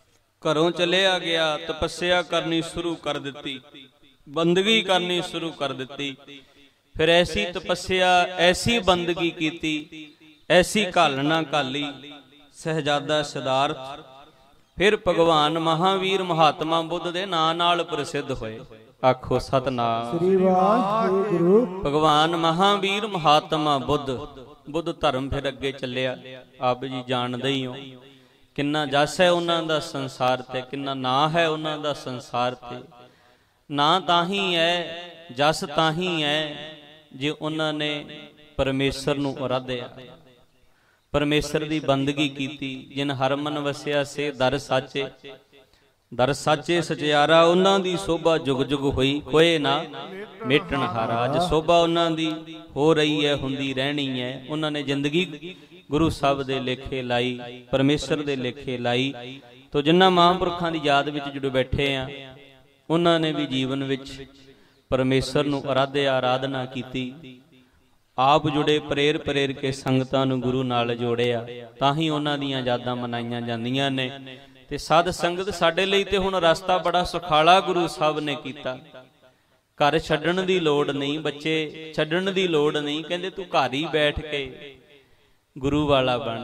ਘਰੋਂ ਚਲਿਆ ਗਿਆ, ਤਪੱਸਿਆ ਕਰਨੀ ਸ਼ੁਰੂ ਕਰ ਦਿੱਤੀ, ਬੰਦਗੀ ਕਰਨੀ ਸ਼ੁਰੂ ਕਰ ਦਿੱਤੀ। ਫਿਰ ਐਸੀ ਤਪੱਸਿਆ, ਐਸੀ ਬੰਦਗੀ ਕੀਤੀ, ਐਸੀ ਘਾਲਣਾ ਘਾਲੀ ਸਹਿਜਾਦਾ ਸਿਧਾਰਥ ਫਿਰ ਭਗਵਾਨ ਮਹਾਵੀਰ ਮਹਾਤਮਾ ਬੁੱਧ ਦੇ ਨਾਂ ਨਾਲ ਪ੍ਰਸਿੱਧ ਹੋਏ। ਆਖੋ ਸਤਨਾਮ ਸ੍ਰੀ ਵਾਹਿਗੁਰੂ। ਭਗਵਾਨ ਮਹਾਵੀਰ ਮਹਾਤਮਾ ਬੁੱਧ, ਬੁੱਧ ਧਰਮ ਫਿਰ ਅੱਗੇ ਚੱਲਿਆ। ਆਪ ਜੀ ਜਾਣਦੇ ਹੀ ਹੋ ਕਿੰਨਾ ਜਸ ਹੈ ਉਹਨਾਂ ਦਾ ਸੰਸਾਰ ਤੇ, ਕਿੰਨਾ ਨਾਂ ਹੈ ਉਹਨਾਂ ਦਾ ਸੰਸਾਰ ਤੇ। ਨਾਂ ਤਾਂ ਹੀ ਹੈ, ਜਸ ਤਾਂ ਹੀ ਹੈ ਜੇ ਉਹਨਾਂ ਨੇ ਪਰਮੇਸ਼ਰ ਨੂੰ ਅਰਾਧਿਆ, ਪਰਮੇਸ਼ਰ ਦੀ ਬੰਦਗੀ ਕੀਤੀ। ਜਿਨ ਹਰਮਨ ਵਸਿਆ ਸੇ ਦਰ ਸਾਚੇ, ਦਰ ਸਾਚੇ ਸਚਿਆਰਾ। ਉਹਨਾਂ ਦੀ ਸੋਭਾ ਜੁਗ ਜੁਗ ਹੋਈ, ਕੋਏ ਨਾ ਮੇਟਣ ਹਾਰਾ। ਅੱਜ ਸੋਭਾ ਉਹਨਾਂ ਦੀ ਹੋ ਰਹੀ ਹੈ, ਹੁੰਦੀ ਰਹਿਣੀ ਹੈ। ਉਹਨਾਂ ਨੇ ਜ਼ਿੰਦਗੀ ਗੁਰੂ ਸਾਹਿਬ ਦੇ ਲੇਖੇ ਲਾਈ, ਪਰਮੇਸ਼ਰ ਦੇ ਲੇਖੇ ਲਾਈ। ਤੋ ਜਿਨ੍ਹਾਂ ਮਹਾਂਪੁਰਖਾਂ ਦੀ ਯਾਦ ਵਿੱਚ ਜਦੋਂ ਬੈਠੇ ਆ, ਉਹਨਾਂ ਨੇ ਵੀ ਜੀਵਨ ਵਿੱਚ ਪਰਮੇਸ਼ਰ ਨੂੰ ਅਰਾਧਿਆ, ਆਰਾਧਨਾ ਕੀਤੀ। ਆਪ ਜੁੜੇ, ਪ੍ਰੇਰ ਪ੍ਰੇਰ ਕੇ ਸੰਗਤਾਂ ਨੂੰ ਗੁਰੂ ਨਾਲ ਜੋੜਿਆ, ਤਾਂ ਹੀ ਉਹਨਾਂ ਦੀਆਂ ਯਾਦਾਂ ਮਨਾਈਆਂ ਜਾਂਦੀਆਂ ਨੇ। ਤੇ ਸਾਧ ਸੰਗਤ ਸਾਡੇ ਲਈ ਤੇ ਹੁਣ ਰਸਤਾ ਬੜਾ ਸੁਖਾਲਾ ਗੁਰੂ ਸਾਹਿਬ ਨੇ ਕੀਤਾ। ਘਰ ਛੱਡਣ ਦੀ ਲੋੜ ਨਹੀਂ, ਬੱਚੇ ਛੱਡਣ ਦੀ ਲੋੜ ਨਹੀਂ। ਕਹਿੰਦੇ ਤੂੰ ਘਰ ਹੀ ਬੈਠ ਕੇ ਗੁਰੂ ਵਾਲਾ ਬਣ,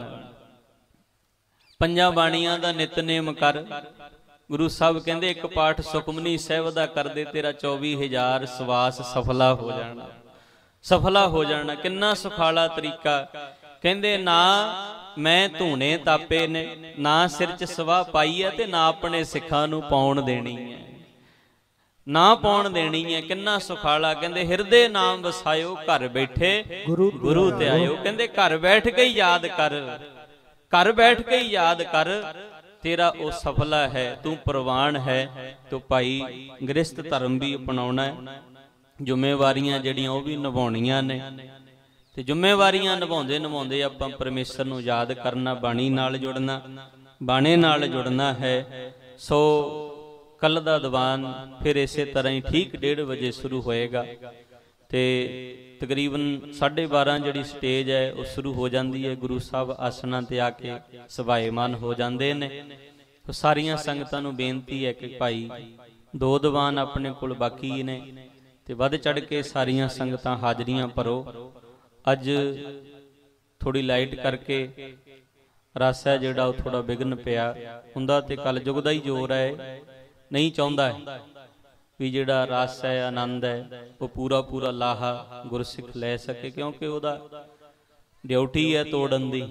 ਪੰਜਾਂ ਬਾਣੀਆਂ ਦਾ ਨਿਤਨੇਮ ਕਰ। ਗੁਰੂ ਸਾਹਿਬ ਕਹਿੰਦੇ ਇੱਕ ਪਾਠ ਸੁਖਮਨੀ ਸਾਹਿਬ ਦਾ ਕਰਦੇ, ਤੇਰਾ ਚੌਵੀ ਹਜ਼ਾਰ ਸਵਾਸ ਸਫਲਾ ਹੋ ਜਾਣਾ, ਸਫਲਾ ਹੋ ਜਾਣਾ। ਕਿੰਨਾ ਸੁਖਾਲਾ ਤਰੀਕਾ। ਕਹਿੰਦੇ ਨਾ ਮੈਂ ਧੂਣੇ ਤਾਪੇ ਨੇ, ਨਾ ਸਿਰ 'ਚ ਸਵਾਹ ਪਾਈ ਹੈ, ਤੇ ਨਾ ਆਪਣੇ ਸਿੱਖਾਂ ਨੂੰ ਪਾਉਣ ਦੇਣੀ ਹੈ, ਨਾ ਪਾਉਣ ਦੇਣੀ ਹੈ। ਕਿੰਨਾ ਸੁਖਾਲਾ। ਕਹਿੰਦੇ ਹਿਰਦੇ ਨਾਮ ਵਸਾਇਓ, ਘਰ ਬੈਠੇ ਗੁਰੂ ਤੇ ਆਇਓ। ਕਹਿੰਦੇ ਘਰ ਬੈਠ ਕੇ ਹੀ ਯਾਦ ਕਰ, ਘਰ ਬੈਠ ਕੇ ਹੀ ਯਾਦ ਕਰ, ਤੇਰਾ ਉਹ ਸਫਲਾ ਹੈ, ਤੂੰ ਪ੍ਰਵਾਨ ਹੈ। ਤੂੰ ਭਾਈ ਗ੍ਰਸਥ ਧਰਮ ਵੀ ਅਪਣਾਉਣਾ ਹੈ, ਜ਼ਿੰਮੇਵਾਰੀਆਂ ਜਿਹੜੀਆਂ ਉਹ ਵੀ ਨਿਭਾਉਣੀਆਂ ਨੇ। ਤੇ ਜ਼ਿੰਮੇਵਾਰੀਆਂ ਨਿਭਾਉਂਦੇ ਨਿਭਾਉਂਦੇ ਆਪਾਂ ਪਰਮੇਸ਼ਰ ਨੂੰ ਯਾਦ ਕਰਨਾ, ਬਾਣੀ ਨਾਲ ਜੁੜਨਾ, ਬਾਣੇ ਨਾਲ ਜੁੜਨਾ ਹੈ। ਸੋ ਕੱਲ ਦਾ ਦੀਵਾਨ ਫਿਰ ਇਸੇ ਤਰ੍ਹਾਂ ਹੀ ਠੀਕ ਡੇਢ ਵਜੇ ਸ਼ੁਰੂ ਹੋਏਗਾ ਤੇ ਤਕਰੀਬਨ ਸਾਢੇ ਬਾਰਾਂ ਜਿਹੜੀ ਸਟੇਜ ਹੈ ਉਹ ਸ਼ੁਰੂ ਹੋ ਜਾਂਦੀ ਹੈ। ਗੁਰੂ ਸਾਹਿਬ ਆਸਣਾਂ ਤੇ ਆ ਕੇ ਸਭਾਏਮਾਨ ਹੋ ਜਾਂਦੇ ਨੇ। ਸਾਰੀਆਂ ਸੰਗਤਾਂ ਨੂੰ ਬੇਨਤੀ ਹੈ ਕਿ ਭਾਈ ਦੋ ਦੀਵਾਨ ਆਪਣੇ ਕੋਲ ਬਾਕੀ ਨੇ ਤੇ ਵੱਧ ਚੜ ਕੇ ਸਾਰੀਆਂ ਸੰਗਤਾਂ ਹਾਜ਼ਰੀਆਂ ਭਰੋ। ਅੱਜ ਥੋੜੀ ਲਾਈਟ ਕਰਕੇ ਰਸ ਹੈ ਜਿਹੜਾ ਉਹ ਥੋੜਾ ਵਿਘਨ ਪਿਆ ਹੁੰਦਾ, ਤੇ ਕਲਯੁਗ ਦਾ ਹੀ ਜ਼ੋਰ ਹੈ, ਨਹੀਂ ਚਾਹੁੰਦਾ ਹੈ ਵੀ ਜਿਹੜਾ ਰਸ ਹੈ, ਆਨੰਦ ਹੈ, ਉਹ ਪੂਰਾ ਪੂਰਾ ਲਾਹਾ ਗੁਰਸਿੱਖ ਲੈ ਸਕੇ, ਕਿਉਂਕਿ ਉਹਦਾ ਡਿਊਟੀ ਹੈ ਤੋੜਨ ਦੀ,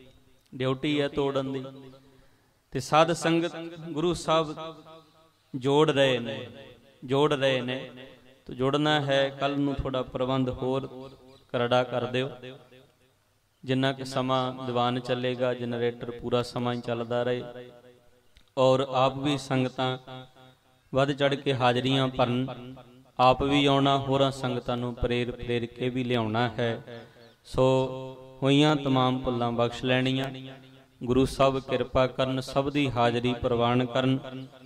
ਡਿਊਟੀ ਹੈ ਤੋੜਨ ਦੀ। ਤੇ ਸਾਧ ਸੰਗਤ ਗੁਰੂ ਸਾਹਿਬ ਜੋੜ ਰਹੇ ਨੇ, ਜੋੜ ਰਹੇ ਨੇ। ਤੇ ਜੋੜਨਾ ਹੈ। ਕੱਲ ਨੂੰ ਥੋੜਾ ਪ੍ਰਬੰਧ ਹੋਰ ਕਰੜਾ ਕਰ ਦਿਓ। ਜਿੰਨਾ ਕਿ ਸਮਾਂ ਦੀਵਾਨ ਚੱਲੇਗਾ, ਜਨਰੇਟਰ ਪੂਰਾ ਸਮਾਂ ਹੀ ਚੱਲਦਾ ਰਹੇ, ਔਰ ਆਪ ਵੀ ਸੰਗਤਾਂ ਵੱਧ ਚੜ ਕੇ ਹਾਜ਼ਰੀਆਂ ਭਰਨ, ਆਪ ਵੀ ਆਉਣਾ, ਹੋਰਾਂ ਸੰਗਤਾਂ ਨੂੰ ਪ੍ਰੇਰ ਪ੍ਰੇਰ ਕੇ ਵੀ ਲਿਆਉਣਾ ਹੈ। ਸੋ ਹੋਈਆਂ तमाम ਭੁੱਲਾਂ ਬਖਸ਼ ਲੈਣੀਆਂ। ਗੁਰੂ ਸਾਹਿਬ ਕਿਰਪਾ ਕਰਨ, ਸਭ ਦੀ ਹਾਜ਼ਰੀ ਪ੍ਰਵਾਨ ਕਰਨ,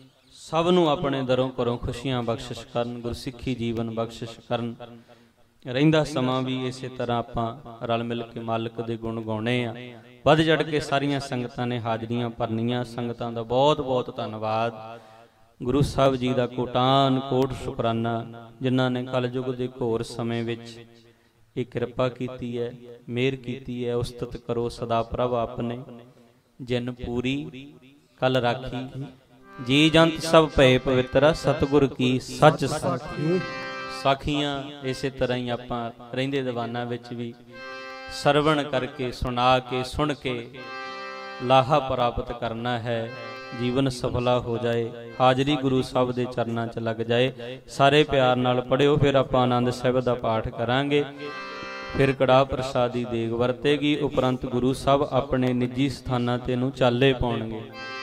ਸਭ ਨੂੰ ਆਪਣੇ ਦਰੋਂ ਘਰੋਂ ਖੁਸ਼ੀਆਂ ਬਖਸ਼ਿਸ਼ ਕਰਨ, ਗੁਰਸਿੱਖੀ ਜੀਵਨ ਬਖਸ਼ਿਸ਼ ਕਰਨ। ਰਹਿੰਦਾ ਸਮਾਂ ਵੀ ਇਸੇ ਤਰ੍ਹਾਂ ਆਪਾਂ ਰਲ ਮਿਲ ਕੇ ਮਾਲਕ ਦੇ ਗੁਣ ਗਾਉਣੇ ਆ। ਵੱਧ ਚੜ ਕੇ ਸਾਰੀਆਂ ਸੰਗਤਾਂ ਨੇ ਹਾਜ਼ਰੀਆਂ ਭਰਨੀਆਂ। ਸੰਗਤਾਂ ਦਾ ਬਹੁਤ ਬਹੁਤ ਧੰਨਵਾਦ। ਗੁਰੂ ਸਾਹਿਬ ਜੀ ਦਾ ਕੋਟਾਨ ਕੋਟ ਸ਼ੁਕਰਾਨਾ, ਜਿਨ੍ਹਾਂ ਨੇ ਕਲਯੁਗ ਦੇ ਘੋਰ ਸਮੇਂ ਵਿੱਚ ਇਹ ਕਿਰਪਾ ਕੀਤੀ ਹੈ, ਮਿਹਰ ਕੀਤੀ ਹੈ। ਉਸਤਤ ਕਰੋ ਸਦਾ ਪ੍ਰਭ ਆਪਨੇ, ਜਿਨ ਪੂਰੀ ਕਲ ਰਾਖੀ। ਜੀ ਜੰਤ ਸਭ ਭਏ ਪਵਿੱਤਰਾ, ਸਤਿਗੁਰ ਕੀ ਸੱਚ ਸਾਖੀ। ਸਾਖੀਆਂ ਇਸੇ ਤਰ੍ਹਾਂ ਹੀ ਆਪਾਂ ਰਹਿੰਦੇ ਦੀਵਾਨਾਂ ਵਿੱਚ ਵੀ ਸਰਵਣ ਕਰਕੇ, ਸੁਣਾ ਕੇ, ਸੁਣ ਕੇ ਲਾਹਾ ਪ੍ਰਾਪਤ ਕਰਨਾ ਹੈ। ਜੀਵਨ ਸਫਲਾ ਹੋ ਜਾਏ, ਹਾਜ਼ਰੀ ਗੁਰੂ ਸਾਹਿਬ ਦੇ ਚਰਨਾਂ 'ਚ ਲੱਗ ਜਾਏ। ਸਾਰੇ ਪਿਆਰ ਨਾਲ ਪੜਿਓ। ਫਿਰ ਆਪਾਂ ਆਨੰਦ ਸਾਹਿਬ ਦਾ ਪਾਠ ਕਰਾਂਗੇ, ਫਿਰ ਕੜਾਹ ਪ੍ਰਸਾਦੀ ਦੇਗ ਵਰਤੇਗੀ। ਉਪਰੰਤ ਗੁਰੂ ਸਾਹਿਬ ਆਪਣੇ ਨਿੱਜੀ ਸਥਾਨਾਂ ਤੇ ਨੂੰ ਚਾਲੇ ਪਾਉਣਗੇ।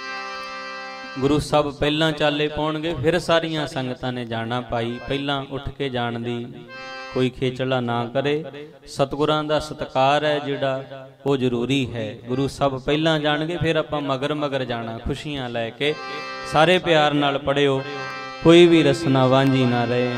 ਗੁਰੂ ਸਾਹਿਬ ਪਹਿਲਾਂ ਚਾਲੇ ਪਾਉਣਗੇ, ਫਿਰ ਸਾਰੀਆਂ ਸੰਗਤਾਂ ਨੇ ਜਾਣਾ। ਭਾਈ ਪਹਿਲਾਂ ਉੱਠ ਕੇ ਜਾਣ ਦੀ ਕੋਈ ਖੇਚਲਾ ਨਾ ਕਰੇ। ਸਤਿਗੁਰਾਂ ਦਾ ਸਤਿਕਾਰ ਹੈ ਜਿਹੜਾ ਉਹ ਜ਼ਰੂਰੀ ਹੈ। ਗੁਰੂ ਸਾਹਿਬ ਪਹਿਲਾਂ ਜਾਣਗੇ, ਫਿਰ ਆਪਾਂ ਮਗਰ ਮਗਰ ਜਾਣਾ ਖੁਸ਼ੀਆਂ ਲੈ ਕੇ। ਸਾਰੇ ਪਿਆਰ ਨਾਲ ਪੜਿਓ, ਕੋਈ ਵੀ ਰਸਨਾ ਵਾਂਝੀ ਨਾ ਰਹੇ।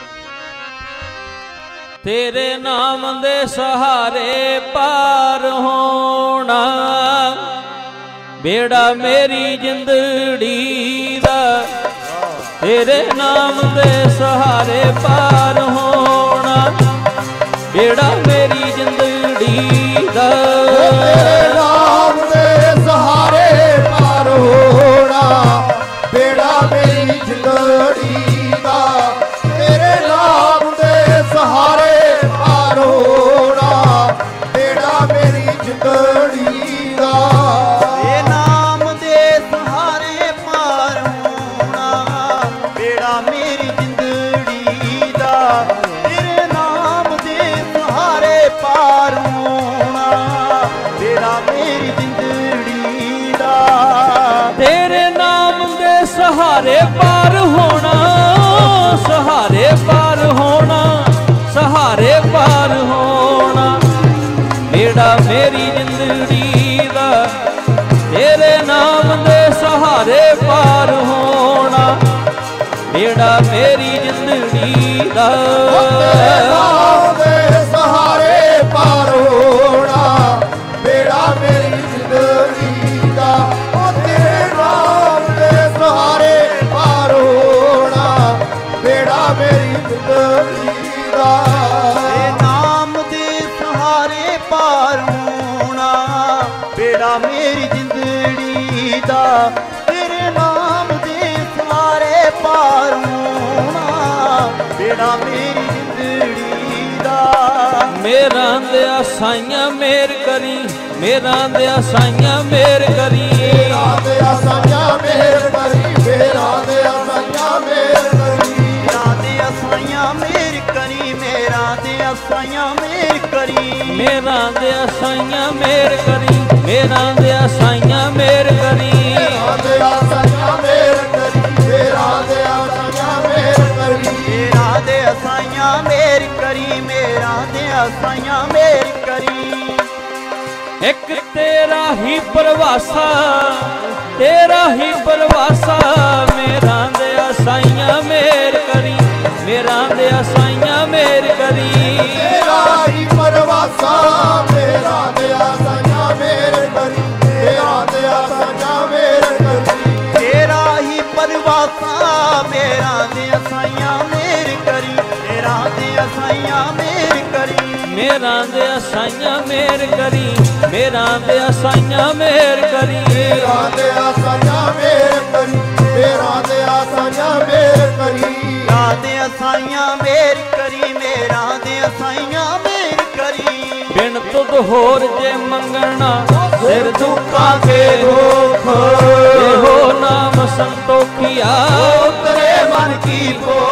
ਤੇਰੇ ਨਾਮ ਦੇ ਸਹਾਰੇ ਪਾਰ ਹੋਣਾ, बेड़ा मेरी जिंदड़ी दा तेरे नाम दे सहारे पार होना। बेड़ा मेरी जिंदड़ी दा तेरे नाम दे सहारे पार होना। बेड़ा मेरी जिंदड़ी दा तेरे नाम दे सहारे पार होना। बेड़ा मेरी जिंदड़ी दा ये नाम दे सहारे पार होना। बेड़ा मेरी जिंदड़ी दा तेरे नाम दे सहारे पार होना। बेड़ा मेरी जिंदड़ी दा तेरे नाम दे सहारे पार होना। सहारे पार होना, सहारे पार होना। बेड़ा मेरी जिंदड़ी दा तेरे नाम दे सहारे पार होना। बेड़ा मेरी जिंदड़ी दा तेरे नाम दे सहारे पार होना। बेड़ा मेरी जिंदड़ी दा ओ तेरे नाम दे सहारे पार होना। बेड़ा मेरी जिंदड़ी दा ये नाम दे सहारे पार होना। बेड़ा मेरी जिंदड़ी दा तेरे नाम दे सहारे पार होना। बेड़ा मेरी जिंदड़ी दा मेरा दया साइया मेर करी। मेरा दया साइया मेर करी। मेरा दे आसाइयां मेर करी। मेरा दे आसाइयां मेर करी। मेरा दे असाइयां मेर करी। मेरा दे असाइयां मेर करी। मेरा दया साइया मेर करी। मेरा दया साइया मेर करी। मेरा दे आसाइयां मेर करी। मेरा दे आसाइयां मेर करी। मेरा दे असाइयां मेर करी। मेरा दे असाइयां मेर करी। एक तेरा ही परवासा, तेरा ही परवासा। मेरा दया साइया मेर करी। मेरा दया साइया मेर करी। तेरा ही परवासा। मेरा दे आसाइयां मेर करी। मेरा दे आसाइयां मेर करी। तेरा ही परवासा। मेरा दे असाइयां मेर करी। मेरा दे असाइयां मेर करी। मेरा दया साइया मेर करी। मेरा दया साइया मेर करी। मेरा दे आसाइयां मेर करी। मेरा दे आसाइयां मेर करी। मेरा दे असाइयां मेर करी। मेरा दे असाइयां मेर करी। बिन तुद होर जे मंगना सिर दुखा के दुख। हो नाम संतोखिया तेरे मन की पो